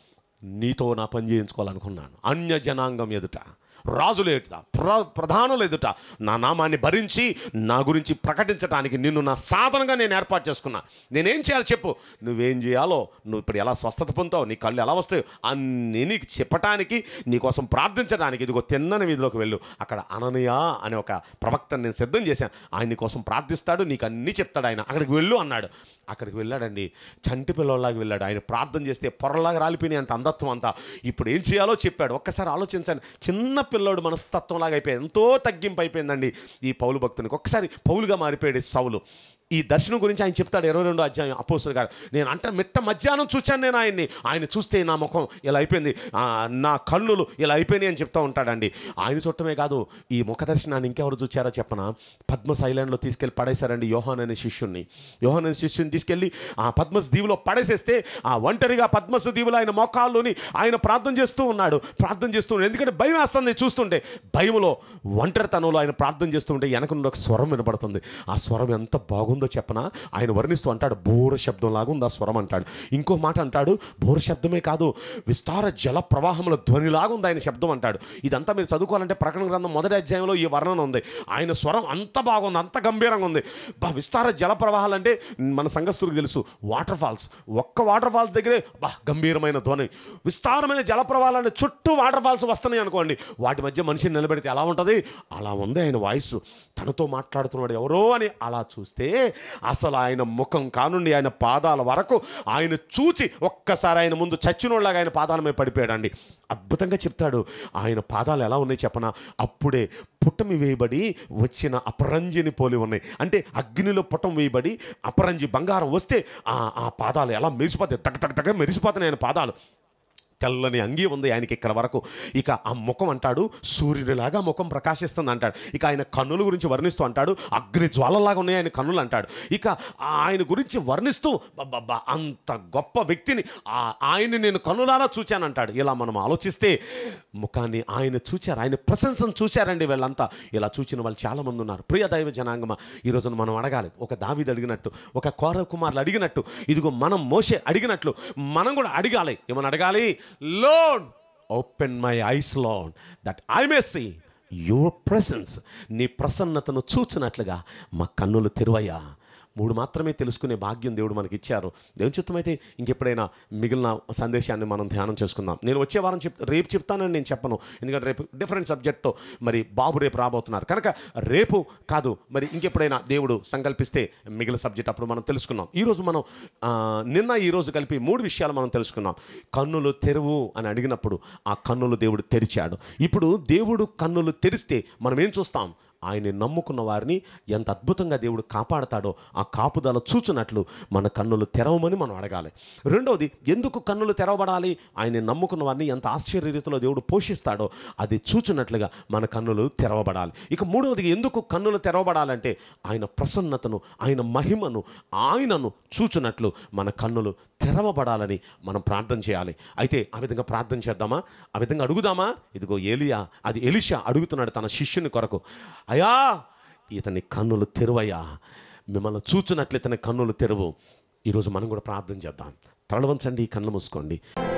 నీతో నా పని చేయించుకోవాలనుకున్నాను. అన్య జనాంగం ఎదుట, రాజులు ఎదుట, ప్ర ప్రధానులు ఎదుట నా నామాన్ని భరించి నా గురించి ప్రకటించడానికి నిన్ను నా సాధనంగా నేను ఏర్పాటు చేసుకున్నా. నేనేం చేయాలి చెప్పు, నువ్వేం చేయాలో, నువ్వు ఇప్పుడు ఎలా స్వస్థత పొందుతావు, నీ కళ్ళు ఎలా వస్తాయో అన్నీ నీకు చెప్పటానికి, నీకోసం ప్రార్థించడానికి ఇదిగో తిన్నని వీధిలోకి వెళ్ళు. అక్కడ అననీయ అనే ఒక ప్రవక్తను నేను సిద్ధం చేశాను, ఆయన నీ కోసం ప్రార్థిస్తాడు, నీకు అన్నీ చెప్తాడు. ఆయన అక్కడికి వెళ్ళు అన్నాడు. అక్కడికి వెళ్ళాడండి, చంటి పిల్లలాగా వెళ్ళాడు. ఆయన ప్రార్థన చేస్తే పొరలాగా రాలిపోయినాయి అంట అంధత్వం అంతా. ఇప్పుడు ఏం చేయాలో చెప్పాడు. ఒక్కసారి ఆలోచించండి, చిన్న పిల్లోడు మనస్తత్వంలాగా అయిపోయింది, ఎంతో తగ్గింపు అయిపోయిందండి ఈ పౌలు భక్తునికి. ఒక్కసారి పౌలుగా మారిపోయాడు సౌలు. ఈ దర్శనం గురించి ఆయన చెప్తాడు ఇరవై రెండో అధ్యాయం అపోస్తలుడు గారు. నేను అంటే మిట్ట మధ్యాహ్నం చూశాను నేను ఆయన్ని, ఆయన చూస్తే నా ముఖం ఇలా అయిపోయింది, నా కన్నులు ఇలా అయిపోయినాయి అని చెప్తూ ఉంటాడండి. ఆయన చూడటమే కాదు, ఈ ముఖ దర్శనాన్ని ఇంకెవరు చూచారో చెప్పనా, పద్మస్ ఐలాండ్లో తీసుకెళ్ళి పడేశారండి యోహాన్ అనే శిష్యుణ్ణి. యోహాన్ అనే శిష్యుని తీసుకెళ్ళి ఆ పద్మస్ దీవులో పడేసేస్తే ఆ ఒంటరిగా పద్మస్ దీవులో ఆయన మోకాల్లోని ఆయన ప్రార్థన చేస్తూ ఉన్నాడు. ప్రార్థన చేస్తూ ఉన్నాడు ఎందుకంటే భయం వేస్తుంది చూస్తుంటే. భయంలో ఒంటరితనంలో ఆయన ప్రార్థన చేస్తూ ఉంటే వెనక నుండి ఒక స్వరం వినపడుతుంది. ఆ స్వరం ఎంత బాగుంది చెప్పనా, ఆయన వర్ణిస్తూ అంటాడు, బోర శబ్దం లాగా ఉంది ఆ స్వరం అంటాడు. ఇంకో మాట అంటాడు, బోర శబ్దమే కాదు, విస్తార జల ప్రవాహముల ధ్వనిలాగా ఉంది ఆయన శబ్దం అంటాడు. ఇదంతా మీరు చదువుకోవాలంటే ప్రకటన గ్రంథం మొదటి అధ్యాయంలో ఈ వర్ణన ఉంది. ఆయన స్వరం అంత బాగుంది, అంత గంభీరంగా ఉంది. బా విస్తార జల ప్రవాహాలు అంటే మన సంఘస్థులకు తెలుసు, వాటర్ ఫాల్స్. ఒక్క వాటర్ ఫాల్స్ దగ్గరే బా గంభీరమైన ధ్వని. విస్తారమైన జల ప్రవాహాలు చుట్టూ వాటర్ ఫాల్స్ వస్తున్నాయి అనుకోండి, వాటి మధ్య మనిషిని నిలబెడితే ఎలా ఉంటుంది అలా ఉంది ఆయన వాయిస్. తనతో మాట్లాడుతున్నాడు ఎవరో అని అలా చూస్తే అసలు ఆయన ముఖం కానుండి ఆయన పాదాల వరకు ఆయన చూచి ఒక్కసారి ఆయన ముందు చచ్చినోళ్ళగా ఆయన పాదాల మీద పడిపోయాడండి. అద్భుతంగా చెప్తాడు, ఆయన పాదాలు ఎలా ఉన్నాయి చెప్పనా, అప్పుడే పుట్టమి వేయబడి వచ్చిన అపరంజిని పోలి ఉన్నాయి. అంటే అగ్నిలో పుట్టం వేయబడి అపరంజి బంగారం వస్తే ఆ పాదాలు ఎలా మెరిసిపోతాయి, తగ్గ తగ్గ తగ్గ మెరిసిపోతున్నాయి ఆయన పాదాలు. తెల్లని అంగీ ఉంది ఆయనకి ఇక్కడ వరకు. ఇక ఆ ముఖం అంటాడు సూర్యుడిలాగా ముఖం ప్రకాశిస్తుంది అంటాడు. ఇక ఆయన కన్నుల గురించి వర్ణిస్తూ అంటాడు, అగ్ని జ్వాలలాగా ఉన్నాయి ఆయన కన్నులు అంటాడు. ఇక ఆయన గురించి వర్ణిస్తూ బాబా అంత గొప్ప వ్యక్తిని ఆయన్ని నేను కన్నులారా చూచానంటాడు. ఇలా మనం ఆలోచిస్తే ముఖాన్ని ఆయన చూచారు, ఆయన ప్రశంసను చూశారండి వీళ్ళంతా. ఇలా చూచిన వాళ్ళు చాలామంది ఉన్నారు. ప్రియ దైవ జనాంగమా, ఈరోజు మనం అడగాలి, ఒక దావీదు అడిగినట్టు, ఒక కోర కుమారులు అడిగినట్టు, ఇదిగో మనం మోషే అడిగినట్లు మనం కూడా అడగాలి. ఏమని అడగాలి? Lord, open my eyes, Lord, that I may see your presence. నీ ప్రసన్నతను చూచినట్లుగా మా కన్నులు తెరువయ్యా. మూడు మాత్రమే తెలుసుకునే భాగ్యం దేవుడు మనకి ఇచ్చారు. దేవుని చిత్తమైతే ఇంకెప్పుడైనా మిగిలిన సందేశాన్ని మనం ధ్యానం చేసుకుందాం. నేను వచ్చే వారం చెప్ రేపు చెప్తానని నేను చెప్పను, ఎందుకంటే రేపు డిఫరెంట్ సబ్జెక్ట్తో మరి బాబు రేపు రాబోతున్నారు కనుక రేపు కాదు, మరి ఇంకెప్పుడైనా దేవుడు సంకల్పిస్తే మిగిలిన సబ్జెక్ట్ అప్పుడు మనం తెలుసుకున్నాం. ఈరోజు మనం నిన్న ఈరోజు కలిపి మూడు విషయాలు మనం తెలుసుకున్నాం. కన్నులు తెరువు అని అడిగినప్పుడు ఆ కన్నులు దేవుడు తెరిచాడు. ఇప్పుడు దేవుడు కన్నులు తెరిస్తే మనం ఏం చూస్తాం? ఆయన్ని నమ్ముకున్న వారిని ఎంత అద్భుతంగా దేవుడు కాపాడతాడో ఆ కాపుదల చూచున్నట్లు మన కన్నులు తెరవమని మనం అడగాలి. రెండవది, ఎందుకు కన్నులు తెరవబడాలి? ఆయన్ని నమ్ముకున్న వారిని ఎంత ఆశ్చర్య రీతిలో దేవుడు పోషిస్తాడో అది చూచున్నట్లుగా మన కన్నులు తెరవబడాలి. ఇక మూడవది, ఎందుకు కన్నులు తెరవబడాలంటే ఆయన ప్రసన్నతను, ఆయన మహిమను, ఆయనను చూచున్నట్లు మన కన్నులు తెరవబడాలని మనం ప్రార్థన చేయాలి. అయితే ఆ విధంగా ప్రార్థన చేద్దామా? ఆ విధంగా అడుగుదామా? ఇదిగో ఏలియా, అది ఎలీషా అడుగుతున్నాడు తన శిష్యుని కొరకు, అయ్యా ఇతని కన్నులు తెరువయ్యా, మిమ్మల్ని చూచున్నట్లు ఇతని కన్నులు తెరువు. ఈరోజు మనం కూడా ప్రార్థన చేద్దాం. తల వంచండి, కన్ను మూసుకోండి.